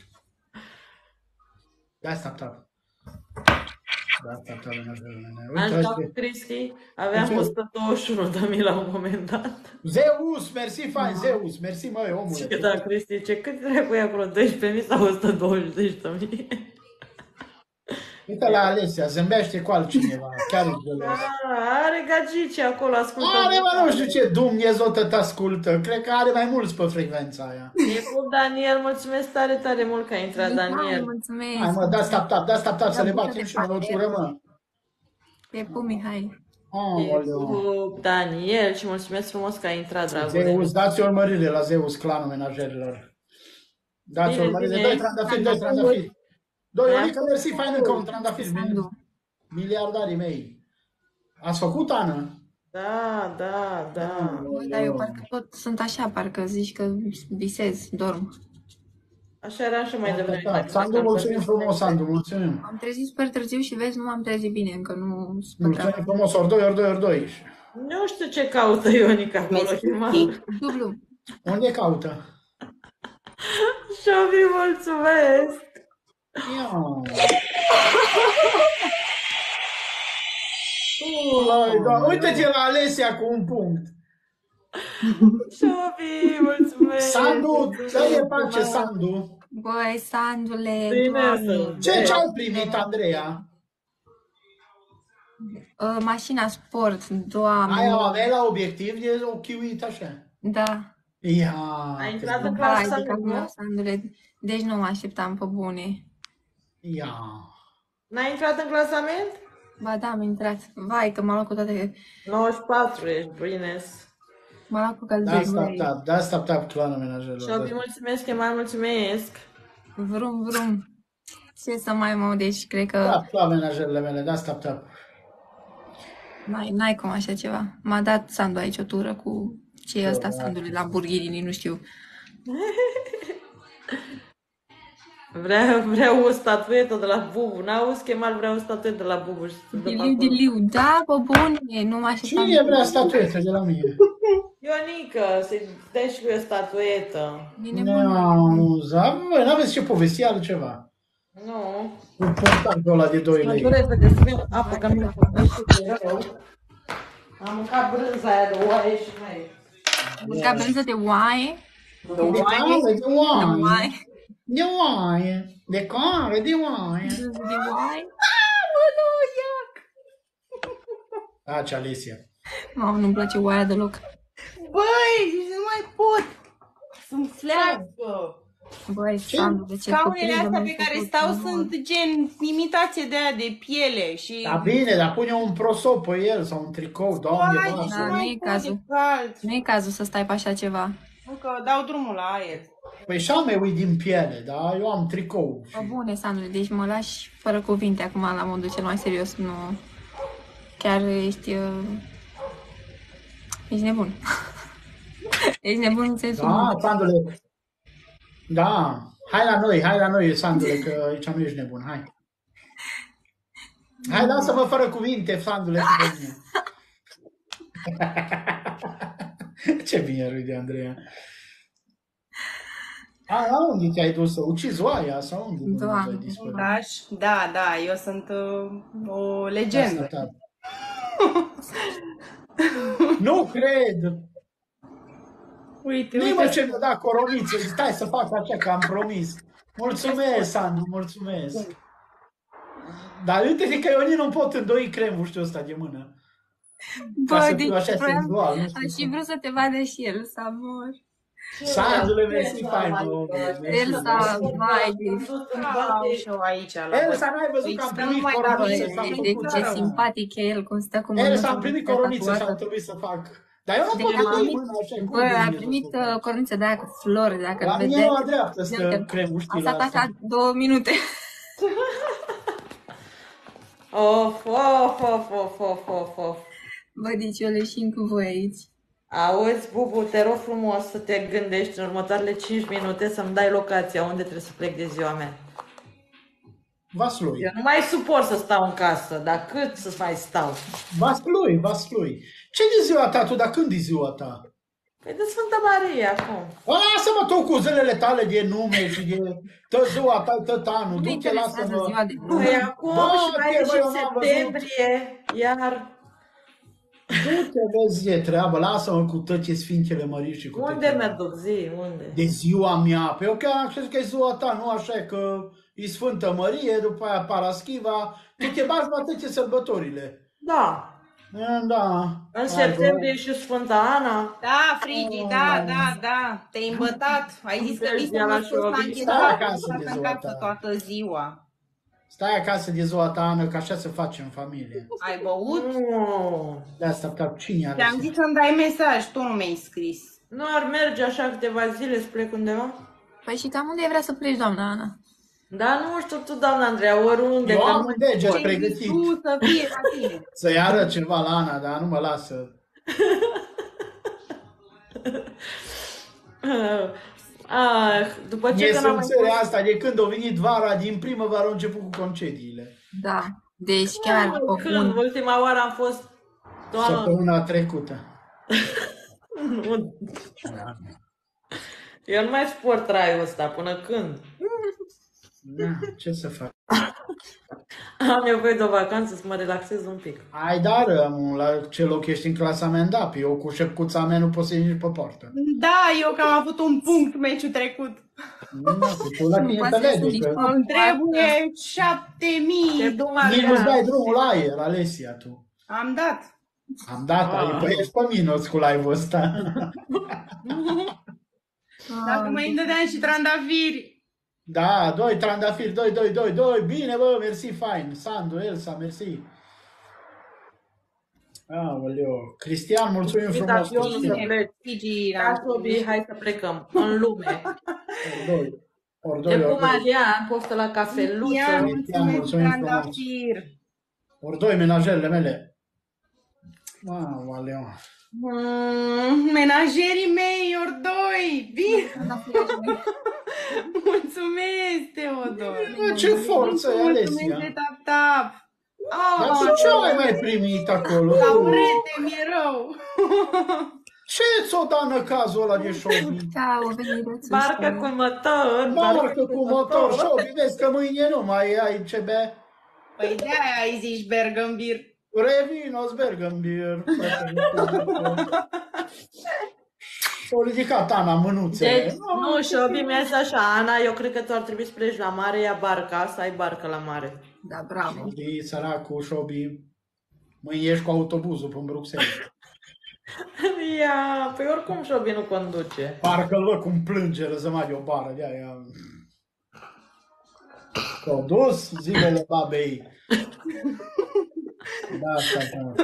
Da, stop, stop. Da, stop, stop, menajele. Am Uite, jucat cu uite. Cristi, aveam Uite. o sută douăzeci și unu de mii la un moment dat. Zeus, mersi, fain, Zeus, mersi, măi, omule. Și da, Cristi, ce cât dracu e acolo, doisprezece mii sau o sută douăzeci de mii? Uite la Alesia, zâmbește cu altcineva, chiar e gelos. Are gagici acolo, ascultă. Are, mă, nu știu ce Dumnezeu te ascultă, cred că are mai mulți pe frecvența aia. E cu Daniel, mulțumesc tare, tare mult că ai intrat, Hai, Daniel. mulțumesc. Hai, mă, da, stop, stop, da, stop, stop, să Da, le bucură batem de și o lotură, mă. Pe pu, Mihai. E Aoleu. cu Daniel și mulțumesc frumos că ai intrat, dragule. Zeus, dați o urmărire la Zeus, clanul menajerilor. Dați o Bine, urmărire, bine. doi trandafiri, doi trandafiri. Doi, Mai Ionica, am mersi, fain încă un trandafir. Sandu. Miliardarii mei. Ați făcut, Ana? Da, da, da. Băi, dar eu parcă tot sunt așa, parcă zici că visez, dorm. Așa era și mai devreme. Da, Sandu, mulțumim frumos, Sandu, mulțumim. Am trezit super târziu și vezi, nu m-am trezit bine, încă nu Mulțumim spătam. frumos, ori doi, ori doi, ori doi. Nu știu ce caută Ionica acolo. chema. Dublu. Unde caută? Șobi, mulțumesc! Ia. Ui, da. Uite-te la Alesia cu un punct. Șobi, mulțumesc! Sandu, dă-i pace, Sandu. Băi, Sandule, Bine Doamne. să- Ce ce-ai primit, Andreea? Uh, mașina sport, Doamne. Aia aveai la obiectiv, e o chiuit așa. Da. Ia. Ai intrat în Vai, clasă, de capul nu? meu, Sandule. Deci nu mă așteptam pe bune. Ia. N-ai intrat în clasament? Ba da, am intrat. Vai, că m-a luat cu toate... nouăzeci și patru ești, Brines. M-a luat cu Da, călduri. stop, băi. stop, da, stop, stop, clanul menajerilor. Șobi, Da. mulțumesc, mai mulțumesc. Vrum, vrum. Ce să mai mă, deci cred că Da, clan menajerile mele, da, stop, stop. n-ai, n-ai cum așa ceva. M-a dat Sandu aici o tură cu ce e ăsta, Da. Sandule, la Burghirini, nu știu. Vreau, vreau o statuetă de la Bubu. N-auzi, Chemal, vreau o statuetă de la Bubu. Și să dăm Diliu, acolo. diliu. Da, pe bune, nu mă așteptam. Cine vrea statuetă de la mine? Ionica, să-i dai și lui o statuetă. Bine, bun. Nu, za, bă, n-aveți ce povesti altceva. Nu. Cu punctajul ăla de doi Mă lei. durez să găsim apă, că mi-a făcut rău. Am mâncat brânza aia de oaie și mai... Mânca brânză de oaie. De care? De De oaie. oaie. De oaie. De care? De oaie. Brânză de oaie. Da, ce Alesia. Mamă, nu-mi place oaia deloc. Băi, nu mai pot! Sunt fleacă! Băi, Sandu, de ce Scaunele copii, astea m-ai pe care făcut? stau Nu. sunt gen imitație de aia de piele și... Da, bine, dar pune un prosop pe el sau un tricou, doamne, Băi, bă, deci Da, nu nu mai e pot, cazul. e cald. Nu e cazul să stai pe așa ceva. Încă dau drumul la aer. Păi și am eu din piele, da? Eu am tricou. Bă, bune, Sandu, deci mă lași fără cuvinte acum la modul cel mai serios. Nu... Chiar ești... Uh... Ești nebun. Ești nebun în sensul... Da, bun. Sandule. Da. Hai la noi, hai la noi, Sandule, că aici nu ești nebun, hai. Hai, lasă-mă fără cuvinte, Sandule, cu pe mine. Ce bine râde, Andreea. A, la unde te-ai dus să ucizi oaia sau unde? Dumnezeu, Doamne. ai dispărut? Da, și- da, da, eu sunt uh, o Asta, legendă. da. Nu cred! Uite, Nu-i mă uite. ce mi-a dat coroniță, stai să fac așa că am promis. Mulțumesc, Sandu, mulțumesc. Dar uite că eu nici nu pot îndoi cremușul ăsta de mână. Ca Bă, să deci fiu așa vreau- senzual, nu Aș știu fi cum. vrut să te vadă și el, să mor. Sandule, mersi, fain, mă, mersi, Elsa, mersi. vai, deci... Stau și eu aici la Elsa, n-ai văzut că am primit coroniță, s-a Deci, făcut ce rău. simpatic e el, cum stă cu Elsa, am mânuța primit pe coroniță și tatuată. am trebuit să fac. Dar eu nu De pot la îndoi mami? mâna așa, cum Bă, a Dumnezeu primit să fac? uh, coroniță de aia cu flori, dacă La îl mine vedeai. la dreaptă Uite, stă cremuștila a stat asta. așa două minute. Of, of, of, of, of, of, of. Bă, deci eu leșin cu voi aici. Auzi, Bubu, te rog frumos să te gândești în următoarele cinci minute să-mi dai locația unde trebuie să plec de ziua mea. Vaslui. Eu nu mai suport să stau în casă, dar cât să mai stau? Vaslui, vaslui. Ce de ziua ta tu, dar când e ziua ta? Păi de Sfânta Maria acum. Lasă-mă tu cu zilele tale de nume și de tot ziua ta, tot anul. Nu te Du-te, interesează lasă-mă. ziua de nume. Păi acum Da, și mai te, e și băi, în eu n-am văzut. septembrie, iar Du-te, vezi, e treabă, lasă-mă cu toate Sfintele Mării și cu unde toate- mă duc, zi, unde? De ziua mea. Păi eu chiar am crezut că e ziua ta, nu așa că e Sfântă Mărie, după aia Paraschiva. Tu te bagi la toate sărbătorile. Da, Da. în Hai, septembrie bă. și Sfânta Ana. Da, Frigi, da, da, da. Te-ai îmbătat. Ai zis că vii să mă scos la Stai închisoare, acasă am de stat în ziua casă ta. toată ziua. Stai acasă de ziua ta, Ana, că așa se face în familie. Ai băut? Nu, De asta, cap, cine are Te-am zis să-mi dai mesaj, tu nu mi-ai scris. nu ar merge așa câteva zile să plec undeva? Păi și cam unde ai vrea să pleci, doamna Ana? Da, nu știu tu, doamna Andreea, oriunde. Eu că am nu- un deget Ce-ai zis pregătit tu să fie la tine? să-i arăt ceva la Ana, dar nu mă lasă. Ah, după ce că n-am mai Nesînțerea asta, de când a venit vara, din primăvară au început cu concediile. Da. Deci chiar o Când? bun. Ultima oară am fost... Doamne, Săptămâna trecută. nu. Eu nu mai suport traiul ăsta, până când? Da, ce să fac? Am nevoie de o vacanță să mă relaxez un pic. Ai, dar am, la ce loc ești în clasament, eu cu șepcuța mea nu pot să ieși nici pe poartă. Da, eu că am avut un punct meciul trecut. Nu, că tu la Nu tine poți te să ieși vede, nici că pe- Îmi trebuie șapte Te mii. duc nici nu-ți Maria. dai drumul la aer, Alesia, tu. Am dat. Am dat, Ah. ai, păi ești pe minus cu live-ul ăsta. Dacă mă îndădeam și trandafiri. Da, doi trandafiri, doi, doi, doi, doi, bine, bă, mersi, fain. Sandu, Elsa, mersi. Aoleo, Cristian, mulțumim Uite, frumos. eu nu Cristian. să plec. Figi, Da, Tobi, hai să plecăm în lume. Ori doi, ori De doi, cu ori doi. Marian, poftă la cafeluță. Ia, Cristian, mulțumesc, mulțumim frumos. trandafir. Ori doi, menajerele mele. Aoleo. Mm, menajerii mei, ori doi. Bine. Mulțumesc, Teodor. Bă, ce forță e, Mulțumesc Alesia. de tap-tap. Dar Oh, tu ce ai mai primit acolo? taurete, mi-e rău. Ce ți-o dat năcazul ăla de șobi? Da, o venit de Barcă cu motor. Barcă cu motor, șobi, vezi că mâine nu mai ai ce bea. Păi de-aia ai zis bergambir. Revino Sbergambir. S-au ridicat Ana mânuțele. Deci, nu, Șobi mi-a zis așa, Ana, eu cred că tu ar trebui să pleci la mare, ia barca, să ai barcă la mare. Da, bravo. Șobi, săracul, Șobi. Mâine ești cu autobuzul până Bruxelles. Ia, păi oricum Șobi nu conduce. Parcă-l văd cum plânge răzămat de o bară de aia. S-au dus zilele babei. Da, asta, da.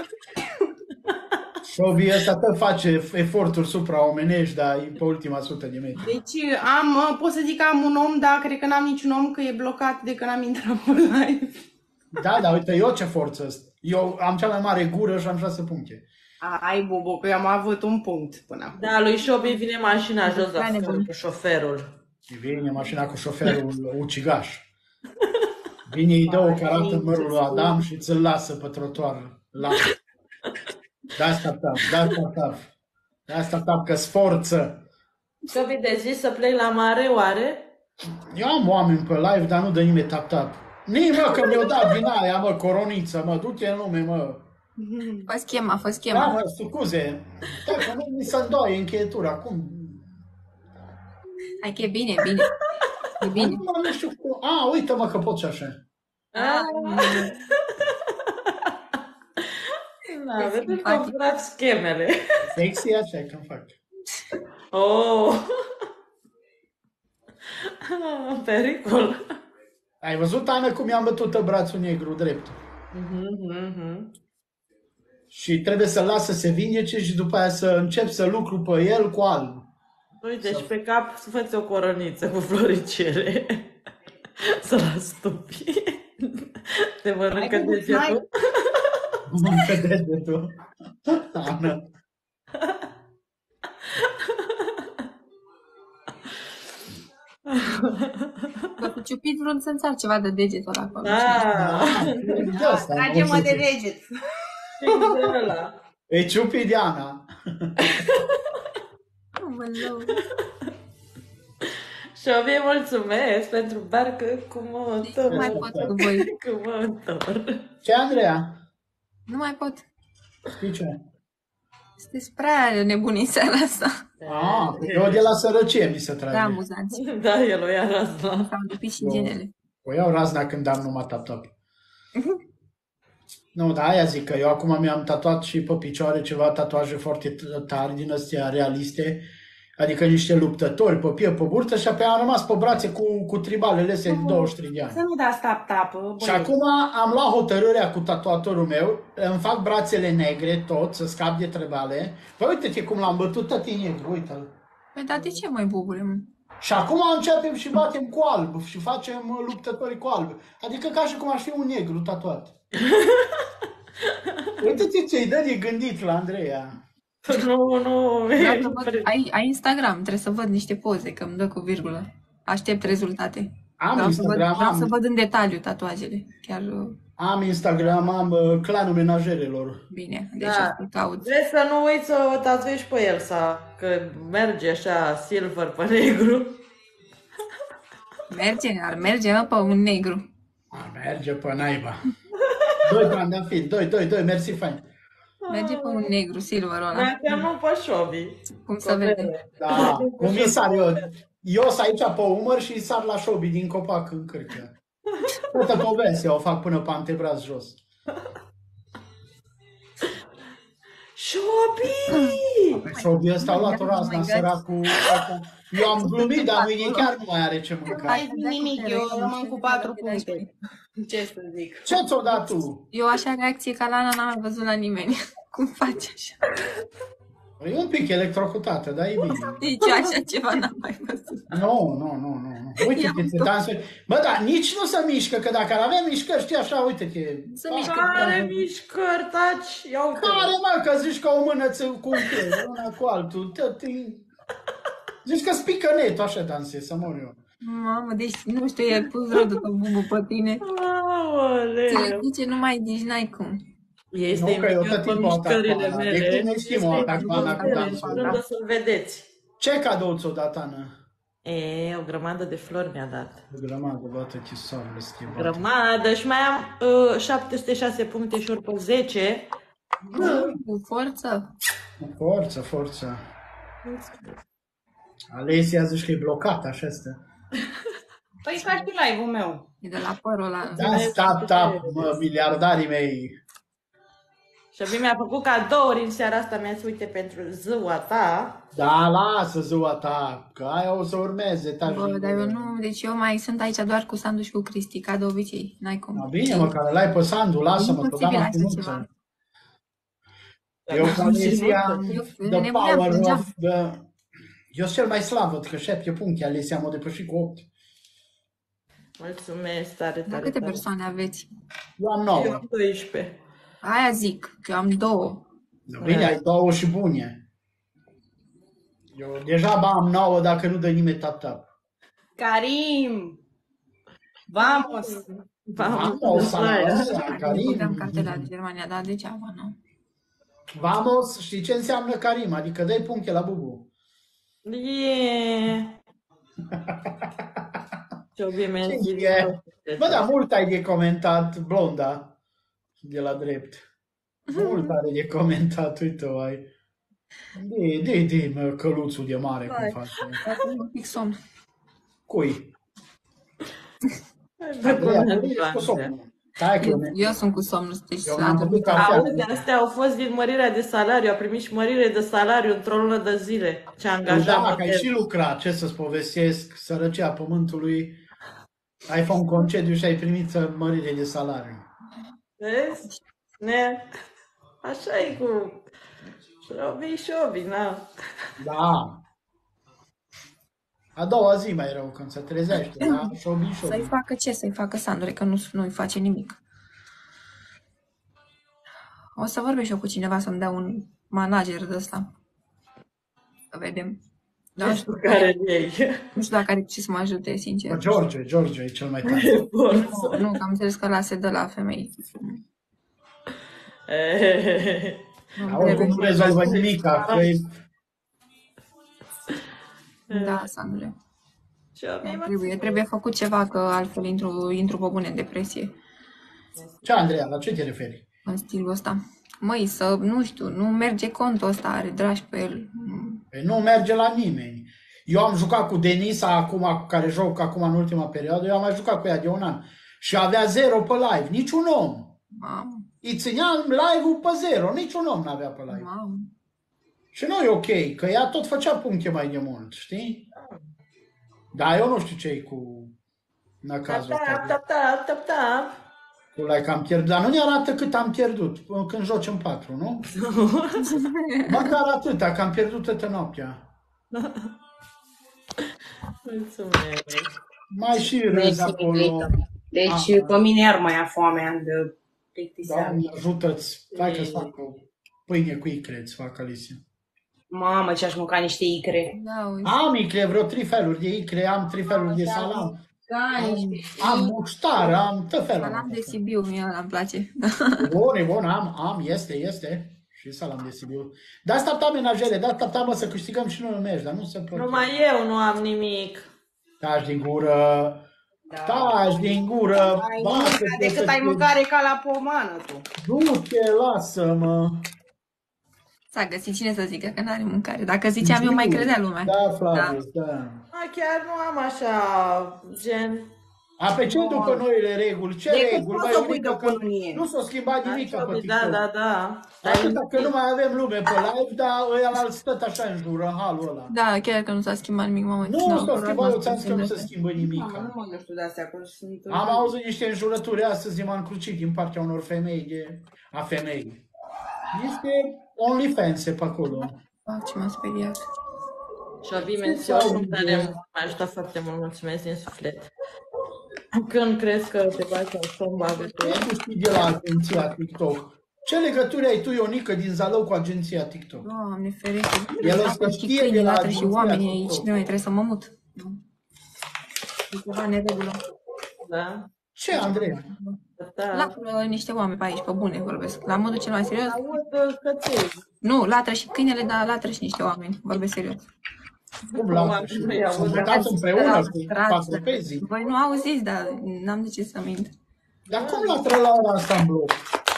Șobi ăsta tot face eforturi supraomenești, dar e pe ultima sută de metri. Deci am, pot să zic că am un om, dar cred că n-am niciun om, că e blocat de când am intrat pe live. Da, dar uite, eu ce forță sunt. Eu am cea mai mare gură și am șase puncte. Ai, Bobo, că eu am avut un punct până acum. Da, lui Șobi vine mașina jos la Bine, scări bun. cu șoferul. Și vine mașina cu șoferul ucigaș. Vine, îi dă o carată în mărul lui Adam și ți-l lasă pe trotuar. Lasă. De asta tap, de asta tap. De asta tap, că sforță. Șobi, de zi să plec la mare, oare? Eu am oameni pe live, dar nu dă nimeni tap-tap. Nici, mă, că mi-o dat din aia, mă, coroniță, mă, du-te în lume, mă. Fă schema, fă Da, schema. mă, scuze. Dacă nu mi se îndoaie încheietura, cum? Hai că e bine, bine. E bine. Mă, nu știu cum. A, uite, mă, că pot și așa. Ah. Da, vedeți că furați schemele. Sexy așa când fac. Oh! Ah, pericol. Ai văzut, Ana, cum i-am bătut brațul negru drept? Mhm, mhm. Și trebuie să-l las să se vindece și după aia să încep să lucru pe el cu alb. Uite, și pe cap să faci o coroniță cu floricele. Să la stupi. Te mănâncă Hai, degetul. Mâncă degetul. Ana. Bă, cu ciupit vrând să înțeleg ceva de degetul ăla acolo. Da. De asta, Trage-mă nu de știu. deget. Fix de ăla. E ciupi Diana. Aoleu. Și o mie mulțumesc pentru barcă cu motor. Nu mai pot cu voi. Cu motor. Ce, Andreea? Nu mai pot. Știi ce? Sunteți prea nebuni în seara asta. Ah, eu de la sărăcie mi se Da, trage. amuzanți. Da, el o ia razna. S-au lipit și genele. O iau razna când am numai tap-tap. Nu, dar aia zic că eu acum mi-am tatuat și pe picioare ceva tatuaje foarte tari din astea realiste, adică niște luptători pe piept, pe burtă și apoi am rămas pe brațe cu, cu tribalele astea din douăzeci și trei de ani. Să nu dați tap-tap, Și băieți. acum am luat hotărârea cu tatuatorul meu, îmi fac brațele negre tot, să scap de trebale. Păi uite-te cum l-am bătut tot în negru, uite-l. Păi, dar de ce mai bubule, mă? Și acum începem și batem cu alb și facem uh, luptători cu alb. Adică ca și cum aș fi un negru tatuat. Uite-te ce-i dă de gândit la Andreea. Nu, nu. Vreau să văd, ai, ai Instagram, trebuie să văd niște poze, că îmi dă cu virgulă. Aștept rezultate. Am Vreau să văd, Instagram, vreau să am, văd în detaliu tatuajele. Chiar uh, am Instagram, am uh, clanul menajerelor. bine. Deci Da. o să caut. Vrei să nu uiți să o tatuezi pe el, sa, că merge așa silver pe negru. Merge, ar merge, mă, pe un negru. A, merge pe naiba. Doi trandafiri, doi, doi, doi, mersi fain. Merge pe un negru, silverul ăla. Dacă nu pe șobi. Cum să vedem. Da, cum mi sar eu. Eu sunt aici pe umăr și sar la șobii din copac în cârcă. Toată povestea o fac până pe antebraz jos. Șobi! Șobii ăsta au luat o razna, săracul. Eu am glumit, dar mâine chiar nu mai are ce mânca. Hai zi nimic, eu rămân cu patru puncte. Ce să zic? Ce ți-o dat tu? Eu așa reacție ca Lana n-am mai văzut la nimeni. Cum faci așa? E un pic electrocutată, dar e bine. Nici eu așa ceva n-am mai văzut. Nu, nu, nu, nu. nu. Uite-te, te dansuri. Bă, da, nici nu se mișcă, că dacă ar avea mișcări, știi așa, uite-te. Se mișcă. Care mișcări, taci! Ia uite. Care, mă, că zici că o mână ți cu un pied, una cu altul. Tot, zici că spică netul, așa dansezi, să mor eu. Mamă, deci nu știu, e pus rău după bubu pe tine. Aoleu. Ți-le zice numai, deci n-ai cum. Este Nu, că eu tot imediat pe timpul atac mișcările Ana. mele. De când ne știm, o atac pe Ana cu Este dansul. imediat, o să-l vedeți. Ce cadou ți-o dat, Ana? E, o grămadă de flori mi-a dat. O grămadă, bată-te soarele schimbat. Grămadă. Și mai am uh, șapte sute șase puncte și ori pe zece. Cu forță. Forță, forță. Alesia zici că e blocat, așa este. Păi ca și live-ul meu. E de la părul ăla. Da, stop, stop, mă, miliardarii mei. Și abia mi-a făcut cadouri în seara asta. Mi-a zis, uite, pentru ziua ta. Da, lasă ziua ta, că aia o să urmeze. taci Bă, din dar eu gură. nu, deci eu mai sunt aici doar cu Sandu și cu Cristi, ca de obicei. N-ai cum. Da, bine, mă, care l-ai pe Sandu, lasă-mă, că Imposibil dana așa cu ceva. mulță. Eu ca Alesia, Eu- the nebuneam, power plângeam. of the... Eu sunt cel mai slab, văd că șapte puncte, Alesia m-a depășit cu opt. Mulțumesc, tare, Dar tare, câte tare. persoane aveți? Eu am Eu nouă. am doisprezece. Aia zic, că eu am două. Bine, ai două și bune. Eu deja ba am nouă dacă nu dă nimeni tap-tap. Karim! Vamos! Vamos, Ana, Karim. Am cartela de Germania, dar degeaba, nu? Vamos, știi ce înseamnă Karim? Adică dai puncte la Bubu. Yeah. Ce bine Ce mi-a zis. e? Bă, da, mult ai de comentat blonda de la drept. Mult are de comentat, uite-o ai. De, de, de, mă, căluțul de mare, cum Hai. face. Acum un pic somn. Cui? Bă, Andreea, până tu ești la cu somnul. Stai că eu ne- Eu sunt cu somn, deci Eu la m-am dormit. făcut cafea. Auzi, astea au fost din mărirea de salariu, a primit și mărire de salariu într-o lună de zile. Ce Da, angajat că ai și lucrat, ce să-ți povestesc, sărăcia pământului, ai făcut un concediu și ai primit mărire de salariu. Vezi? Ne? Așa e cu șobii, șobii, na. Da. A doua zi mai rău, când se trezește, da? Șobi, Să-i șobi. facă ce? Să-i facă Sandure, că nu, nu-i face nimic. O să vorbesc și eu cu cineva să-mi dea un manager de ăsta. Să vedem. Da, Nu știu care de ei. nu știu dacă are ce să mă ajute, sincer. Bă, George, George e cel mai tare. Nu, nu, că am înțeles că ăla se dă la femei. Nu, Dar oricum nu rezolvă nimica, că e... Da, Sandre. Ce-o mie, mă? Trebuie, trebuie făcut ceva, că altfel intru, intru pe bune în depresie. Ce, Andreea, la ce te referi? În stilul ăsta. Măi, să, nu știu, nu merge contul ăsta, are dragi pe el. Păi nu merge la nimeni. Eu am jucat cu Denisa, acum, cu care joc acum în ultima perioadă, eu am mai jucat cu ea de un an. Și avea zero pe live, niciun om. Mamă, Îi țineam live-ul pe zero, niciun om n-avea pe live. mamă. Și nu e ok, că ea tot făcea puncte mai de mult, știi? Dar eu nu știu ce-i cu năcazul Tap, ăsta. tap, tap, tap, tap. Cu like am pierdut, dar nu ne arată cât am pierdut când joci în patru, nu? Măcar atâta, că am pierdut toată noaptea. Mulțumesc. Mai și râzi acolo. Deci, pe mine iar mai ia foamea de plictiseală. Doamne, ajută-ți. Hai că-ți fac o pâine cu icre, îți fac, Alicia. Mamă, ce aș mânca niște icre. Da, uite. Am icre, vreo trei feluri de icre, am trei feluri de salam. Am muștar, am tot felul. Salam de Sibiu, mie ăla îmi place. Bun, e bun, am, am, este, este. Și salam de Sibiu. Dar asta ta menajere, dar asta ta mă să câștigăm și noi în meci, dar nu se poate. Numai eu nu am nimic. Taci din gură, taci din gură. Ai bate, mâncat decât să ai te- mâncare ca la pomană tu. Du-te, lasă-mă. S-a găsit cine să zică că n-are mâncare. Dacă ziceam eu, mai credea lumea. Da, Flavius, da. A, chiar nu am așa, gen... A, pe ce după noile reguli? Ce Decât reguli? poți Mai să uite pui de că cununie. nu s-a schimbat nimic pe TikTok. Da, da, da. Atâta că nu mai avem lume pe live, dar ăia l stat așa în jur, în halul ăla. Da, chiar că nu s-a schimbat nimic, mamă. Nu s-a schimbat, eu ți-am zis că nu se schimbă nimic. Mamă, nu mă știu de astea, că sunt... Am auzit niște înjurături astăzi, m-am crucit din partea unor femei de... a femei. Este OnlyFans pe acolo. Fac ce m-a speriat. Și o mențiuni care m-a ajutat foarte mult, mulțumesc din suflet. Când crezi că te faci un somn bagător? Ce câștigi de la agenția TikTok? Ce legături ai tu, Ionică, din Zalău cu agenția TikTok? Doamne, ferește. El o Dacă să și știe de câinii la latră și agenția oamenii aici, TikTok. de noi trebuie să mă mut. E ceva neregulă. Da? Ce, Andreea? Da. Latră niște oameni pe aici, pe bune vorbesc. La modul cel mai serios. Aud căței. Nu, latră și câinele, dar latră și niște oameni. Vorbesc serios. Cum la Să mutați împreună cu patru pezii. Voi nu auziți, dar n-am de ce să mint. Dar cum latră la ora asta în bloc?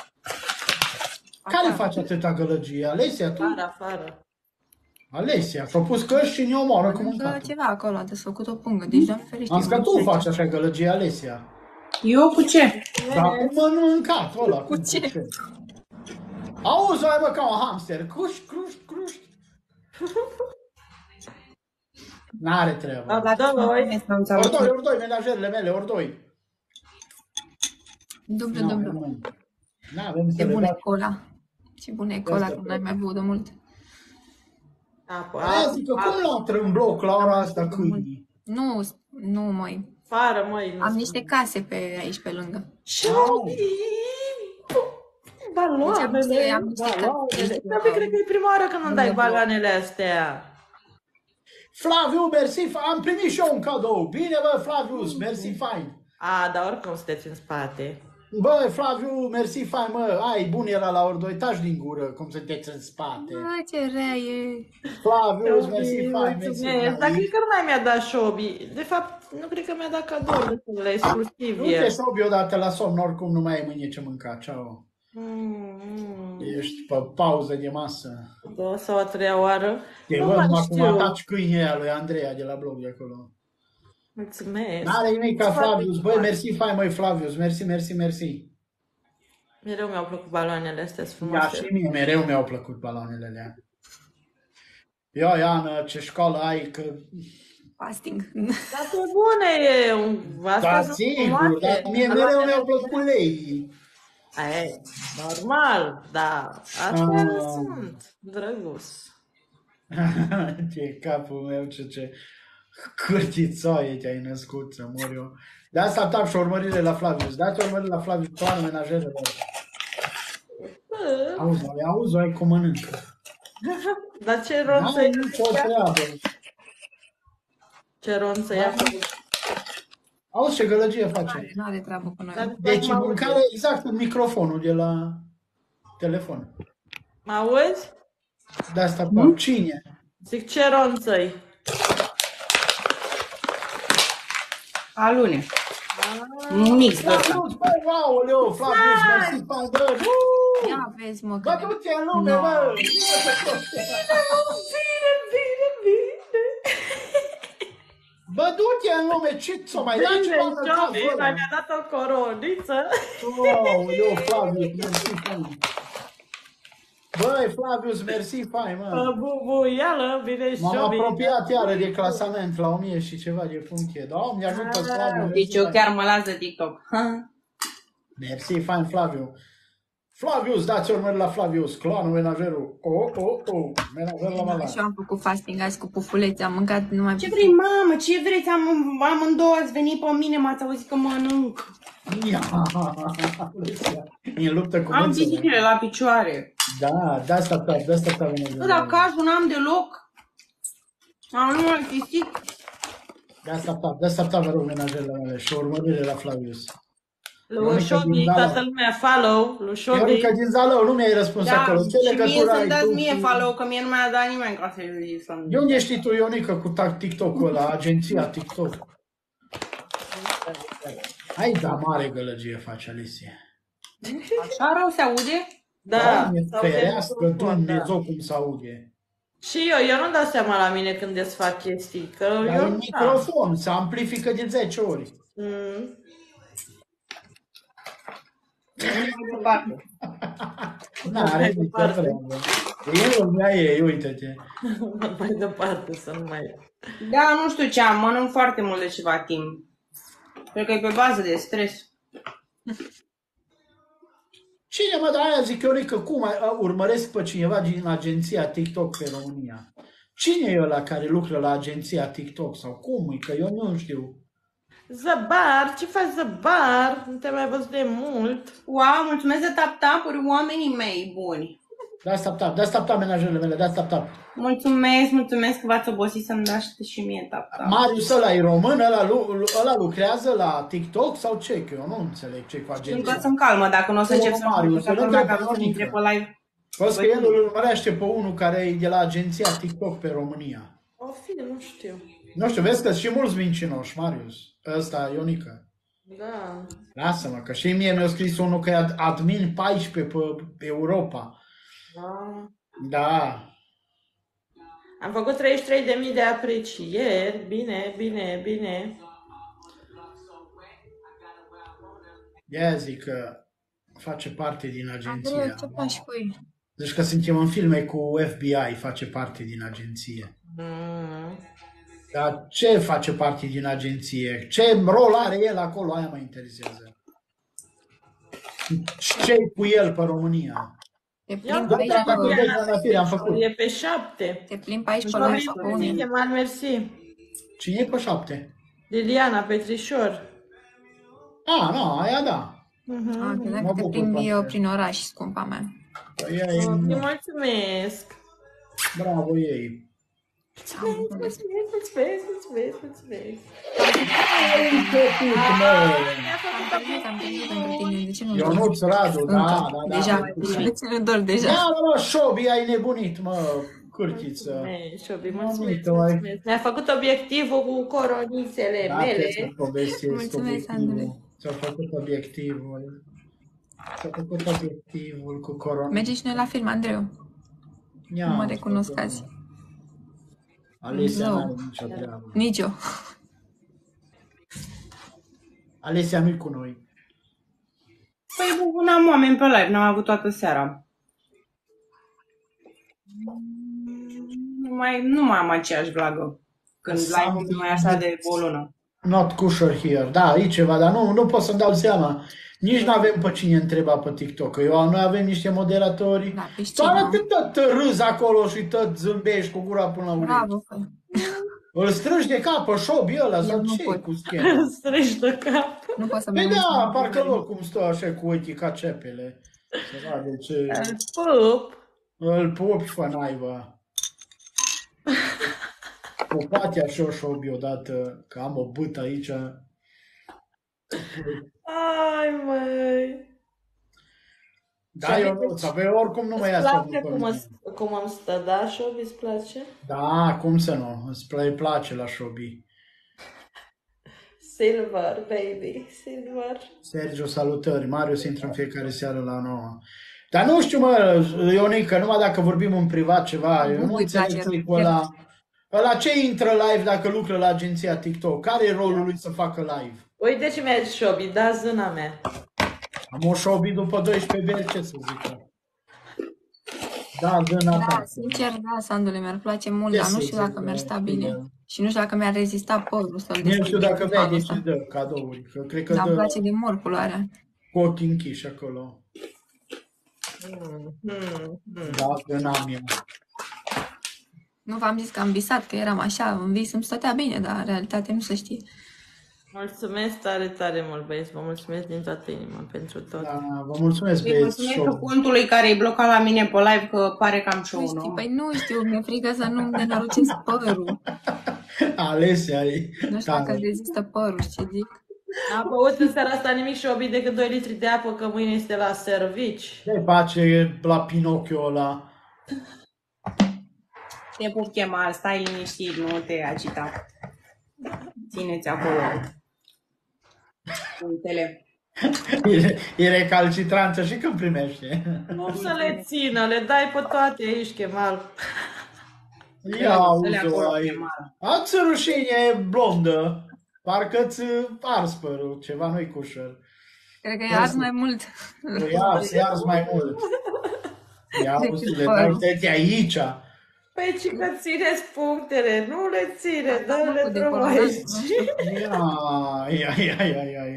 Care face atâta gălăgie? Alesia, tu? Afară, afară. Alesia, și-a pus căști și ne omoară cu Încă mâncatul. ceva acolo, a desfăcut o pungă. Deci, Doamne ferește. Am zis că tu eu- faci așa gălăgie, Alesia. Eu cu ce? Dar cum mă mâncat ăla? Cu ce? Auzi, ai bă, ca un hamster. Cruș, cruș, cruș. N-are treabă. La Da, doi, Ori doi, ori doi, menajerele mele, ori doi. Dublu, dublu. N-avem să Ce le bune dau. cola. Ce bune cola, Asta că n-ai mai băut de mult. Apă, Aia zic că cum latră în bloc la ora asta câinii? Nu, nu, măi. afară, măi. Am niște case pe aici, pe lângă. Șobi! Baloanele, Am niște baloanele. case. Dar pe cred că e prima oară când îmi dai baloanele astea. Flaviu, mersi, fa- am primit și eu un cadou. Bine, bă, Flavius, mersi, fain. A, dar oricum sunteți în spate. Bă, Flaviu, mersi, fain, mă. Ai, bun era la ori doi, taci din gură, cum sunteți în spate. Bă, ce rea e. Flavius, mersi, fain, mersi. Mulțumesc. Dar cred că nu mai mi-a dat Șobi. De fapt, nu cred că mi-a dat cadou destul de exclusiv Nu te el. șobi odată la somn, oricum nu mai ai mâine ce mânca. Ceau. Mm, mm. Ești pe pauză de masă. Două sau a treia oară. Te Nu văd mai numai cum știu. ataci câinii aia lui Andreea de la blog de acolo. Mulțumesc. N-are nimic ca Flavius. Băi, mersi, fain, măi, Flavius. Mersi, mersi, mersi. Mereu mi-au plăcut baloanele astea sunt Da, frumoase. și mie mereu mi-au plăcut baloanele alea. Eu, Iana, ce școală ai, că... Fasting. Dar pe bune e un... Asta Da, sunt sigur, frumoase. dar mie mereu mi-au plăcut lei. E, normal, da. Astea Ah. sunt. Drăguț. Ce capul meu, ce, ce cârtițoaie te-ai născut, să mor eu. De asta tap și urmărire la Flavius. Dați urmărire la Flavius, toată menajere. Auzi, auzi, ai cum mănâncă. Dar ce rost N-ai să-i nicio treabă. Ceronță ia. Auzi ce gălăgie face. Nu are treabă cu noi. Deci mâncare exact în microfonul de la telefon. Mă auzi? De asta, mm? Cine? Zic Ceronță-i. Alune. Mix de ăsta. Flavius, băi, wow, leu, Flavius, mersi, fan, bă, Ia vezi, mă, bă, că... du-te în lume, bă, Bine, bine, bine. bă, du-te în lume, ce ți-o mai dat ceva în Bine, cazul ăla? mi-a dat o coroniță. Wow, leu, Flavius, mersi, fan. Băi, Flavius, mersi, fain, mă. Bubuială, bine și M-am eu, bine. apropiat iară de clasament la o mie și ceva de puncte. Doamne, ajută Flaviu. Deci eu chiar mă las de TikTok. Mersi, fain, Flaviu. Flavius, dați urmări la Flavius, clanul menajerul. Oh, oh, oh, menajerul la malan. Și eu am făcut fasting azi cu pufulețe, am mâncat numai... Ce vrei, mamă, ce vreți? Am, amândouă ați venit pe mine, m-ați auzit că mănânc. Ia, e în luptă cu Am mânțele. pisichile la picioare. Da, de asta tap, de asta tap. Nu, dar cazul n-am deloc. Am numai pisic. De asta tap, de asta tap, vă rog, menajerele mele și o urmărire la Flavius. Lui Șobi, toată lumea follow, lui Șobi. Iorica din Zalău, nu mi-ai răspuns Da, acolo. Ce și mie legătură să-mi ai dați tu mie cu- follow, că mie nu mi-a dat nimeni ca să-i zic să-mi... De unde știi tu, Ionica, cu tac- TikTok-ul ăla, agenția TikTok? Hai, da, mare gălăgie face, Alicia. Așa rău se aude? Da. Doamne, s-aude ferească microfon, da. Dumnezeu cum se aude. Și eu, eu nu dau seama la mine când desfac chestii, că Dar eu în microfon se amplifică de zece ori. Mm. Mai departe. N-are nicio departe. treabă. E lumea ei, uite-te. Mai departe să nu mai... Da, nu știu ce am, mănânc foarte mult de ceva timp. Cred că e pe bază de stres. Cine mă, dar aia zic Iorica, cum ai- a- urmăresc pe cineva din agenția TikTok pe România? Cine e ăla care lucră la agenția TikTok sau cum e? Că eu nu știu. Zăbar, ce faci Zăbar? Nu te mai văzut de mult. Wow, mulțumesc de tap-tap-uri, oamenii mei buni. Da, stop, tap, da, stop, tap, menajele mele, da, stop, tap. Mulțumesc, mulțumesc că v-ați obosit să-mi dați și mie tap-tap. Marius ăla e român, ăla, lu- lu- ăla lucrează la TikTok sau ce? Că eu nu înțeleg ce cu Încă agenția. sunt calmă, dacă nu o să O, încep să Marius, mă să nu lumea întreb ca să nimic. intre pe live. Văd că el îl urmărește pe unul care e de la agenția TikTok pe România. O fi, nu știu. Nu știu, vezi că și mulți mincinoși, Marius. Ăsta, Ionica. Da. Lasă-mă, că și mie mi-a scris unul că e ad- admin paisprezece pe Europa. Da. Da. Am făcut treizeci și trei de mii de aprecieri. Bine, bine, bine. Ia zic că face parte din agenție. Andrei, ce faci cu ei? Deci că suntem în filme cu F B I, face parte din agenție. Mm. Dar ce face parte din agenție? Ce rol are el acolo? Aia mă interesează. Ce cu el pe România? Te Ia, plimbi Da, pe aici da, da, pe... da, da, fire, am făcut. E pe șapte. Te plimbi pe aici pe Șobi, live pe unii. zi-te, man, mersi. Cine e pe șapte? Liliana Petrișor. A, nu, aia da. Ah, credeam Mă că te bucur plimbi foarte. eu prin oraș, scumpa mea. Ea e, Îi mulțumesc. bravo ei. Mulțumesc, mulțumesc, mulțumesc, mulțumesc, mulțumesc. Am primit, am primit pentru tine, de ce nu Eu nu-ți Radu, da, da, da. Deja, Da, de ce nu dor deja? mă, mă, Șobi, ai nebunit, mă, cârtiță. Mulțumesc, Șobi, Mă, mulțumesc, uite, ai- mulțumesc. Mi-a făcut obiectivul cu coronițele Da, mele. trebuie să povestesc Mulțumesc, obiectivul. Andrei. Ți-a făcut obiectivul. Ți-a făcut obiectivul cu corona. Merge și noi la film, Andreu. Ia, Nu mă recunosc azi. Alesia Nu. n-are nicio treabă. Nici eu. Alesia nu cu noi. Păi, bu- n-am oameni pe live, n-am avut toată seara. Nu mai, nu mai am aceeași vlagă. Când live-ul nu e așa de o lună. Not kosher here. Da, e ceva, dar nu, nu pot să-mi dau seama. Nici nu avem pe cine întreba pe TikTok. Eu, noi avem niște moderatori. Da, pe Tu arată cine? tot râzi acolo și tot zâmbești cu gura până la urechi. Bravo, fă. Îl strângi de cap pe Șobi ăla sau nu ce pot. cu schema? Strângi de cap. Nu pot să Păi mă da, parcă lor cum stă așa cu ochii ca cepele. Să vadă ce... Îl pup. Îl pupi, fă naiba. o patia și o șobi odată, că am o bâtă aici. Ai, măi. Da, eu nu, să vei oricum nu mai Îți ia place somnul pe cum, mine. îți- cum am stat, da, Șobi, îți place? Da, cum să nu, îți pla- îi place la șobi. Silver, baby, silver. Sergiu, salutări. Marius intră în fiecare seară la nouă. Dar nu știu, mă, Ionica, numai dacă vorbim în privat ceva, eu nu îi înțeleg place, tricul ăla. Ăla ce intră live dacă lucră la agenția TikTok? Care e rolul lui să facă live? Uite ce merge, Șobi, da zâna mea. Am o șobi după doisprezece beri, ce să zic? Da, zâna Da, ta. sincer, da, Sandule, mi-ar place mult, Ce dar nu să știu zic, dacă mi-ar da, sta știu, bine. da. Și nu știu dacă mi-ar rezista părul să-l Nu știu deschid dacă de halul vede și ăsta. dă cadouri, că cred că Dar îmi dă place de mor culoarea. cu ochii închiși acolo. Hmm, hmm, hmm. Da, că n-am eu. Nu v-am zis că am visat, că eram așa, în vis îmi stătea bine, dar în realitate nu se știe. Mulțumesc tare, tare mult, băieți, vă mulțumesc din toată inima pentru tot. Da, vă mulțumesc, Îi băieți, mulțumesc show. contului care e blocat la mine pe live că pare că am Nu show, știu, nu? păi nu știu, mi-e frică să nu-mi denarucesc părul. Alesea e Nu știu dacă rezistă părul, ce zic. Am băut în seara asta nimic, Șobi, decât doi litri de apă, că mâine este la servici. ce face la Pinocchio ăla? Te pup Chemal, stai liniștit, nu te agita. Țineți acolo punctele. E, e recalcitranță și când primește. Nu să le țină, le dai pe toate aici, Chemal. Ia Dă-le auzi-o acolo, aici. Chemal. Ați rușine, e blondă. Parcă-ți ars părul, ceva nu-i cușăr. Cred că e ars mai mult. E ars, e ars mai mult. Ia auzi, le dai părul. tăți aici. Păi ci că țineți punctele, nu le ține, dă-le făcut de drum colonat, aici. Ia, ia, ia, ia, ia.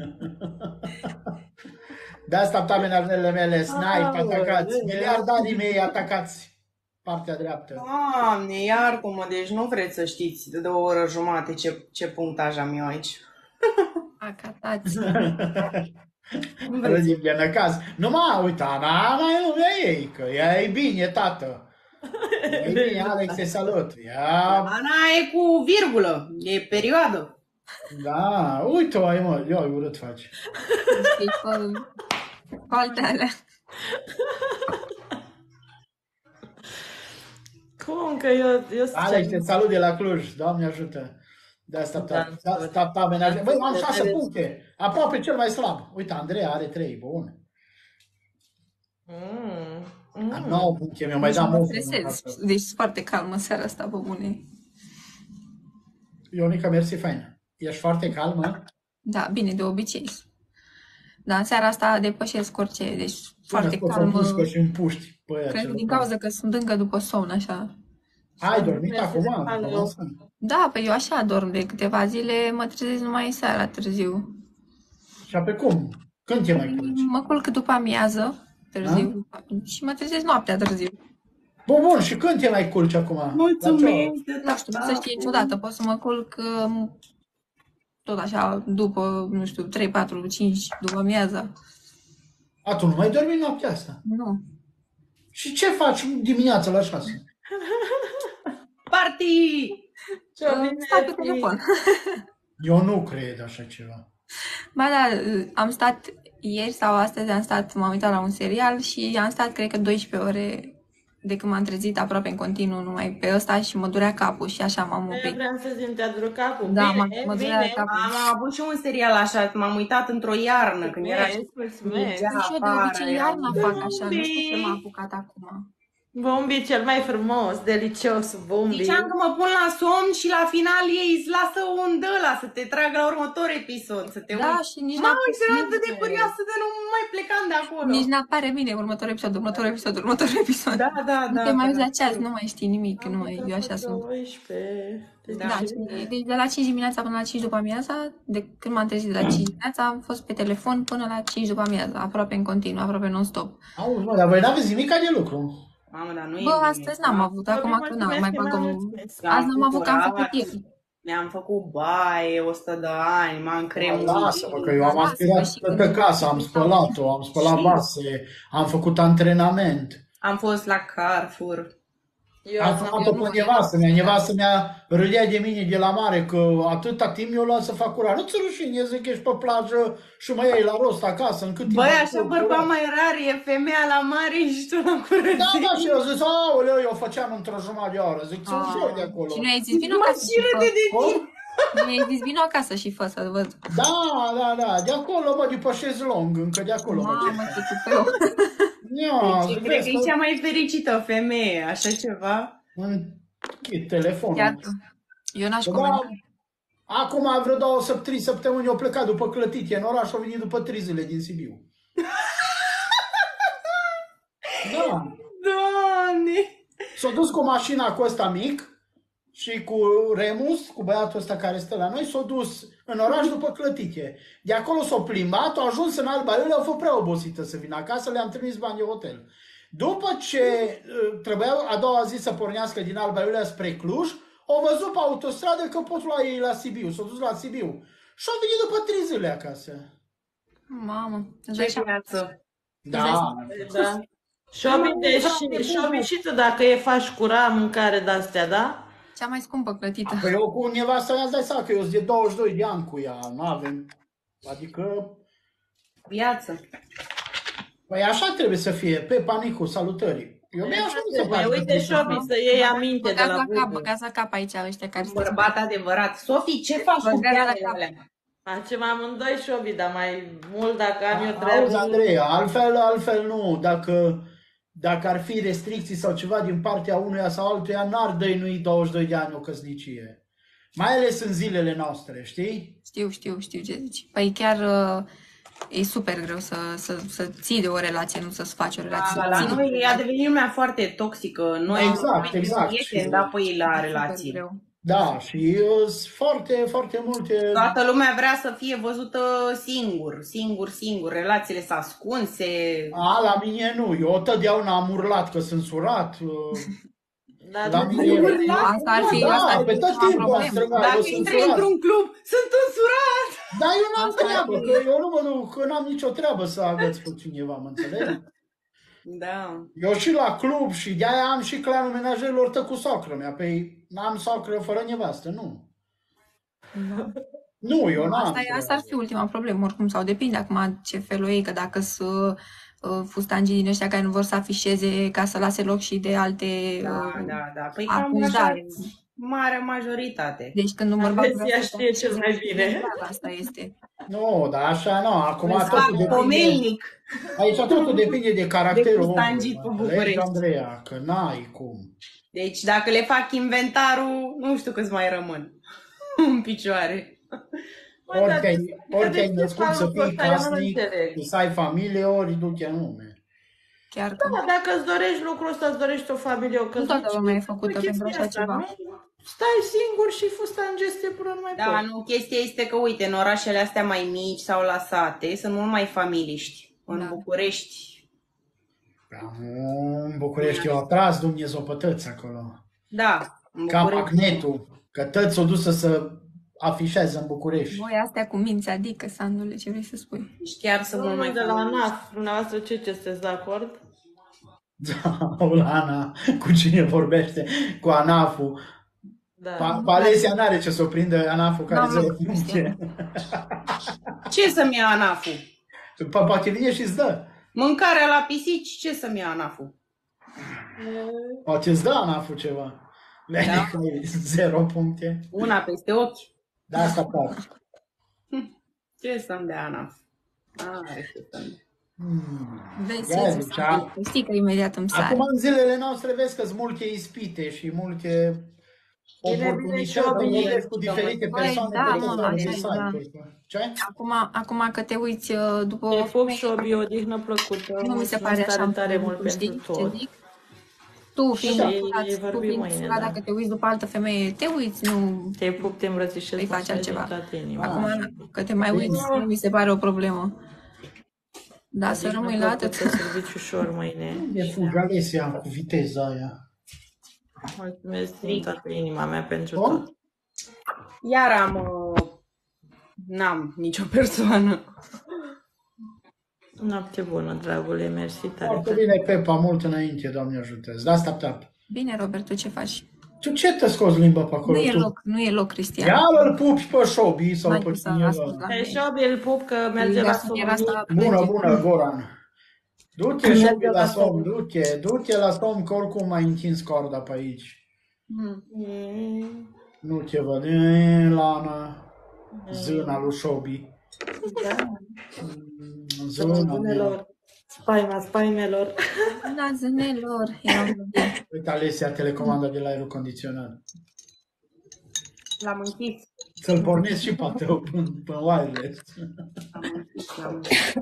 De asta aptamenarele mele, snipe, atacați. Miliardarii mei atacați. Partea dreaptă. Doamne, iartă-mă, deci nu vreți să știți de o oră jumate ce, ce punctaj am eu aici. Acatați. Nu vreți. Rădim de năcaz. Nu mă, uita, n-a mai lumea ei, că ea e bine, tată. E bine, Alex, te salut. Ia, Ana e cu virgulă, e perioadă. da, uite-o ai, mă, eu urât faci. Știi, părul. Alte alea. Cum că eu, eu Alex, te salut de la Cluj, Doamne ajută. De asta Da, da, sta ta menaj. Băi, am șase puncte, aproape cel mai slab. Uite, Andreea are trei, bun. Mm, Am mm. nouă puncte, mi-o mai Nici dat nu mă mult. stresez. Deci sunt foarte calmă seara asta, pe bune. Ionica, mersi, fain. Ești foarte calmă? Da, bine, de obicei. Dar în seara asta depășesc orice, deci foarte Poți să calmă. împușcă și împuști. Păi, Cred că acel din lucru. cauza că sunt încă după somn, așa. Ai dormit acum? Alo. Acum? Da, pe eu așa dorm de câteva zile, mă trezesc numai seara târziu. Și pe cum? Când te mai culci? Mă culc după amiază, târziu, și mă trezesc noaptea târziu. Bun, bun, și când te mai culci acum? La ce oră? Mulțumesc de Nu știu, nu se știe niciodată, pot să mă culc um, tot așa, după, nu știu, trei, patru, cinci, după amiaza. A, tu nu mai dormi noaptea asta? Nu. Și ce faci dimineața la șase? Party! Stau pe telefon. Eu nu cred așa ceva. Ba da, am stat ieri sau astăzi, am stat, m-am uitat la un serial și am stat, cred că, doisprezece ore de când m-am trezit aproape în continuu numai pe ăsta și mă durea capul și așa m-am Eu oprit. vreau să zic, te-a durut capul. Da, mă, Bine, mă durea bine. capul. Am avut și un serial așa, m-am uitat într-o iarnă când era și Mulțumesc, mulțumesc. Mergea Și eu de afară, obicei era iarna un fac așa, nu știu ce Bumbi. m-a apucat acum. Bumbi cel mai frumos, delicios, Bumbi. Ziceam că mă pun la somn și la final ei îți lasă un dăla să te tragă la următor episod, să te Da, uiți. și nici Mamă, și eram n-a atât de curioasă de nu mai plecam de acolo. nici n-apare bine următorul episod, următorul episod, următorul episod. Da, da, Nu da. te mai da. uiți la ceas, nu mai știi nimic, nu mai, eu așa sunt. doisprezece. Deci Da. Da, și deci de la cinci dimineața până la cinci după amiaza, de când m-am trezit de la cinci dimineața, am fost pe telefon până la cinci după amiaza, aproape în continuu, aproape non-stop. Auzi, mă, dar voi n-aveți nimic de lucru. Mamă, dar nu e Bă, bine. astăzi n-am avut, acum că n-am mai băgăm... Am Azi n-am avut, că am făcut curat, ieri. Mi-am făcut baie o sută de ani, m-am cremuit. Lasă-mă, că eu am Lasă-mă aspirat și toată când- casa, am spălat-o, am spălat Și- vase, am făcut antrenament. Am fost la Carrefour. Eu Am am sunat-o nu- pe nevastă mea, nevastă mea râdea de mine de la mare că atâta timp eu luat să fac curat. Nu ți rușine, zic, ești pe plajă și mă iei la rost acasă, în cât timp Băi, am așa făcut bărbat curat. mai rar, e femeia la mare și tu la Da, curățenie. da, și eu zic, aoleu, eu făceam într-o jumătate de oră, zic, sunt Ah. ușor de acolo. Și nu ai zis, vino Mă, acasă și și râde fă. de Cum? tine. Nu ai zis, vino acasă și fă să văd. Da, da, da, de acolo, mă, de pe șezlong, încă de acolo, mă. Mamă, ce tupeu. Ia, Și zic, cred că vezi e cea mai fericită femeie, așa ceva. închid telefonul. Chiar, eu n-aș Da, comenta. acum vreo două săptămâni, trei săptămâni au plecat după clătitie în oraș, au venit după trei zile din Sibiu. Da. Doamne! S-a dus cu mașina cu ăsta mic și cu Remus, cu băiatul ăsta care stă la noi, s-a dus în oraș după clătitie. De acolo s-a plimbat, a ajuns în Alba Iulia, au fost prea obosită să vină acasă, le-am trimis bani de hotel. După ce uh, trebuia a doua zi să pornească din Alba Iulia spre Cluj, au văzut pe autostradă că pot lua ei la Sibiu, s-au dus la Sibiu. Și au venit după trei zile acasă. Mamă, îți dai Ce seama. viață! Da. Da. Și-o și, și, și tu dacă e faci cura mâncare de-astea, da? Cea mai scumpă clătită. Păi eu cu nevasta mea, îți dai seama că eu sunt de douăzeci și doi de ani cu ea, nu avem. Adică, Viață! păi așa trebuie să fie, pe panicul, salutării. Eu mi-e așa mi se Mai place. uite, Șobi, să iei aminte de Băgați la la cap, Google. băgați la cap aici ăștia care Un sunteți. bărbat adevărat. Sofie, ce faci cu Băgați la pielele cap. alea? Facem amândoi, Șobi, dar mai mult dacă am eu Auzi, treabă. Andreea, altfel, altfel nu. Dacă, dacă ar fi restricții sau ceva din partea unuia sau altuia, n-ar dăinui douăzeci și doi de ani o căsnicie. Mai ales în zilele noastre, știi? Știu, știu, știu ce zici. Păi chiar uh, e super greu să, să, să ții de o relație, nu să-ți faci o relație. Da, la Ții de- noi a devenit lumea foarte toxică. Noi Exact, noi exact. prieteni, da, păi la super relații. greu. Da, și uh, sunt foarte, foarte multe... Toată lumea vrea să fie văzută singur, singur, singur. Relațiile sunt ascunse. A, la mine nu. Eu totdeauna am urlat că sunt surat. uh, Dar La nu mine... Asta ar fi, Da, asta ar pe fi tot ceva timpul am problemă. strigat, Dacă eu sunt intri surat. într-un club, sunt însurat. Dar eu n-am Asta e treabă, că eu nu mă duc, că n-am nicio treabă să agăț pe cineva, mă înțelegi? Da. Eu și la club și de-aia am și clanul menajerilor tă cu socră mea. Păi n-am socră fără nevastă, nu. Nu, eu n-am. Asta, e- asta ar fi ultima problemă, oricum, sau depinde acum ce felul ei, că dacă sunt uh, fustangii din ăștia care nu vor să afișeze ca să lase loc și de alte Da, uh, da, da. Păi cam așa, acuzare. mare majoritate. Deci când un bărbat Vezi, ea știe cel mai bine. asta este. Nu, dar așa nu. Acum Îți totul fac depinde. pomelnic. Aici totul depinde de caracterul De omului. fustangii pe mă înțelegi, București. Andreea, că n-ai cum. Deci dacă le fac inventarul, nu știu câți mai rămân în picioare. Bă, dar Ori te-ai, de- ori de te-ai ce născut fac să lucrul fii ăsta? Eu nu casnic, înțeleg. să ai familie, ori du-te în lume. Chiar că Da, dacă îți dorești lucrul ăsta, îți dorești o familie, o nu toată lumea e făcută pentru așa ceva. Nu? Stai singur și fustangeste până nu mai Da, poți. nu, chestia este că, uite, în orașele astea mai mici sau la sate sunt mult mai familiști. În Da. București, Da, în București eu atras Dumnezeu pe tăți acolo. da, în Ca București. magnetul, că tăți s-o dusă să afișeze în București. Voi astea cu minți, adică, Sandule, ce vrei să spui? Deci chiar sunt mult mai Domnul de la familiști. ANAF, dumneavoastră ce, ce sunteți de acord? Da, Ana, cu cine vorbește? Cu ANAF-ul. Da. Pa- Palesia n-are ce să o prindă ANAF-ul care Da, zero mă, funcție. Ce să-mi ia ANAF-ul? Pa- Poate vine și îți dă. Mâncarea la pisici, ce să-mi ia ANAF-ul? Poate îți dă ANAF-ul ceva. Vede Da. că e zero puncte. Una peste ochi. Da, asta poate. Ce să-mi dea ANAF? Are ce să-mi dea. Hmm. Vezi, Ia ce zice, a- știi că imediat îmi sare. Acum în zilele noastre vezi că sunt multe ispite și multe Bine, oportunități bine, să bine, vorbesc cu diferite Băi, persoane da, pe mă, care așa de e, da. site-uri. Ce? Acum, acum că te uiți uh, după Te o pup femeie, și o odihnă plăcută. nu mi se Mulțumesc pare așa tare, tare mult mult, știi pentru ce tot. zic? Tu fiind Da. implicat, tu vorbim fiind mâine, implicat, da. dacă te uiți după altă femeie, te uiți, nu Te pup, te îmbrățișez, îi faci mulțumesc altceva. din toată inima. Acum că te mai uiți, nu mi se pare o problemă. Da, să Odihnă rămâi la atât. plăcută, serviciu ușor mâine. E fugi Alesia cu viteza aia. Mulțumesc din toată inima mea pentru Cum? tot. Iar am... uh, N-am nicio persoană. Noapte bună, dragule, mersi tare. Foarte bine, Pepa, mult înainte, Doamne ajută. Da, stop, stop. Bine, Robert, tu ce faci? Tu ce te scoți limba pe Nu acolo? e Tu? loc, nu e loc, Cristian. Ia îl pupi pe Șobi sau Mai pe tu să cine ascult ăla. la Pe mine. Șobi îl pup că merge la Garsoniera asta somn. Bună, plânge. bună, Goran. Du-te, Merge Șobi, la la somn, somn. du-te, du-te la somn, că oricum mai întins corda pe aici. Mm. Mm, Nu te văd. E, Lana, zâna lui Șobi. Da. Zâna mea. Zânelor. Spaima spaimelor. Bună, zânelor. Eram bine. Uite, Alesia, telecomanda de la aerul condiționat. L-am închis. Să-l pornesc și pe tău pe, pe wireless. L-am închis, l-am închis.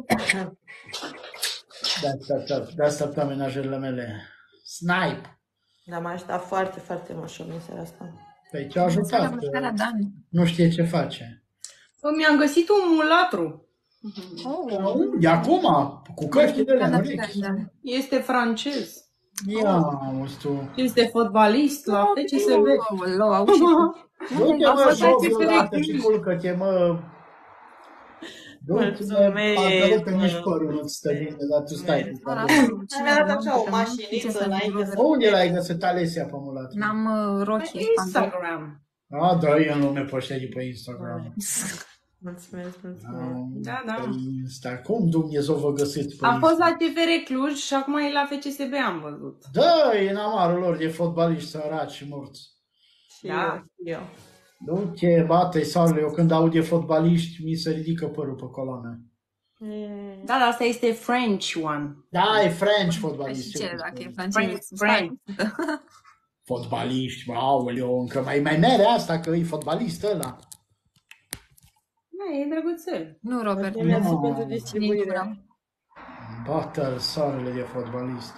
De asta, de asta stau menajele mele. Snipe! Dar m-a ajutat foarte, foarte mult Șobi în seara asta. Păi ce-a ajutat? Seara, Dan. Nu știe ce face. Bă, mi-am găsit un mulatru. Oh. E acum, cu căștile alea, nu Da. Este francez. Ia, auzi tu. Este fotbalist la F C S B. Aoleu, au și tu. Du-te, A mă, fost Șobi, la odată T V. și culcă-te, mă. Du-te, Mulțumesc, pantaloni pe mă. nici părul nu-ți stă bine, dar tu stai cu Ora, pantaloni. cine Am dat am așa o că mașiniță nu știu ce să înainte zic, să- Unde l-ai găsit Alesia pe mulat? N-am uh, Pe rochie. Instagram. A, da, e în lume pe ăștia de pe Instagram. Mulțumesc, mulțumesc. Da, da. Pe Insta. Cum Dumnezeu vă găsiți pe Am fost Insta? la T V R Cluj și acum e la F C S B, am văzut. Da, e în amarul lor de fotbaliști săraci și morți. Și Da. eu, și eu. Du-te, bate-i soarele, eu când aud de fotbaliști, mi se ridică părul pe coloană. Mm. Da, dar asta este French one. Da, e French Și fotbaliști. ce, dacă e Frank, francez? Frank. Fotbaliști, aoleu, încă mai, mai mere asta că e fotbalist ăla. Da, e drăguțel. Nu, Robert. Mersi Nu. pentru Nici distribuire. vreau. Bată-l soarele de fotbalist.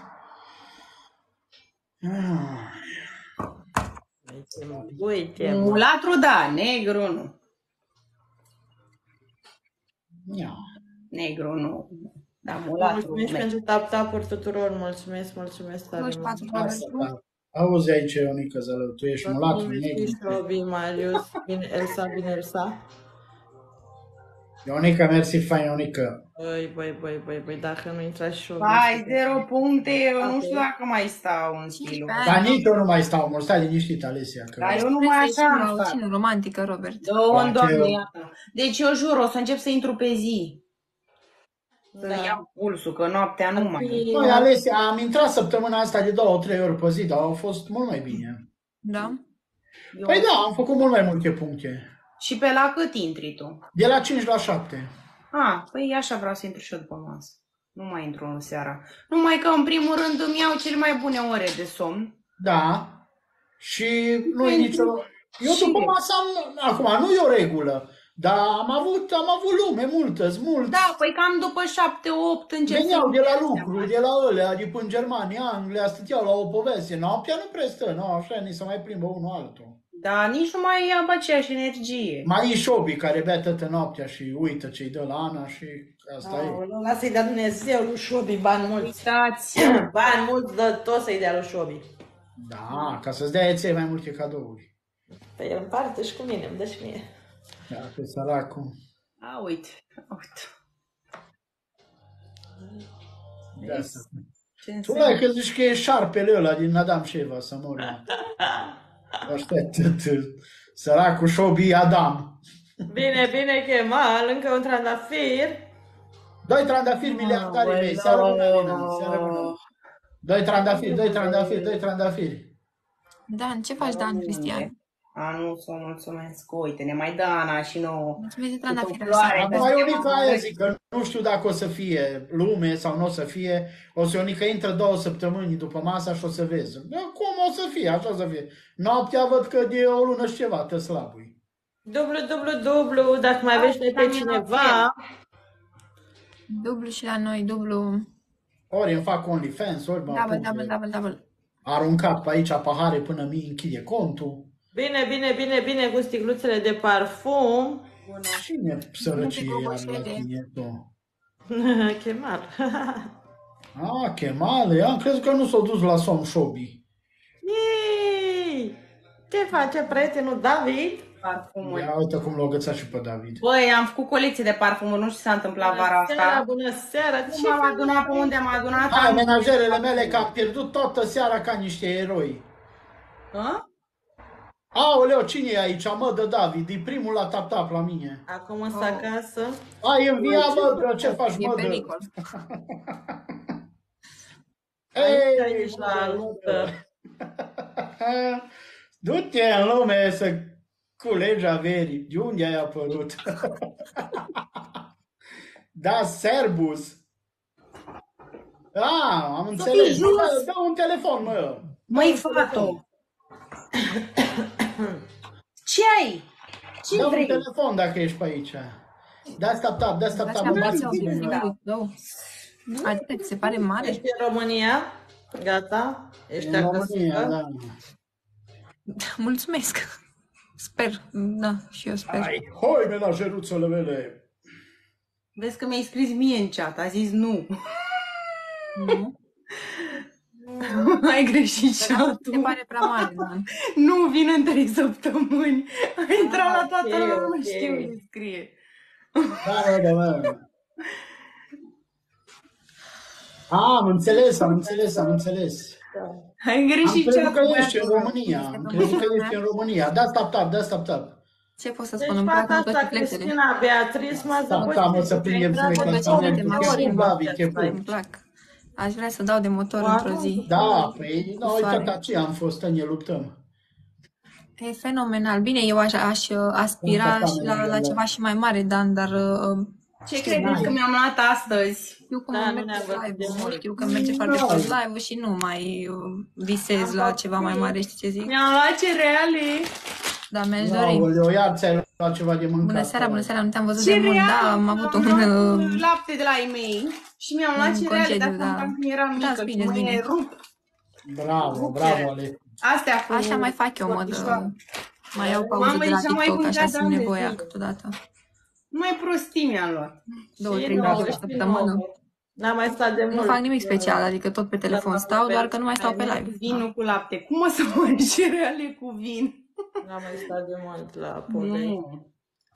Ah, Uite, mă. Mulatru, da, negru nu. ia. Negru nu. Da, mulatru. Mulțumesc merge. pentru tap-tap-uri tuturor. Mulțumesc, mulțumesc tare douăzeci și mult. patru, Asta, da. Auzi aici, Ionica Zălău, tu ești mulat, negru. Șobi, Marius, bine, Elsa, bine, Elsa. Ionica, mersi fain, Ionica. Băi, băi, băi, băi, băi, dacă nu intra și Șobi. Hai, zero puncte, eu nu știu dacă mai stau în stilul. Hai, Dar nici eu nu mai stau mult, stai liniștit, Alesia. Că... Dar eu nu mai așa am o stat. cină romantică, Robert. Două în Poate eu- doamne, iată. Deci eu jur, o să încep să intru pe zi. Să Da. iau pulsul, că noaptea nu mai. Păi, Alesia, am intrat săptămâna asta de două, trei ori pe zi, dar au fost mult mai bine. Da? Eu- Păi da, am făcut mult mai multe puncte. Și pe la cât intri tu? De la cinci la șapte. Ah, păi așa vreau să intru și eu după masă. Nu mai intru în seara. Numai că în primul rând îmi iau cele mai bune ore de somn. Da. Și nu e Pentru nicio... Eu după cine? masă am... Acum, nu e o regulă. Dar am avut, am avut lume multă, mulți. Da, păi cam după șapte, opt încep Veneau să- de la lucru, de la ălea, de până Germania, Anglia, stăteau la o poveste. Noaptea nu prea stă, nu, așa, ni se mai plimbă unul altul. Da, nici nu mai am aceeași energie. Mai e Șobi care bea toată noaptea și uită ce-i dă la Ana și asta e. Aoleu, lasă-i dea Dumnezeu lui Șobi bani mulți. Uitați! Bani mulți, dă tot să-i dea lui Șobi. Da, ca să-ți dea ție mai multe cadouri. Păi el împarte și cu mine, îmi dă și mie. Da, pe săracul. A, uite, uite. De asta. Ce Tu înseamnă? lai că zici că e șarpele ăla din Adam și Eva să moră. Aștept, săracul Șobi Adam. Bine, bine, Kemal, încă un trandafir. Doi trandafiri miliardari mei, seară bună, Alina, seară bună. Doi trandafiri, doi trandafiri, doi trandafiri. Dan, ce faci, Dan, Cristian? A, nu, să mulțumesc. Uite, ne mai dă Ana și nouă. Mulțumesc de trandafiri. Cu floare. Alexandru. Acum Ionica aia zic că nu știu dacă o să fie lume sau nu o să fie. O să Ionica intră două săptămâni după masa și o să vezi. Da, cum o să fie, așa o să fie. Noaptea văd că de o lună și ceva, te slabui. Dublu, dublu, dublu, dacă mai aveți pe cineva. Dublu și la noi, dublu. Ori îmi fac OnlyFans, ori mă Double, apuc double, de double, double. aruncat pe aici pahare până mi închide contul. Bine, bine, bine, bine, cu sticluțele de parfum. Cine sărăcie Nu te are la gogoșele. tine tu? Kemal. Ah, Chemale, am crezut că nu s-a dus la somn Șobi. Ei, ce face prietenul David? parfumuri. Ia uite cum l-a gățat și pe David. Băi, am făcut colecție de parfumuri, nu știu ce s-a întâmplat vara Bună seara, asta. bună seara! Ce m-am adunat, pe unde am adunat? Hai, am- menajerele mele, că am pierdut toată seara ca niște eroi. Hă? Aoleo, cine e aici? Mă, de David, e primul la tap-tap la mine. Acum sunt acasă. Ai învia, mă, ce faci, E mă, de... pericol. Ei, Aici la luptă. Du-te în lume să culegi averii. De unde ai apărut? Da, Serbus. Ah, am înțeles. jos. Dă, dă un telefon, mă. Măi, fată! Ce ai? Ce Dă un vrei? telefon dacă ești pe aici. Da, stop, tap, da, stop, tap. Dați-mi Mă atenție, bați bine. două, două. Adică ți se pare mare? Ești în România? Gata? Ești În România, acasă? da. Mulțumesc. Sper, da, și eu sper. Ai, hoi, menajeruțele mele. Vezi că mi-ai scris mie în chat, a zis nu. Nu? Ai greșit Se chat-ul. pare prea mare, da. Nu, vin în trei săptămâni. A intrat la toată ok, lumea, nu ok. știu ce scrie. Da, da, da, da. Ah, am înțeles, am înțeles, am înțeles. Ai Am greșit crezut chat-ul. că ești în România. Am crezut că ești în România. Da, stop, tap, da, stop, tap. Ce pot să Deci spun? Îmi plac fata toate asta, flexele. Cristina Beatriz, m-a Da, da, mă, să prindem zăpăcit. sunet Toate la flexele de tine. motor. Te pup, David, te Îmi pup. plac. Aș vrea să dau de motor Wow. într-o zi. Da, păi, noi Soare. tot aceea am fost, ne luptăm. E fenomenal. Bine, eu aș, aș uh, aspira Asta și la, la da. ceva și mai mare, Dan, dar uh, Ce credeți că mi-am luat astăzi? știu cum Da, nu merge ne-am văzut de live-ul, mult. știu că merge foarte Da. prost live-ul și nu mai uh, visez Am la făcut ceva mai mare, știi ce zic? Mi-am luat cereale. Dar mi-aș dori. Aoleu, iar ți-ai luat ceva de mâncat. Bună seara, bună seara, nu te-am văzut de mult, Cereale. da, am avut un... Am luat uh, lapte de la ei mei și mi-am luat un cereale, concediu, dar da. da. când eram Da, mică, bine, mă bine. e rupt. Bravo, bravo, Ale. Astea cu... Așa mai fac eu, mă, de, mai iau pauză Mamă, de la deci am mai TikTok, băgat așa simt de nevoia zi. câteodată. Mai prostii mi-am luat. Două, Și trei nouă, videouri pe și săptămână. nouă. N-am mai stat de mult. Nu fac nimic special, adică tot pe telefon Da, stau, pe- doar că nu mai stau pe live. Vinul cu lapte. Cum o să mănânci cereale cu vin? N-am mai stat de mult la povesti. Nu.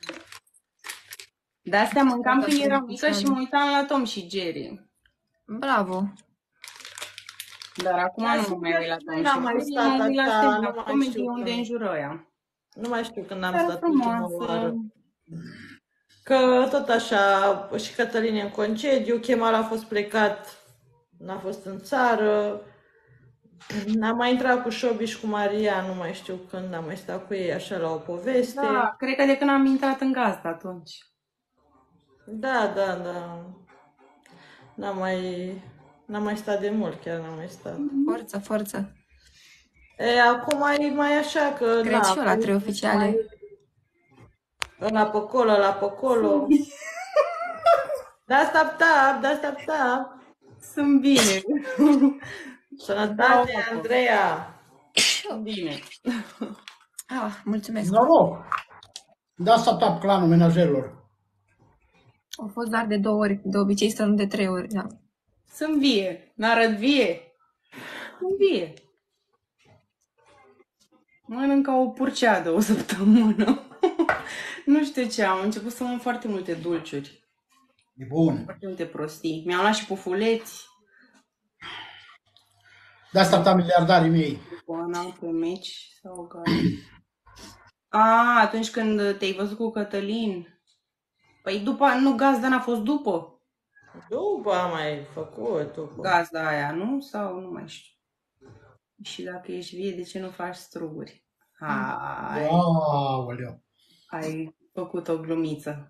De astea mâncam când eram mică și mă uitam la Tom și Jerry. Bravo! Dar acum Dar nu mă sigur mai uit la Tom n-am și mai Jerry, stat mă uit la așa, stand-up nu mai comedy știu unde când. înjură ea. Nu mai știu când am Dar stat ultima frumoasă. oară. Că tot așa, și Cătălin e în concediu, Chemal a fost plecat, n-a fost în țară. N-am mai intrat cu Șobi și cu Maria, nu mai știu când am mai stat cu ei așa la o poveste. Da, cred că de când am intrat în gazdă atunci. Da, da, da. N-am mai, n-am mai stat de mult, chiar n-am mai stat. Forță, forță! E, acum e mai așa că... Cred na, și eu la trei oficiale. Ăla pe acolo, ăla pe acolo. Da, stop, tap, da, stop, tap. Sunt bine. Sănătate, Da, Andreea. Sunt bine. Ah, mulțumesc! Noroc! Da, stop, tap, clanul menajerilor. Au fost doar de două ori, de obicei stăm de trei ori, da. Sunt vie. N-arăt vie. Sunt vie. Mănânc ca o purceadă o săptămână. Nu știu ce, am început să mănânc foarte multe dulciuri. E bun. Foarte multe prostii. Mi-am luat și pufuleți. Da, stop, tap, miliardarii mei. N-am pe meci sau gata. A, atunci când te-ai văzut cu Cătălin. Păi după, nu, gazda n-a fost după. După am mai făcut, după. Gazda aia, nu? Sau nu mai știu. Și dacă ești vie, de ce nu faci struguri? Hai, Aoleu. ai făcut o glumiță.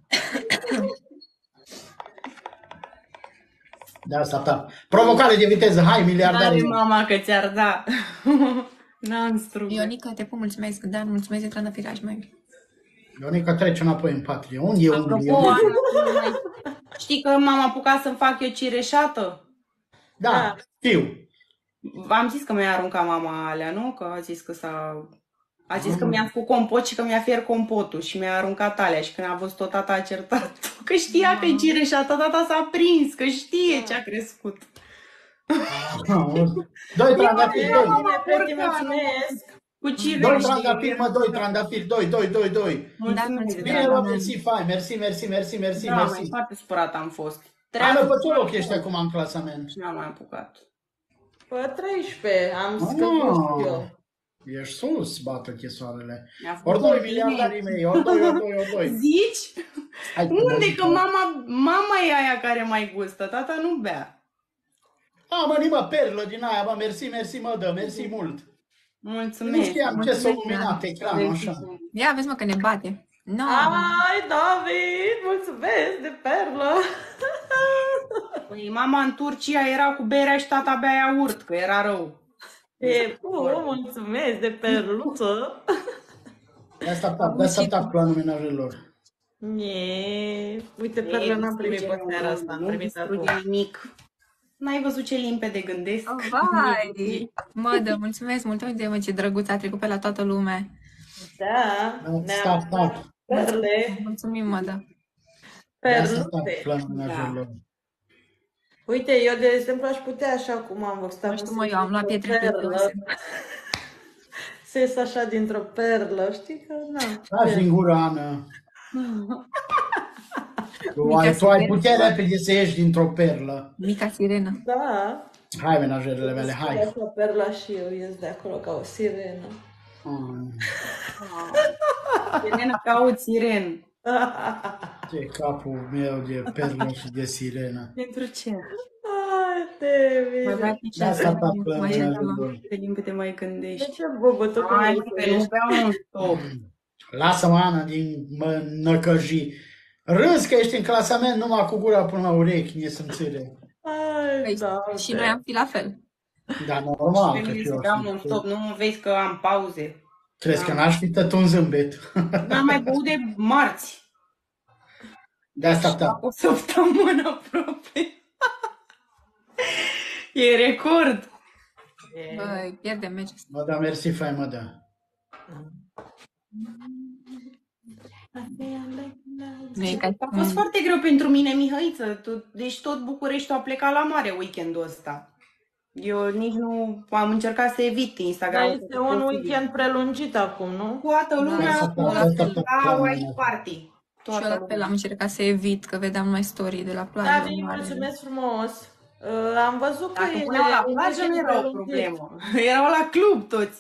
Da, stop, tap. Provocare de viteză, hai, Are miliardarii mei. mama că ți-ar da. N-am struguri. Ionica, te pup, mulțumesc, Dan, mulțumesc de trandafiraș, mai. Ionica trece înapoi în patrie. Unde e unul? Apropo, Ana, știi că m-am apucat să-mi fac eu cireșată? Da, știu. Am zis că mi-a aruncat mama alea, nu? Că a zis că s-a... A zis că mi-a făcut compot și că mi-a fiert compotul și mi-a aruncat alea și când a văzut-o, tata a certat. Că știa că e cireșată, tata s-a prins, că știe ce a crescut. Doi trandafiri, doi. Bine, Peti, mulțumesc. Cu Doi cireșe. trandafiri, mă, doi trandafiri, doi, doi, doi, doi. Mulțumesc, Bine, dragă. bă, mersi, fai, mersi, mersi, mersi, mersi, Da, mai mersi. foarte supărat am fost. Ana, Treabă pe ce loc ești acum în clasament? și n-am mai apucat. Pe treisprezece am scăzut și eu. Ești sus, bată chesoarele. Mi-a făcut Ori doi bine. miliardarii mei, ori doi, ori doi, ori doi. Zici? Hai, Unde? Că mama, mama e aia care mai gustă, tata nu bea. A, mă, nimă, perlă din aia, bă, mersi, mersi, mă, dă, mersi mult. Nu Mulțumesc. știam ce s-a Mulțumesc, luminat ecranul așa. Ia, vezi mă că ne bate. No. Ai, David, mulțumesc de perlă. Păi, mama în Turcia era cu berea și tata bea iaurt, că era rău. E, bun, mulțumesc de perluță. De asta tap, de asta tap planul menajelor. Nie. Uite, perlă n-am primit pe seara asta, am Nu primit distruge acum. nimic. N-ai văzut ce limpede gândesc? Oh, vai! Mă, dă, mulțumesc mult, uite mă ce drăguț, a trecut pe la toată lumea. Da, Stop, ne-am stop. perle, Mulțumim, mă, dă. De asta tap perlute. planul menajelor. Uite, eu de exemplu aș putea așa cum am vărsat. Nu știu, mă, eu am luat pietre prețioase. Se ies așa dintr-o perlă, știi că, na. Lași din gură, Ana. Tu Mica ai, tu ai sirenă. putea repede să ieși dintr-o perlă. Mica sirenă. Da. Hai, menajerele mele, hai. Așa perla și eu ies de acolo ca o sirenă. Mm, Sirena caut siren. Ce capul meu de perlă și de sirenă. Pentru ce? Ai, David. Mai bea De asta tap planul Mai menajelor. de limpede mai De gândești. ce, bobă, tu cum Hai, nu că nu beau un stop. Lasă-mă, Ana, din mă, năcăji. Râzi că ești în clasament numai cu gura până la urechi, ne simțire. Ai, Păi, da, și noi am fi la fel. Dar normal că Trebuie și să eu beau un sunt. stop, nu mă vezi că am pauze. Crezi că n-aș fi tăt un zâmbet? N-am mai băut de marți. De asta tap. O săptămână aproape. E record. Băi, pierdem meciul ăsta. Mă da, mersi, fai, mă da. Nu e ca A fost foarte greu pentru mine, Mihăiță. Tu, deci tot Bucureștiul a plecat la mare weekendul ăsta. Eu nici nu am încercat să evit Dar Instagram. este un weekend prelungit acum, nu? Toată lumea Da, a da, fost da, da, da, la da. white party. Și Toată eu la fel lumea. am încercat să evit, că vedeam numai story de la plajă. Da, bine, mare. mulțumesc frumos. Uh, am văzut că Dacă e puneau la un plajă nu weekend era o prelungit. problemă. Erau la club toți.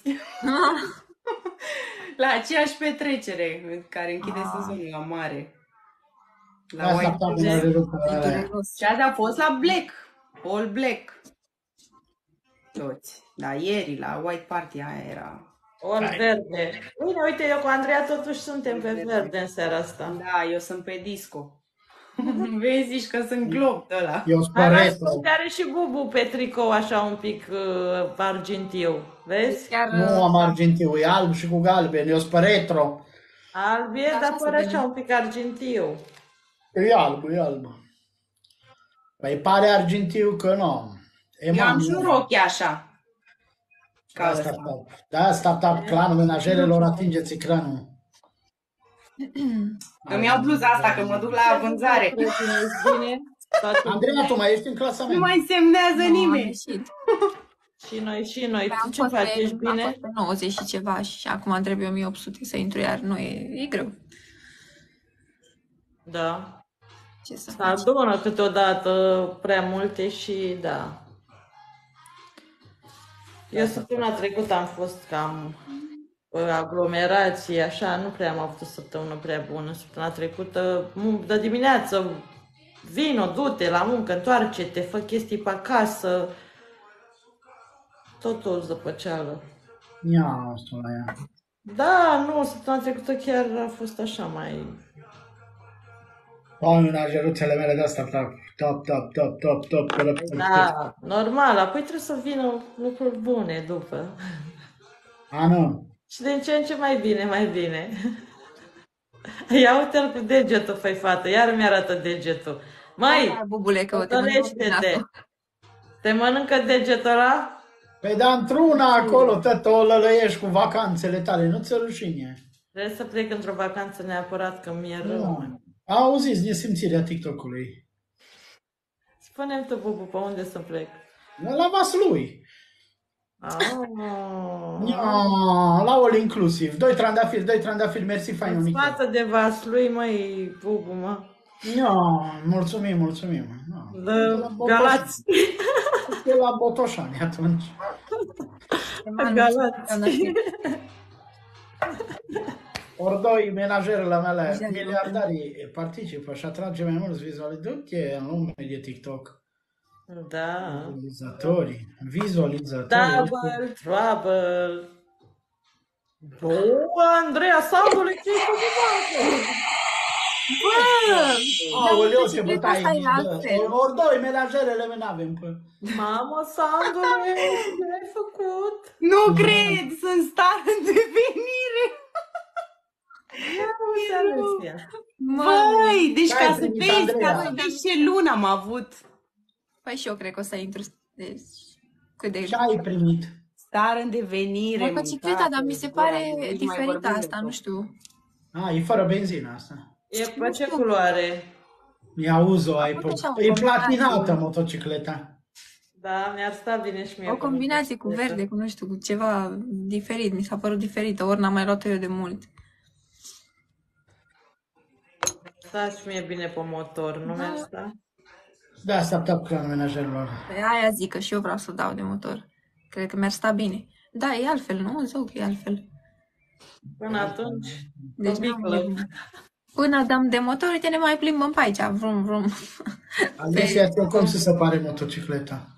La aceeași petrecere care închide Ah. sezonul la mare. De La asta white tap, party. menajerul E pe alea. dureros. Și azi a fost la black. All black. Toți. Da, ieri la white party aia era. Ori verde. Bine, uite, eu cu Andreea totuși suntem pe verde în seara asta. Da, eu sunt pe disco. Vezi, zici că sunt glob de ăla. Eu sunt Dar retro. are și Bubu pe tricou așa un pic uh, argintiu. Vezi? Chiar Nu am argintiu, e alb și cu galben, eu sunt pe retro. Alb e, Da, dar așa pare se așa un pic argintiu. E alb, e alb. Păi pare argintiu că nu. E Eu am mami. și un rochi așa. De Ca asta ăsta. tap. De asta tap, clanul menajerelor, atingeți ecranul. Îmi iau bluza asta că mă duc la vânzare. Bine, toate Andreea, tu mai ești în Nu clasament? mai semnează nu, am nimeni. ieșit. și noi, și noi. Păi am Tu ce fost faci? pe, Ești am bine? fost pe nouăzeci și ceva și acum îmi trebuie o mie opt sute să intru iar. Nu, e, e greu. Da. Ce să Se faci? adună câteodată prea multe și da. Eu săptămâna trecută am fost cam uh, aglomerație, așa, nu prea am avut o săptămână prea bună. Săptămâna trecută, mu- de dimineață, vino, du-te la muncă, întoarce-te, fă chestii pe acasă. Totul zăpăceală. Ia, asta la ea. Da, nu, săptămâna trecută chiar a fost așa mai... Am menajeruțele mele de asta, tap, tap, tap, tap, tap, tap, tap, tap. Da, normal, apoi trebuie să vină lucruri bune după. A, nu. Și din ce în ce mai bine, mai bine. Ia uite-l cu degetul, făi fată, iar mi-arată degetul. Hai, Măi, bubule, că o te mănânc Pătălește-te! Te mănâncă degetul ăla? Păi da, într-una acolo, tătă, o lălăiești cu vacanțele tale, nu ți-o rușine. Trebuie să plec într-o vacanță neapărat, că mi-e rău. Nu. Auziți nesimțirea TikTok-ului. Spune-mi tu, Bubu, pe unde să plec? La vas lui. Oh. Ia, la all inclusiv. Doi trandafiri, doi trandafiri, mersi fain, În Unica. față de vas lui, măi, Bubu, mă. Ia, mulțumim, mulțumim. Ia. De La Botoșani. Galați. E la Botoșani atunci. Galați. Ori doi, menajerele mele, miliardarii participă și atrage mai mulți vizualizatori în lume de TikTok. Da. Vizualizatorii, vizualizatorii. Double trouble. Bă, Andreea, Sandule, ce-ai făcut, mă? Bă! Aoleu, ce bicicleta bătaie! asta e altfel. Ori doi, menajerele mele n-avem până. Mamă, Sandule, ce-ai făcut? Nu cred, sunt stare în devenire. Ia cum se Băi, deci Ce-ai ca să primit, vezi, Andreea? ca să vezi ce lună am avut. Păi și eu cred că o să intru. Deci, cât de... Ce ai primit? Stare în devenire. Motocicleta, dar mi se pare diferită asta, nu știu. A, e fără benzină asta. E pe ce culoare? Mi auzi-o, ai făcut așa o e platinată combinație. motocicleta. Da, mi-ar sta bine și mie. O combinație cu verde, cu nu știu, cu ceva diferit. Mi s-a părut diferită, ori n-am mai luat-o eu de mult. Sta și mie bine pe motor, nu mi-ar sta? Da, asta apta cu planul menajerilor. Pe aia zic că și eu vreau să dau de motor. Cred că mi-ar sta bine. Da, e altfel, nu? Zău că e altfel. Până atunci, Deci pe n-am- biclă. Până dăm de motor, uite, ne mai plimbăm pe aici, vrum, vrum. Alicia, cum să se pare motocicleta?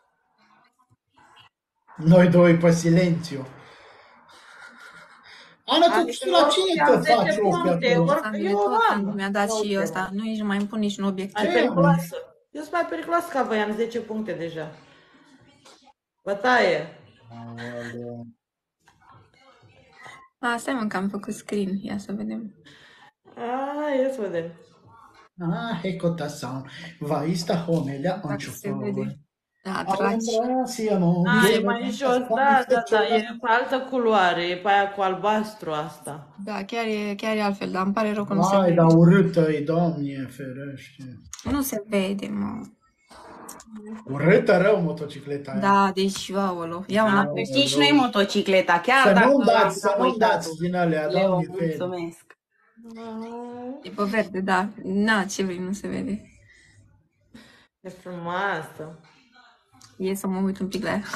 Noi doi pe silențiu. Ana, tu Adică la cine te zece faci ochi puncte, acolo? ori- Am Eu tot am. când mi-a dat și ăsta. Nu nici nu mai îmi pun nici un obiectiv. Mai Ce? periculoasă. Eu sunt mai periculoasă ca voi, am zece puncte deja. Bătaie. Aoleu. A, stai mă, că am făcut screen. Ia să vedem. A, ia să vedem. Ah, ecco sound. Vai sta homelea Dacă se anciufă. vede. Da, tragi. Siamo. A, e mai jos, da, da, da, e pe altă culoare, e pe aia cu albastru asta. Da, chiar e, chiar e altfel, dar îmi pare rău că nu se Vai, vede. dar urâtă-i, Doamne, ferește. Nu se vede, mă. Urâtă rău motocicleta aia. Da, deci, aolo, ia una. Deci știi și noi motocicleta, chiar Să dacă nu-mi am dați, să nu-mi uitat-o. dați din alea, Leo, Doamne, ferește. mulțumesc. E pe verde, da. Na, ce vrei, nu se vede. E frumoasă. E să mă uit un pic la ea.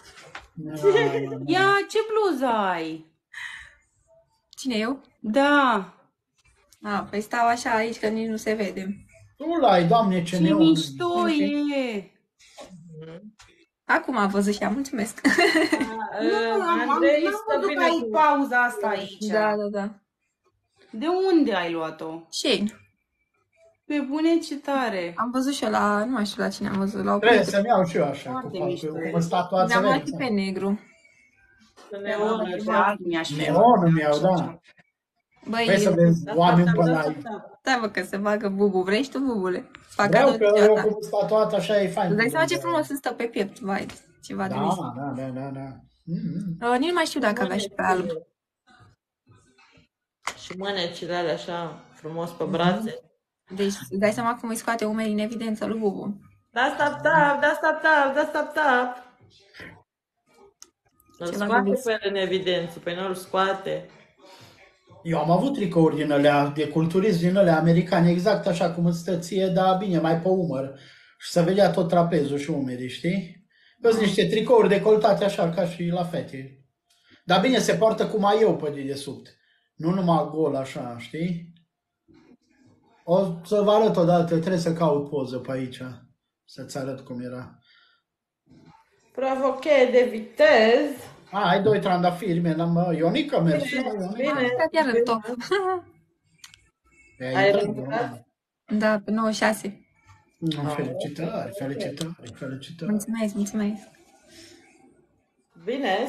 Ia, ce bluză ai? Cine eu? Da, A, păi stau așa aici că nici nu se vede. Tu l-ai, Doamne, ce ce neon. mișto e. Acum am văzut și ea, mulțumesc. Nu, am, am, Andrei n-am stă văzut bine că ai cu- pauza asta aici. Da, da, da. De unde ai luat-o? Shane. Pe bune, ce tare. Am văzut și eu la, nu mai știu la cine am văzut, la o Trebuie prietenă. să-mi iau și eu așa, Foarte cu mișto. cu în statuață. Mi-am luat vezi? pe negru. Neon, pe alb mi-aș fi Neon luat. îmi iau, da. Băi, Vrei să vezi oameni pe live. stai mă că se bagă bubu. Vrei și tu, bubule? Fac Vreau cadou că de eu ta. cu statuată așa e fain. Îți dai seama ce frumos îmi stă pe piept, vai, ceva de Da, vis. da, da, da, da. Mm, Uh, nici nu mai știu dacă avea și pe alb. Și mânecile alea așa frumos pe brațe. Deci îți dai seama cum îi scoate umerii în evidență lui bubu. Da, stop, tap, da, stop, tap, da, stop, tap. Îl Ceva scoate de vis. pe el în evidență, pe nu îl scoate. Eu am avut tricouri din alea, de culturism din alea americane, exact așa cum îți stă ție, dar bine, mai pe umăr. Și să vedea tot trapezul și umerii, știi? Vezi niște tricouri decoltate așa, ca și la fete. Dar bine, se poartă cu maieu pe dedesubt. Nu numai gol așa, știi? O să vă arăt odată, trebuie să caut poză pe aici. Să-ți arăt cum era. Provoche de vitez. A, ai doi trandafiri, mi l-am... Ionica, mersi. Ionica. Bine. Stai iar în top. Ai Ai intrat, recuperat? Da, pe nouăzeci și șase. da. Felicitări, felicitări, felicitări. Mulțumesc, mulțumesc. Bine.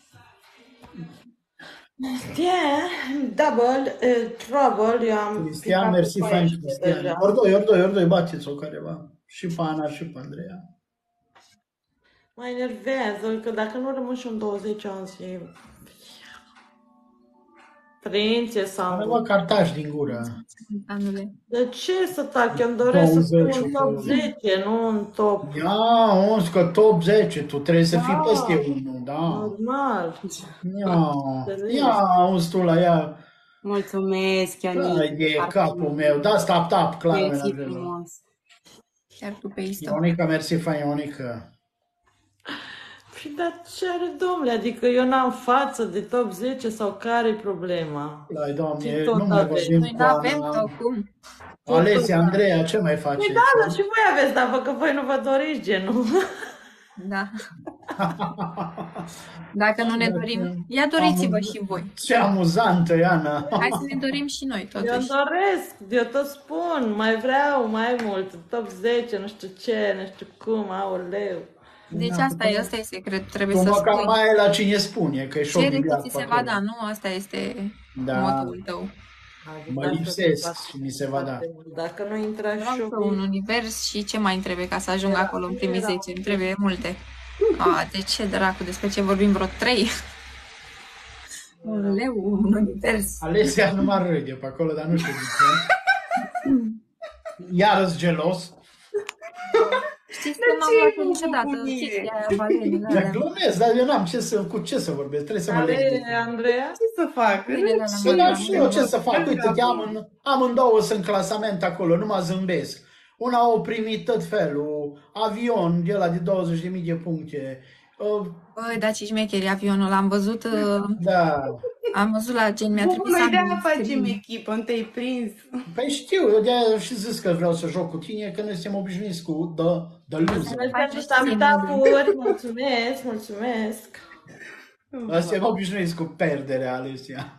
Cristian, double, uh, trouble, eu am Cristian, picat mersi, cu fain, aici Cristian. deja. Ori doi, ori doi, ori doi, bateți-o careva. Și pe Ana, și pe Andreea. Mă enervează că dacă nu rămân și un douăzeci azi, e... Trințe Are sau... mă cartaș din gură. Anule. De ce să tac? Eu îmi doresc să fiu douăzeci, în top zece, nu în top... Ia, uns că top zece, tu trebuie să fii Da. peste unu, da. Normal. Ia, ia, uns tu la ea. Mulțumesc, Ionica. Da, e capul meu. Da, stop, tap, clar. Mersi menajelor. frumos. Chiar tu pe Insta. Ionica, mersi, fain, Ionica. Păi, dar ce are, domnule? Adică eu n-am față de top zece sau care-i problema? Lai, Doamne, Și tot nu mai avem. vorbim Noi cu n-avem Ana. sau cum? Alesia, Andreea, ce mai faceți? Păi da, dar și voi aveți, dar vă că voi nu vă doriți genul. Da. Dacă nu ne dorim, ia doriți-vă și voi. Ce amuzantă, Iana. Hai să ne dorim și noi, Eu îmi totuși. doresc, eu tot spun, mai vreau mai mult, top zece, nu știu ce, nu știu cum, aoleu. Deci asta e, asta e secretul, trebuie Tu să măcar spui. mai e la cine spune, că e șoc Cere din că viață ți se acolo. va da, nu? Asta este Da. motul tău. Mă lipsesc și mi se va da. Dacă nu intra Vreau și să un univers și ce mai îmi trebuie ca să ajung acolo în primii zece? Îmi trebuie multe. A, de ce dracu? Despre ce vorbim? Vreo trei? Un leu, un univers. Alesia nu mă râde pe acolo, dar nu știu de ce. Iarăs gelos. Știți că n-am luat niciodată chestia aia, balenele Dar alea. glumesc, dar eu n-am ce să, cu ce să vorbesc, trebuie să mă leg. de- Ale, Andreea? Ce să fac? Balenele alea Să mari, dau și eu ce să fac, În uite, capul. am în, amândouă sunt în clasament acolo, nu mă zâmbesc. Una au primit tot felul, avion de ăla de douăzeci de mii de puncte. Uh, Băi, dar ce șmecheri avionul, l-am văzut, uh, Da, am văzut la gen, mi-a trimis Noi de-aia Andu facem screen. echipă, nu te-ai prins. păi știu, eu de-aia și zis că vreau să joc cu tine, că noi suntem obișnuiți cu the, the loser. Mulțumesc Hai pentru să știi, subtapuri, mulțumesc, mulțumesc. Noi suntem obișnuiți cu perderea, Alesia.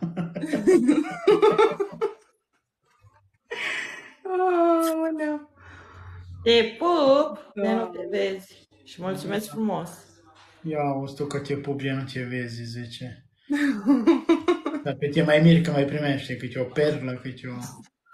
Aoleu. Te pup, de nu te vezi. Și mulțumesc frumos. Ia auzi tu că te pup, de nu te vezi, zice. Dar pe te mai miri că mai primește câte o perlă, câte o...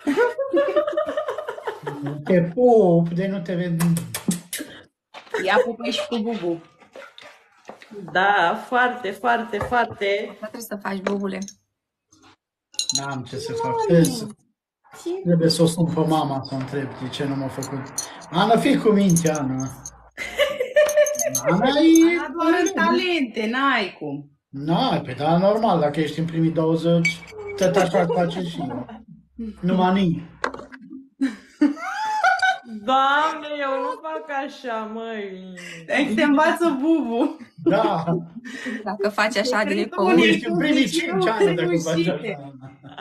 Te pup, de nu te vezi. Ia pupă și cu bubu. Da, foarte, foarte, foarte. Da, trebuie să faci, bubule. N-am ce să fac. Trebuie să, trebuie să o sun pe mama să o întreb de ce nu m-a făcut. Ana, fii cu minte, Ana. Ana e... Ana doar în talente, n-ai cum. Na, pe da, normal, dacă ești în primii douăzeci, tot așa face și eu. Numai nii. Doamne, eu nu fac așa, măi. Dai te învață bubu. Da, Dacă faci așa de Cred că cu... unii- ești în primii cinci ani dacă faci Reușite. așa.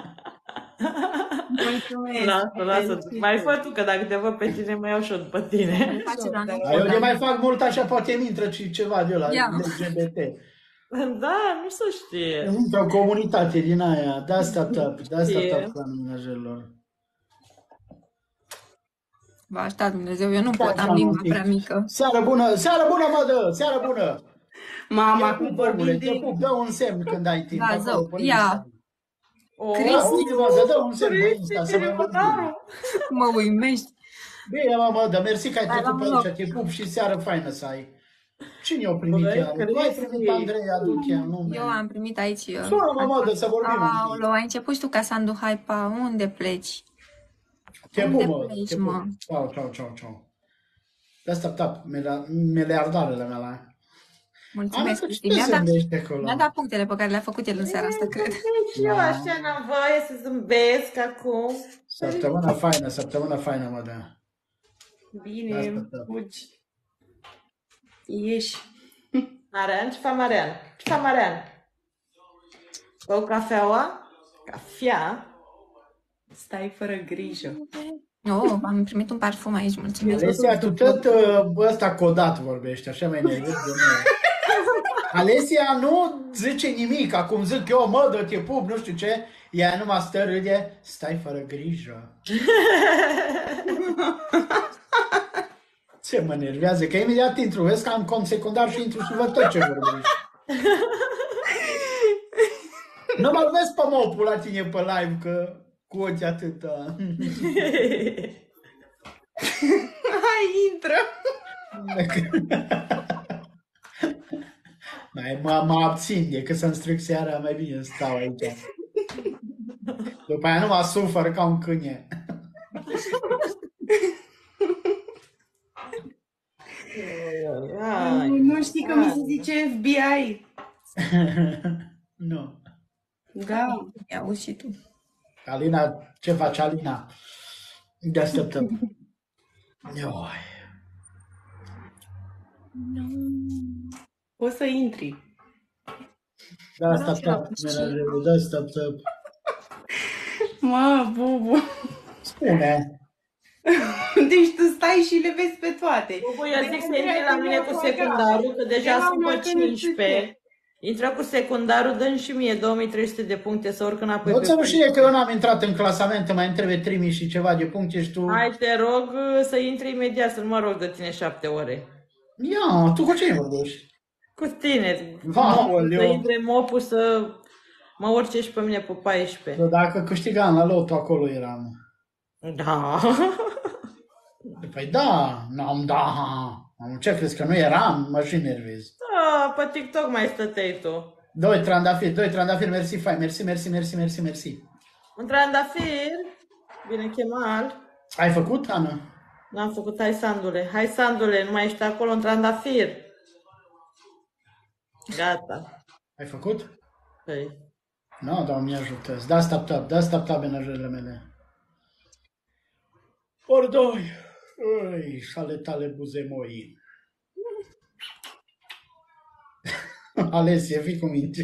Mulțumesc. Lasă, lasă, mai fă tu, că dacă te văd pe tine, mai iau și eu după tine. Face la noi. Dar eu de mai fac mult așa, poate îmi intră și ceva de ăla, Ia. L G B T. Da, nu se știe. Îmi intră o comunitate din aia, de asta tap, de asta Știe. tap la menajelor. Va ajuta Dumnezeu, eu nu pot, așa am limba un pic. prea mică. Seară bună, seară bună, mă, dă, seară bună! Mama, Ia, cum bărbule, vorbim te de... pup, dă un semn când ai timp. Da, acolo, zău, pe ia. Insta. O, Cristi. Da, uite, mă, dă, dă un semn pe Insta să mă văd bine. Mă uimești. Bine, mă, mă, dar mersi că ai Hai, trecut la pe loc. aici, te pup și seară faină să ai. Cine o primit Băi, ea? Nu ai Cristi. primit Andreea, du-te în nume. Eu am primit aici... uh, Sună-mă, mă, dă să vorbim un pic. Aoleu, ai început și tu ca Sandu Haipa, unde pleci? Te Unde pup, mă, pleci, te mă? pup. Ciao, ciao, ciao, ciao. De asta, tap, miliardarele mele. Mulțumesc, Ana, Cristi. ce Mi-a dat, zâmbești acolo? mi-a dat punctele pe care le-a făcut el în seara asta, cred. Și eu așa n-am voie să zâmbesc acum. Săptămâna faină, săptămână faină, mă, da. Bine, Asta, da. fugi. Ieși. Marian, ce fac Marian? Ce fac Marian? O cafeaua? Cafea? Stai fără grijă. Oh, am primit un parfum aici, mulțumesc. Alesia, tu tot uh, ăsta codat vorbești, așa mai nervos de mine. Alesia nu zice nimic, acum zic eu, mă, dă-te pup, nu știu ce, ea numai stă, râde, stai fără grijă. Ce mă nervează, că imediat intru, vezi că am cont secundar și intru și văd tot ce vorbești. Nu mă vezi pe mopul la tine pe live, că cu ochii atâta. Hai, intră. Mai mă, mă abțin, decât să-mi stric seara, mai bine stau aici. După aia nu mă sufăr ca un câine. Ai, Nu, nu știi că mi se zice F B I. Nu. Da. Ia auzi și tu. Alina, ce face Alina? De așteptăm. Ioi. Poți să intri. De asta tap, menajerul, de asta tap. Mă, Bubu. Spune. Deci tu stai și le vezi pe toate. Bubu, eu zic să intri la mine cu secundarul, că deja sunt pe cincisprezece. Intră cu secundarul, dă și mie două mii trei sute de puncte să urc înapoi. Nu ți rușine că eu n-am intrat în clasament, mai întrebe trimi și ceva de puncte și tu... Hai, te rog să intri imediat, să nu mă rog de tine șapte ore. Ia, tu cu cine vorbești? Cu tine. Aoleu. Să intre mopul să mă urce și pe mine pe paisprezece. Dacă câștigam la loto, acolo eram. Da. Păi da, n-am da. Ce crezi că nu eram? Mă și nervez. Da, pe TikTok mai stăteai tu. Doi trandafiri, doi trandafiri, mersi, fai, mersi, mersi, mersi, mersi, mersi. Un trandafir, bine chemal. Ai făcut, Ana? N-am făcut, hai Sandule, hai Sandule, nu mai ești acolo, un trandafir. Gata. Ai făcut? Păi. Nu, no, Doamne ajută. Da, stop, stop, da, stop, stop, menajările mele. Ori doi. Ui, șale tale buze moi. Alesie, fii cu minte.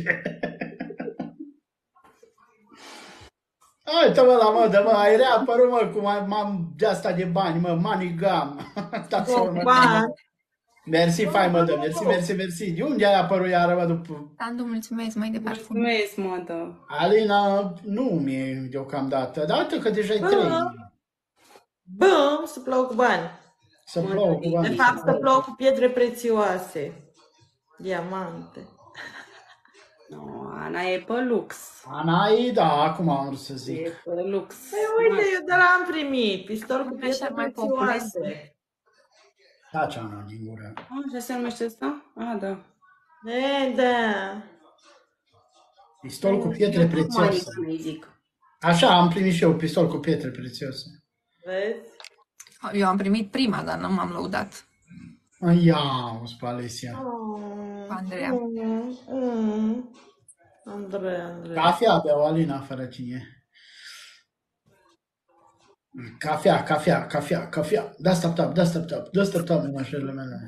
Uite mă la modă, mă, ai reapărut, mă, cum am de asta de bani, mă, money gum. Bani. Mersi, fai, mă, dă, mersi, mersi, mersi. De unde ai apărut iară, mă, după... Andu, mulțumesc mai departe. Mulțumesc, mă, da. Alina, nu mi-e deocamdată, dar uite că deja ai trei. Bum, să plouă cu bani. Să plouă cu bani. De fapt, să plouă cu pietre prețioase. Diamante. No, Ana e pe lux. Ana e, da, acum am vrut să zic. E pe lux. Păi uite, eu de la am primit pistol cu pietre Așa mai prețioase. Taci, Ana, din gură. Așa se numește asta? Ah, da. E, da. Pistol cu pietre prețioase. Mai zic. Așa, am primit și eu pistol cu pietre prețioase. Vezi? Eu am primit prima, dar nu m-am lăudat. Ia, o spă Alesia. Oh, Andreea. Mm, mm. Andreea, Andreea. Cafea beau, Alina, fără cine. Cafea, cafea, cafea, cafea. Da, stop, stop, da, stop, stop, da, stop, stop, menașerile mele.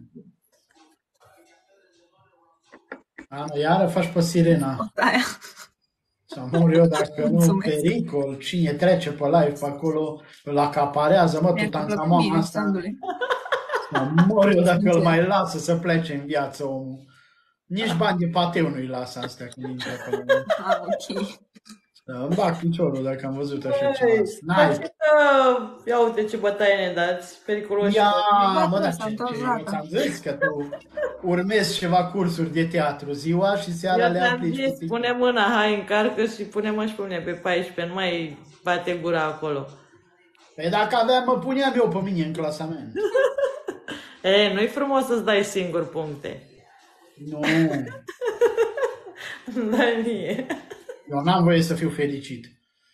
Ana, iară faci pe sirena. Aia. Să mor eu dacă nu Mulțumesc. pericol. Cine trece pe live pe acolo, îl acaparează, mă, tu tanțamam asta. Sandule. Să mor eu dacă îl mai lasă să plece în viață omul. Nici bani de pateu nu-i lasă astea cu minte acolo. Ah, ok. Îmi bag piciorul dacă am văzut așa ceva. Ei, N-ai. faci că- Ia uite ce bătaie ne dați, periculos. Ia, mă, Gata, dar s-a ce, întors ce, gata. eu ți-am zis că tu urmezi ceva cursuri de teatru ziua și seara Eu le ți-am aplici. zis, cu pune mâna, hai, încarcă și pune-mă și pe mine pe paisprezece, nu mai bate gura acolo. Păi dacă aveam, mă puneam eu pe mine în clasament. E, nu-i frumos să-ți dai singur puncte. Nu, Dai mie. eu n-am voie să fiu fericit.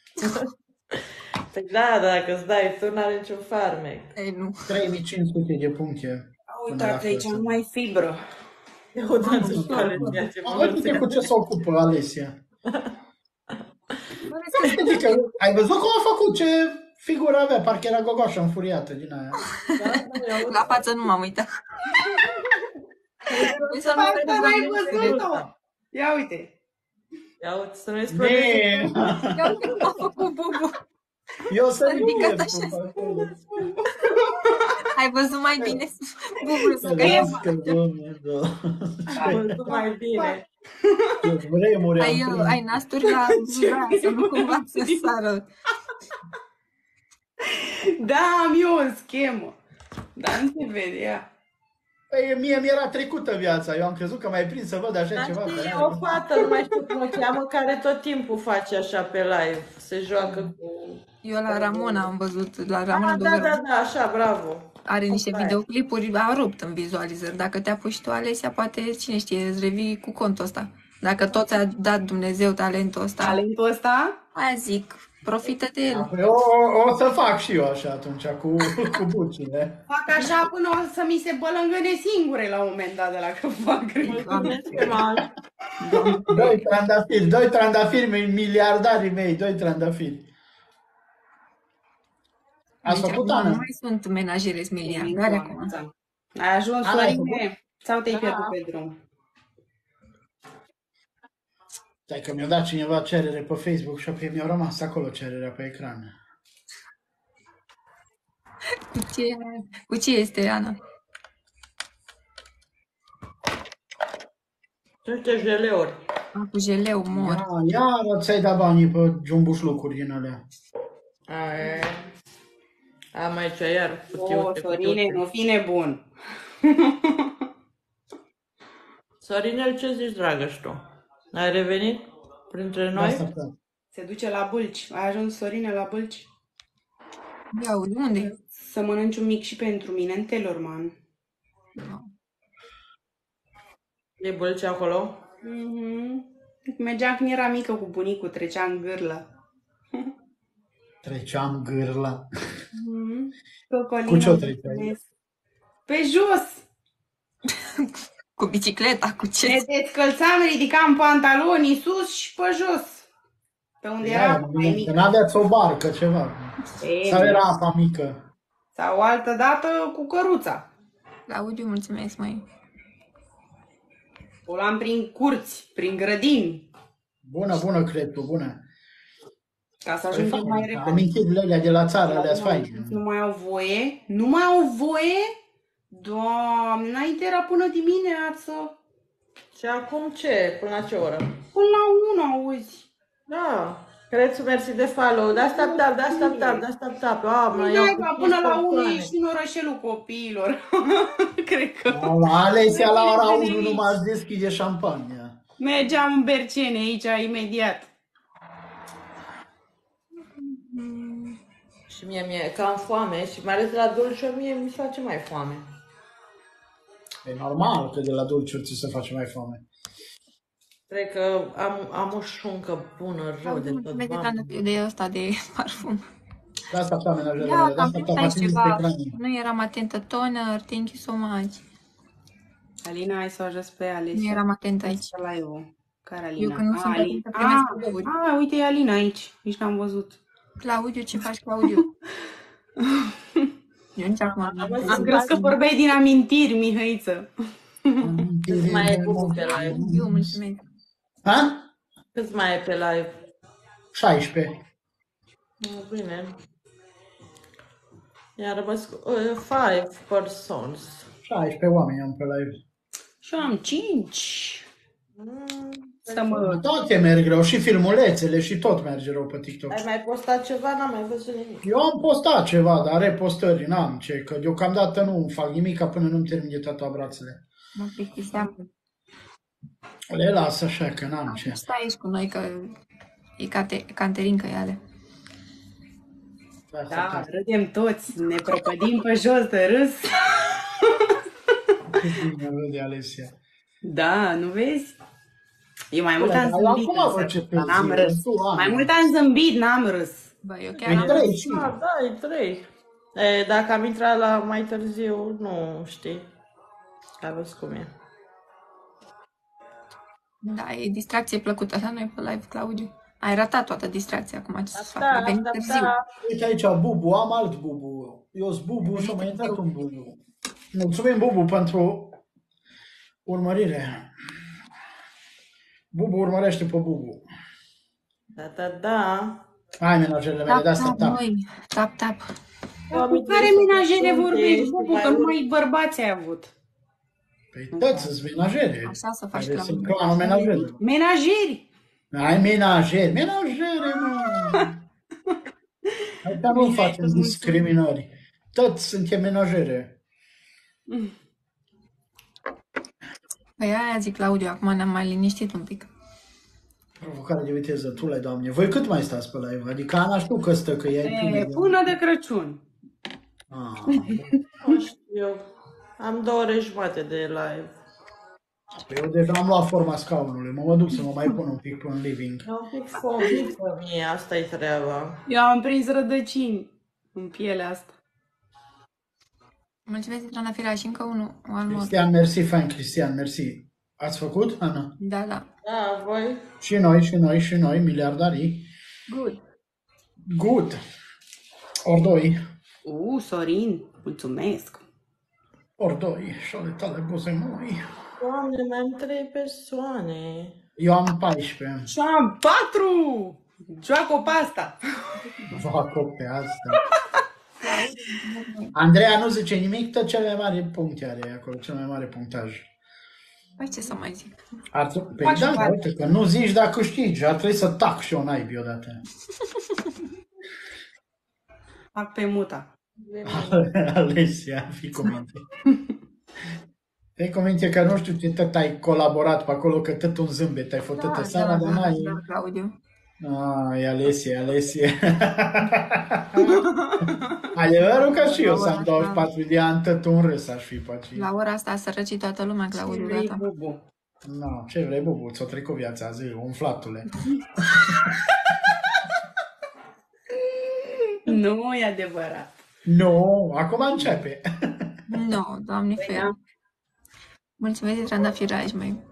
Păi da, dacă îți dai tu, n-are niciun farmec. Ei, nu. trei mii cinci sute de puncte. Uite, aici am mai fibră. Eu o dată și ale ceea ce mă Uite cu ce se ocupă Alesia. Adică, ai văzut cum a făcut, ce figură avea? Parcă era gogoașă înfuriată din aia. La față nu m-am uitat. Păi să nu Parcă vedeți n-ai la văzut-o. Ia uite. Ia uite, să nu explodeze. Ne, Ia uite cum a făcut Bubu. eu să nu ridicat ies așa. cu acolo. Ai văzut mai bine Bubu să că e. Lasă, Doamne, da. Ai văzut mai bine. Ce vremuri am Ai, trăit. ai nasturi la gura să nu cumva să sară. Da, am eu o schemă. Dar nu se vede, ia. Păi mie mi-era trecută viața, eu am crezut că mai prins să văd așa Dar ceva. știi, pe e o fată, nu mai știu cum o cheamă, care tot timpul face așa pe live. Se joacă cu... Eu la Ramona am văzut, la Ah, Ramona da, da, Dogăru. da, așa, bravo. Are niște Asta e. videoclipuri, a rupt în vizualizări. Dacă te apuci tu, Alesia, poate, cine știe, îți revii cu contul ăsta. Dacă tot ți-a dat Dumnezeu talentul ăsta, Talentul ăsta? aia zic, Profită de el. Apoi o, o, o să fac și eu așa atunci cu, cu bucile. Fac așa până o să mi se bălângăne singure la un moment dat de la că fac cred. Mulțumesc frumos. Doi trandafiri, doi trandafiri, miliardarii mei, doi trandafiri. Ați Deci făcut, acum Ana? nu mai sunt menajere miliardare acum. Ai ajuns, Ana, ai Sorine? Sau te-ai Da. pierdut pe drum? Stai că mi-a dat cineva cerere pe Facebook și apoi mi-a rămas acolo cererea pe ecran. Cu ce, cu ce este, Ana? Niște jeleuri. A, cu jeleu, mor. Ia, iar ți-ai dat banii pe jumbușlucuri din alea. Aia. Am aici iar O, cutiute, Sorine, cutiute. nu fi nebun. Sorinel, ce zici, dragă, și tu? Ai revenit printre noi? Asta, da. Se duce la Bâlci. Ai ajuns, Sorine, la Bâlci? Ia, unde? Să mănânci un mic și pentru mine, în Telorman. E Bâlci acolo? Mhm. Mergeam când era mică cu bunicul, trecea în gârlă. Treceam gârla. Mhm. Cocolina, Cu ce o treceai? mulțumesc. Pe jos! Cu bicicleta, cu ce? Ne descălțam, ridicam pantalonii sus și pe jos. Pe unde era Ia, apa mai că mică. n-aveați o barcă, ceva. E, Sau era apa mică? Sau altă dată cu căruța. Claudiu, mulțumesc, măi. O luam prin curți, prin grădini, Bună, bună, cred tu, bună. ca să Păi, ajungem mai fain, repede. amintirile alea de la țară, alea faine. Nu mai au voie? Nu mai au voie? Doamne, înainte era până dimineață. Și acum ce? Până la ce oră? Până la unu, auzi. Da. Crețu, mersi de follow. Da, stop, tap, da, stop, tap, da, stop, tap. Doamne, Păi, iau hai, cu ca până la unu persoane. ești în orășelul copiilor. Cred că. La Alesia la ora Vine unu aici. nu m-aș deschide șampania. Mergeam în Bercene aici, imediat. Și mie mi-e cam foame și mai ales la dulce, mie mi se face mai foame. E normal că de la dulciuri ți se face mai foame. Cred că am, am o șuncă bună, rău de Claudiu, tot. mulțumesc de Doamne. trandafir de ăsta, de parfum. De asta am menajele Ia, mele, că de am asta pus am aici atins pe ceva. ecran. Nu eram atentă, Toner, thank you so much. Alina, hai să o jos pe Alesia. Nu eram atentă aici. Să live-ul. Care Alina? Eu când nu Ah, sunt Ali- atentă, primesc Ah, cadouri. ah, uite, e Alina aici. Nici n-am văzut. Claudiu, ce faci, Claudiu? Eu nici acum nu Am am Am crezut că vorbeai din amintiri, Mihăiță. Cât mai e Bubu pe live? Eu mulțumesc. Ha? Cât mai e pe live? șaisprezece. Mm, Bine. I-a rămas cu uh, five persons. șaisprezece oameni am pe live. Și eu am cinci. Mm, Să mă... Toate merg rău, și filmulețele și tot merge rău pe TikTok. Ai mai postat ceva? N-am mai văzut nimic. Eu am postat ceva, dar repostări n-am ce, că deocamdată nu fac nimic până nu-mi termin de toate brațele. Mă plictiseam. Le las așa că n-am ce. Stai aici cu noi, că e Cate- Caterinca e ale. Da, râdem toți, ne prăpădim pe jos de râs. Cât bine râde Alesia. Da, nu vezi? Eu mai mult Bă, am dar zâmbit, acum vă însă, ce dar n-am zi, râs. tu, Ana. Mai mult am zâmbit, n-am râs. Bă, eu chiar Păi am... trei și... Da, da, e trei. E, dacă am intrat la mai târziu, nu știi. Ai văzut cum e. Da, e distracție plăcută la noi pe live, Claudiu. Ai ratat toată distracția acum, ce să fac? Da, Ai venit da, târziu. da. Uite aici, Bubu, am alt Bubu. Eu sunt Bubu și am mai intrat un Bubu. Mulțumim, Bubu, pentru urmărire. Bubu urmărește pe Bubu. Da, da, da. Hai, menajerele mele, Tap, de asta tap, tap. noi. Tap, tap. Cu care menajere vorbești, Bubu, că numai bărbați ai avut. Păi toți sunt menajere. Așa să faci Care clanul. sunt clanul menajere. Menajeri! Ai menajeri, menajere, mă! Aici nu facem discriminări. Toți suntem menajere. Păi aia zic, Claudiu, acum ne-am mai liniștit un pic. Provocare de viteză, tu le Doamne. Voi cât mai stați pe live? Adică Ana știu că stă, că ea e E, primă. până de Crăciun. Ah, Nu știu. Am două ore jumate de live. Păi eu deja am luat forma scaunului, mă, mă duc să mă mai pun un pic pe un living. E un pic fomică mie, asta e treaba. Eu am prins rădăcini în pielea asta. Mulțumesc, Trandafira, și încă unul. One more. Cristian, mersi, fain, Cristian, mersi. Ați făcut, Ana? Da, da. Da, voi? Și noi, și noi, și noi, miliardarii. Good. Good. Ori doi. U, Sorin, mulțumesc. Ori doi. Și ale tale buze moi. Doamne, mai am trei persoane. Eu am paisprezece. Și am patru! Joacă-o pe asta. Fac-o pe asta. Andreea nu zice nimic, tot cel mai mare punct are acolo, cel mai mare punctaj. Păi ce să mai zic? Ar trebui, păi Faci da, parte. uite, că nu zici dacă câștigi, ar trebui să tac și eu naibii odată. Fac pe muta. Alesia, fii cu minte. Fii cu minte că nu știu ce tot ai colaborat pe acolo, că tot un zâmbet ai făcut Da, toată seara, da, dar da, n-ai... da, Claudiu. Ah, e Alesia, Alesia. Adevărul că și eu să am douăzeci și patru de ani, tot un râs aș fi pe aici. La ora asta a sărăcit toată lumea, Claudiu, Vrei, gata. bubu. No, ce vrei, bubu, ți-o trecut viața, zi, umflatule. Nu e adevărat. Nu, acum începe. Nu, Doamne Păi ferea. Mulțumesc, Trandafira, ești mai...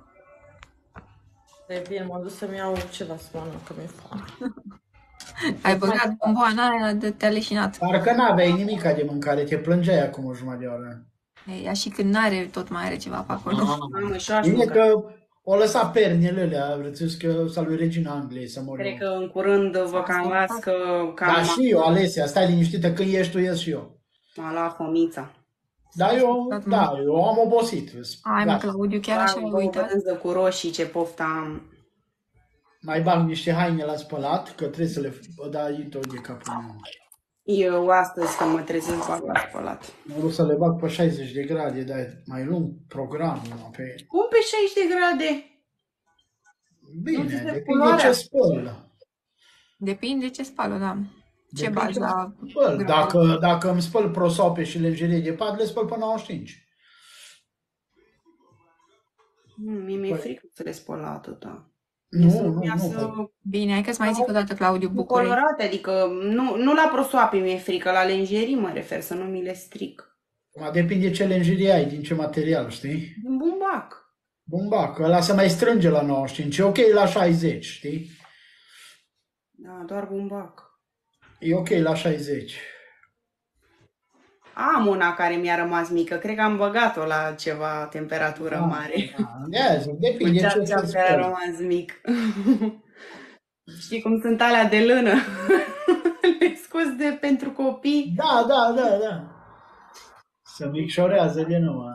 E bine, m-am dus să-mi iau ceva să mănânc, că mi-e foame. Ai băgat bomboana aia de te-a leșinat. Parcă n-aveai nimica de mâncare, te plângeai acum o jumătate de oră. Ei, ea și când n-are, tot mai are ceva pe acolo. Mamă, și aș Bine mânca. că o lăsa pernele alea, vreți că s-a lui Regina Angliei să mor Cred eu. că în curând vă cam las că cam Da, și eu, Alesia, stai liniștită, când ești tu, ies și eu. m-a luat fomița. Da, eu, da, eu am obosit. Ai, mă, Da. Claudiu, chiar așa ai o uitat? brânză cu roșii, ce poftă am. Mai bag niște haine la spălat, că trebuie să le dai tot de capul meu. Eu astăzi că mă trezesc bag la spălat. Mă vreau să le bag pe șaizeci de grade, dar e mai lung programul. Pe... Cum pe șaizeci de grade? Bine, Nu ți se depinde culoarea? ce spăl. Depinde ce spală, da. Ce Depinde bagi la... spăl. Dacă, dacă îmi spăl prosoape și lenjerie de pat, le spăl pe nouăzeci și cinci. Nu, mie mi-e Păi- frică să le spăl la atâta. Nu, Să nu, iasă nu. Păi, Bine, hai că-ți mai zic o dată, Claudiu, bucurii. colorate, adică nu, nu la prosoape mi-e frică, la lenjerii mă refer, să nu mi le stric. acum depinde ce lenjerie ai, din ce material, știi? Din bumbac. Bumbac, ăla se mai strânge la nouăzeci și cinci, e ok la șaizeci, știi? Da, doar bumbac. E ok la șaizeci. Am una care mi-a rămas mică, cred că am băgat-o la ceva temperatură mare. Da, zic, depinde ce Ceea să ce a spăl. rămas mic. Știi cum sunt alea de lână? Le scos de pentru copii. Da, da, da, da. Să micșorează de numai.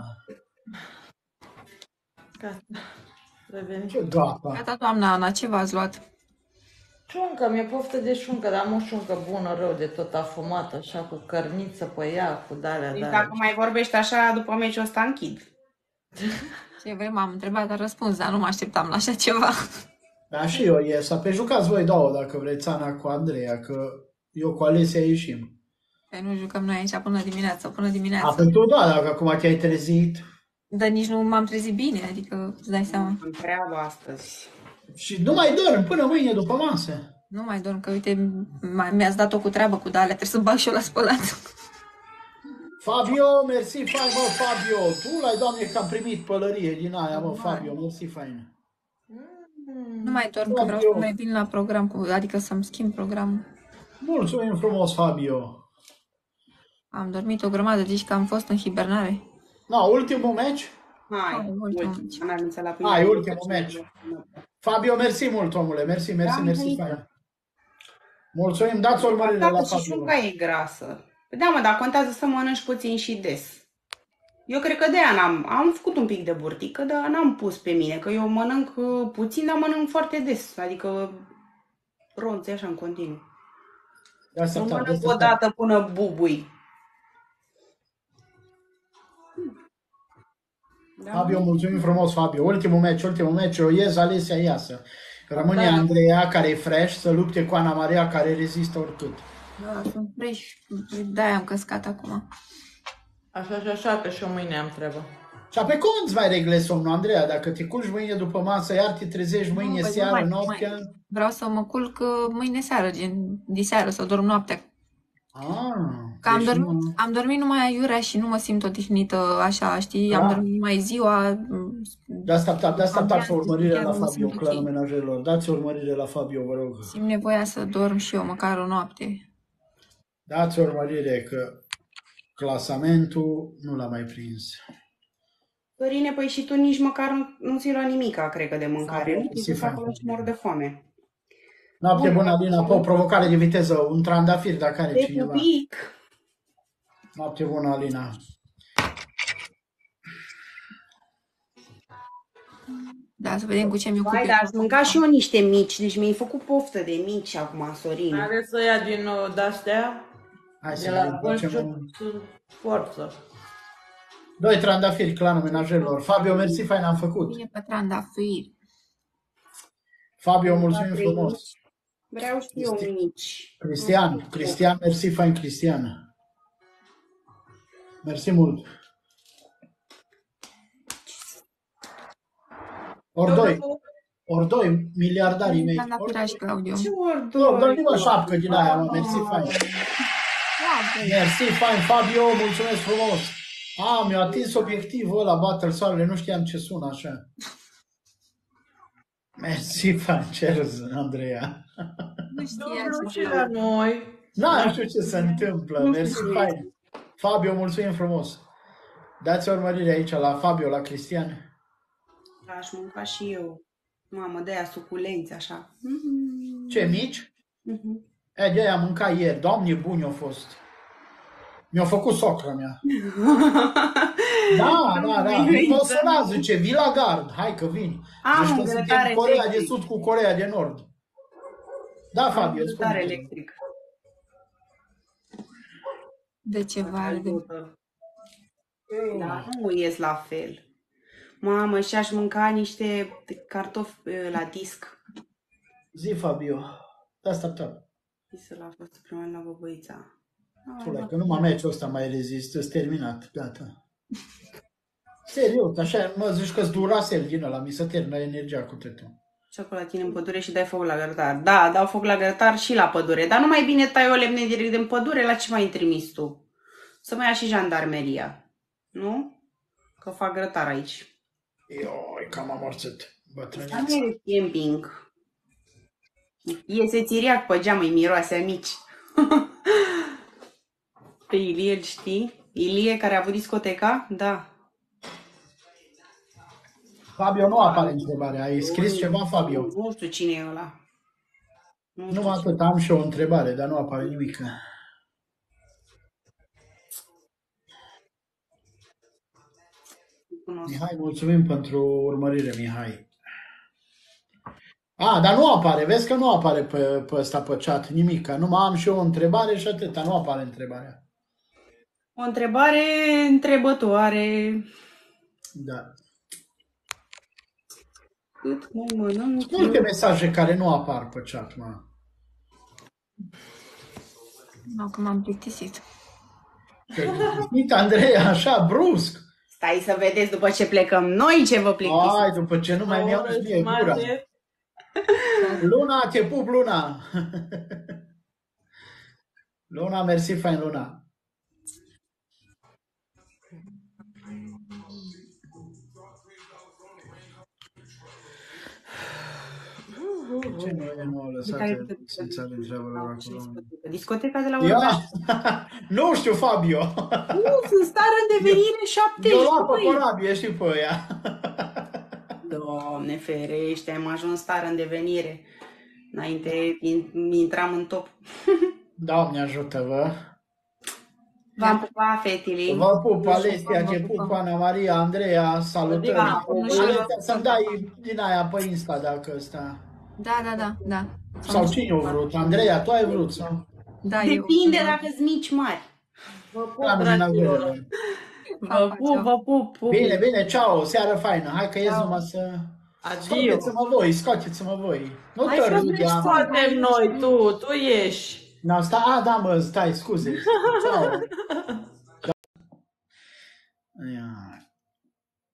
Gata. Revenim. Ce gata. Gata, doamna Ana, ce v-ați luat? Șuncă, mi-e poftă de șuncă, dar am o șuncă bună, rău de tot afumată, așa, cu cărniță pe ea, cu dalea, Deci dalea. dacă mai vorbești așa, după meciul ăsta închid. Ce vrei, m-am întrebat, dar răspuns, dar nu mă așteptam la așa ceva. Da, și eu ies. Pe jucați voi două, dacă vreți, Ana cu Andreea, că eu cu Alesia ieșim. Păi nu jucăm noi aici până dimineața, până A, dimineața. păi tu da, dacă acum te-ai trezit. Dar nici nu m-am trezit bine, adică îți dai seama. Am treabă astăzi. Și nu mai dorm până mâine după masă. Nu mai dorm, că uite, m- mi-ați dat-o cu treabă cu dalea, trebuie să bag și eu la spălat. Fabio, mersi, fain, mă, Fabio. Tu l-ai, Doamne, că am primit pălărie din aia, mă, Fabio, mersi, fain. Nu mai dorm, că vreau să mai vin la program, cu, adică să-mi schimb programul. Mulțumim frumos, Fabio. Am dormit o grămadă, zici că am fost în hibernare. Na, ultimul meci? Hai, Hai, ultimul ultim. meci. Am anunțat la Hai, primul ultimul meci. Fabio, mersi mult, omule, mersi, mersi, Da, mersi, hai. fain. Mulțumim, dați o urmărire la Tată, și Fabio. șunca e grasă. Păi da, mă, dar contează să mănânci puțin și des. Eu cred că de aia n-am, am făcut un pic de burtică, dar n-am pus pe mine, că eu mănânc uh, puțin, dar mănânc foarte des, adică ronțe așa în continuu. De asta Nu tap, de mănânc asta o tap. dată până bubui. Da? Fabio, mulțumim frumos, Fabio. Ultimul meci, ultimul meci, o ies, Alesia iasă. Rămâne Da. Andreea, care e fresh, să lupte cu Ana Maria, care rezistă oricât. Da, sunt fresh, de-aia am căscat acum. Așa și așa, că și eu mâine am treabă. Și apoi cum îți mai reglezi somnul, Andreea? Dacă te culci mâine după masă, iar te trezești Nu, mâine păi nu seară, mai, noaptea? mai. Vreau să mă culc uh, mâine seară, gen diseară, să dorm noaptea. Ah, Că am deci dormit, nu... am dormit numai aiurea și nu mă simt odihnită așa, știi? Am Da. dormit numai ziua. mm, De asta tap, de asta Am tap vrea o să urmărire chiar la nu mă Fabio, simt clanul ok. menajerilor. Dați o urmărire la Fabio, vă rog. Simt nevoia să dorm și eu măcar o noapte. Dați o urmărire, că clasamentul nu l-a mai prins. Dorine, păi și tu nici măcar nu, nu ți-ai luat nimica, cred că, de mâncare. Nu Si te duci fain, acolo și Fabio. mor de foame. Noapte Bun, bună, Alina, pe o provocare de viteză, un trandafir dacă are de cineva. pupic. Noapte bună, Alina. Da, să vedem cu ce mi ocup Vai, eu. dar aș mânca și eu niște mici, deci mi-ai făcut poftă de mici acum, Sorin. Are să ia din uh, de-astea, Hai de să la ne facem Bălciu, un... sunt forță. Doi trandafiri, clanul menajerilor. Fabio, mersi, fain, am făcut. Bine pe trandafiri. Fabio, mulțumim frumos. Vreau și eu mici. Cristian, Cristian, mersi, fain, Cristian. Mersi mult. Ori doi, ori doi, miliardarii mei. Ori Trandafiraș, Claudiu. Ce ori doi, doi? dă-mi o șapcă din aia, mă, mersi, fain. Mersi, fain, Fabio, mulțumesc frumos. A, mi-a atins obiectivul ăla, Battle Soarele, nu știam ce sună așa. Mersi, fain, cerz, Andreea. Nu știa Nu ce și la noi. Nu știu ce se întâmplă, mersi, fain. Fabio, mulțumim frumos. Dați o urmărire aici la Fabio, la Cristian. Aș mânca și eu. Mamă, de-aia suculenți, așa. Mhm. Ce, mici? Mhm. E, de-aia am mâncat ieri, Doamne, buni au fost. Mi-a făcut socră mea. Da, da, da. Mă suna, zice, vii la gard, hai că vin. Am Zici un că suntem grătar Coreea de electric. Sud cu Coreea de Nord. Da, Fabio, îți spun. Tare electric. de ceva. are de- Da, nu ies la fel. Mamă, și aș mânca niște cartofi eh, la disc. Zi, Fabio. Da, stop, stop. Să l-a fost prima la băbăița. Fule, că numai meciul ăsta mai rezist, îți terminat, gata. Serios, așa, mă zici că-ți durasel din ăla, mi se termină energia cu tătul. Și acolo la tine în pădure și dai foc la grătar. Da, dau foc la grătar și la pădure. Dar nu mai bine tai o lemne direct din pădure, la ce mai trimis tu? Să mai ia și jandarmeria. Nu? Că fac grătar aici. Ioi, cam amorțit, Asta bătrâneața. nu e camping. Iese țiriac pe geam, îi miroase a mici. Pe Ilie îl știi? Ilie care a avut discoteca? Da. Fabio, nu apare întrebarea, ai scris ceva, Fabio? Nu știu cine e ăla. Nu știu Numai atât, am și eu o întrebare, dar nu apare nimic. cine cunosc. Mihai, mulțumim pentru urmărire, Mihai. A, dar nu apare, vezi că nu apare pe, pe ăsta pe chat nimic, numai am și eu o întrebare și atâta, nu apare întrebarea. O întrebare întrebătoare. Da. Cât mai mănânc? Multe mesaje care nu apar pe chat, mă. Nu, că m-am plictisit. Uite, Andrei, așa, brusc. Stai să vedeți după ce plecăm noi ce vă plictisiți. Ai, după ce nu mai mi-au oră mie gura. jumate. Luna, te pup, Luna. Luna, mersi, fain, Luna. Ce nu e nouă lăsat să înțeleg treabă acolo? Discoteca de la Ia, Urban. nu știu, Fabio. Nu, sunt stară în devenire șaptezeci. Eu luat pe băi. corabie, știi pe ea. Doamne ferește, am ajuns stară în devenire. Înainte in- intram în top. Doamne ajută-vă. V-am pupat, fetele. Vă pup, Alessia, te pup, Ana Maria, Andreea, salutări. Da, Alessia, să-mi dai din aia pe Insta dacă ăsta. Da, da, da, da. Sau cine a vrut? Andreea, tu ai vrut sau? Da, eu. Depinde dacă sunt mici mari. Vă pup, Da, dragilor. Vă pup, vă pup, pup. Bine, bine, ceau, seară faină. Hai că ies numai să... Adio. Scoateți-mă voi, scoateți-mă voi. Nu Hai că tărzi nu de am. scoatem noi, tu, tu ieși. N-am sta... A, da, mă, stai, scuze. Ceau. Ia.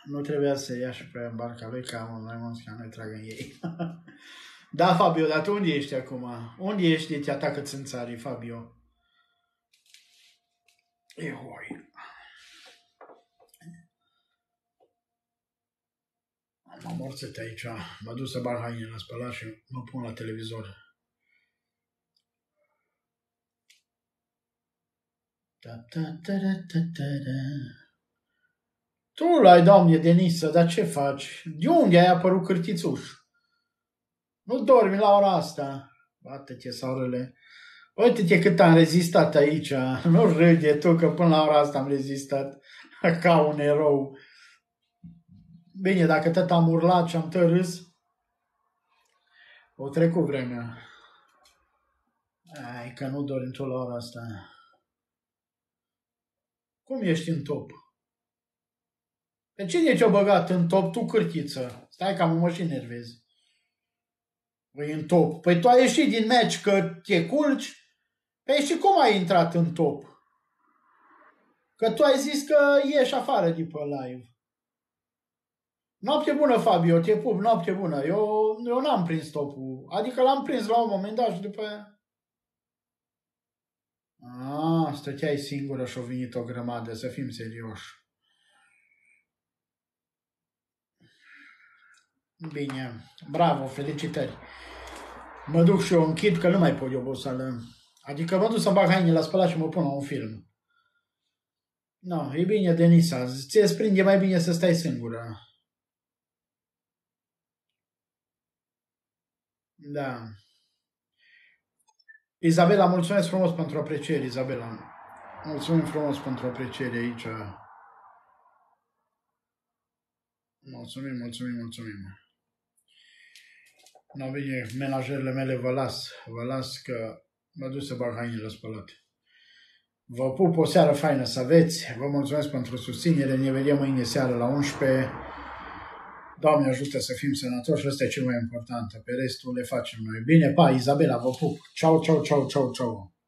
nu trebuia să ia și pe barca lui, că am mai mulți ca noi tragă în ei. Da, Fabio, dar tu unde ești acum? Unde ești de te atacă țânțarii, Fabio? Ehoi. M-am morțit aici, mă duc să bag haine la spălat și mă pun la televizor. Da, da, da, da, da, da. Tu l-ai, Doamne, Denisă, dar ce faci? De unde ai apărut cârtițuș? Nu dormi la ora asta? Bate-te, saurele. Uite-te cât am rezistat aici. Nu râde tu că până la ora asta am rezistat ca un erou. Bine, dacă tot am urlat și am tărâs, o trecut vremea. Ai, că nu dormi tu la ora asta. Cum ești în top? Pe cine ți-a băgat în top tu, cârtiță? Stai că mă și enervezi. Păi în top. Păi tu ai ieșit din meci că te culci? Păi și cum ai intrat în top? Că tu ai zis că ieși afară de pe live. Noapte bună, Fabio, te pup, noapte bună. Eu, eu n-am prins topul. Adică l-am prins la un moment dat și după aia... Ah, stăteai singură și-a venit o grămadă, să fim serioși. Bine, bravo, felicitări. Mă duc și eu închid că nu mai pot de oboseală. Adică mă duc să bag haine la spălat și mă pun la un film. No, e bine, Denisa, ție-ți prinde mai bine să stai singură. Da. Izabela, mulțumesc frumos pentru apreciere, Izabela. Mulțumim frumos pentru apreciere aici. Mulțumim, mulțumim, mulțumim. No, bine, menajerele mele vă las. Vă las că mă duc să bag hainele spălate. Vă pup, o seară faină să aveți. Vă mulțumesc pentru susținere. Ne vedem mâine seară la unsprezece. Doamne ajută să fim sănătoși. Asta e cel mai important. Pe restul le facem noi. Bine, pa, Izabela, vă pup. Ceau, ceau, ceau, ceau, ceau.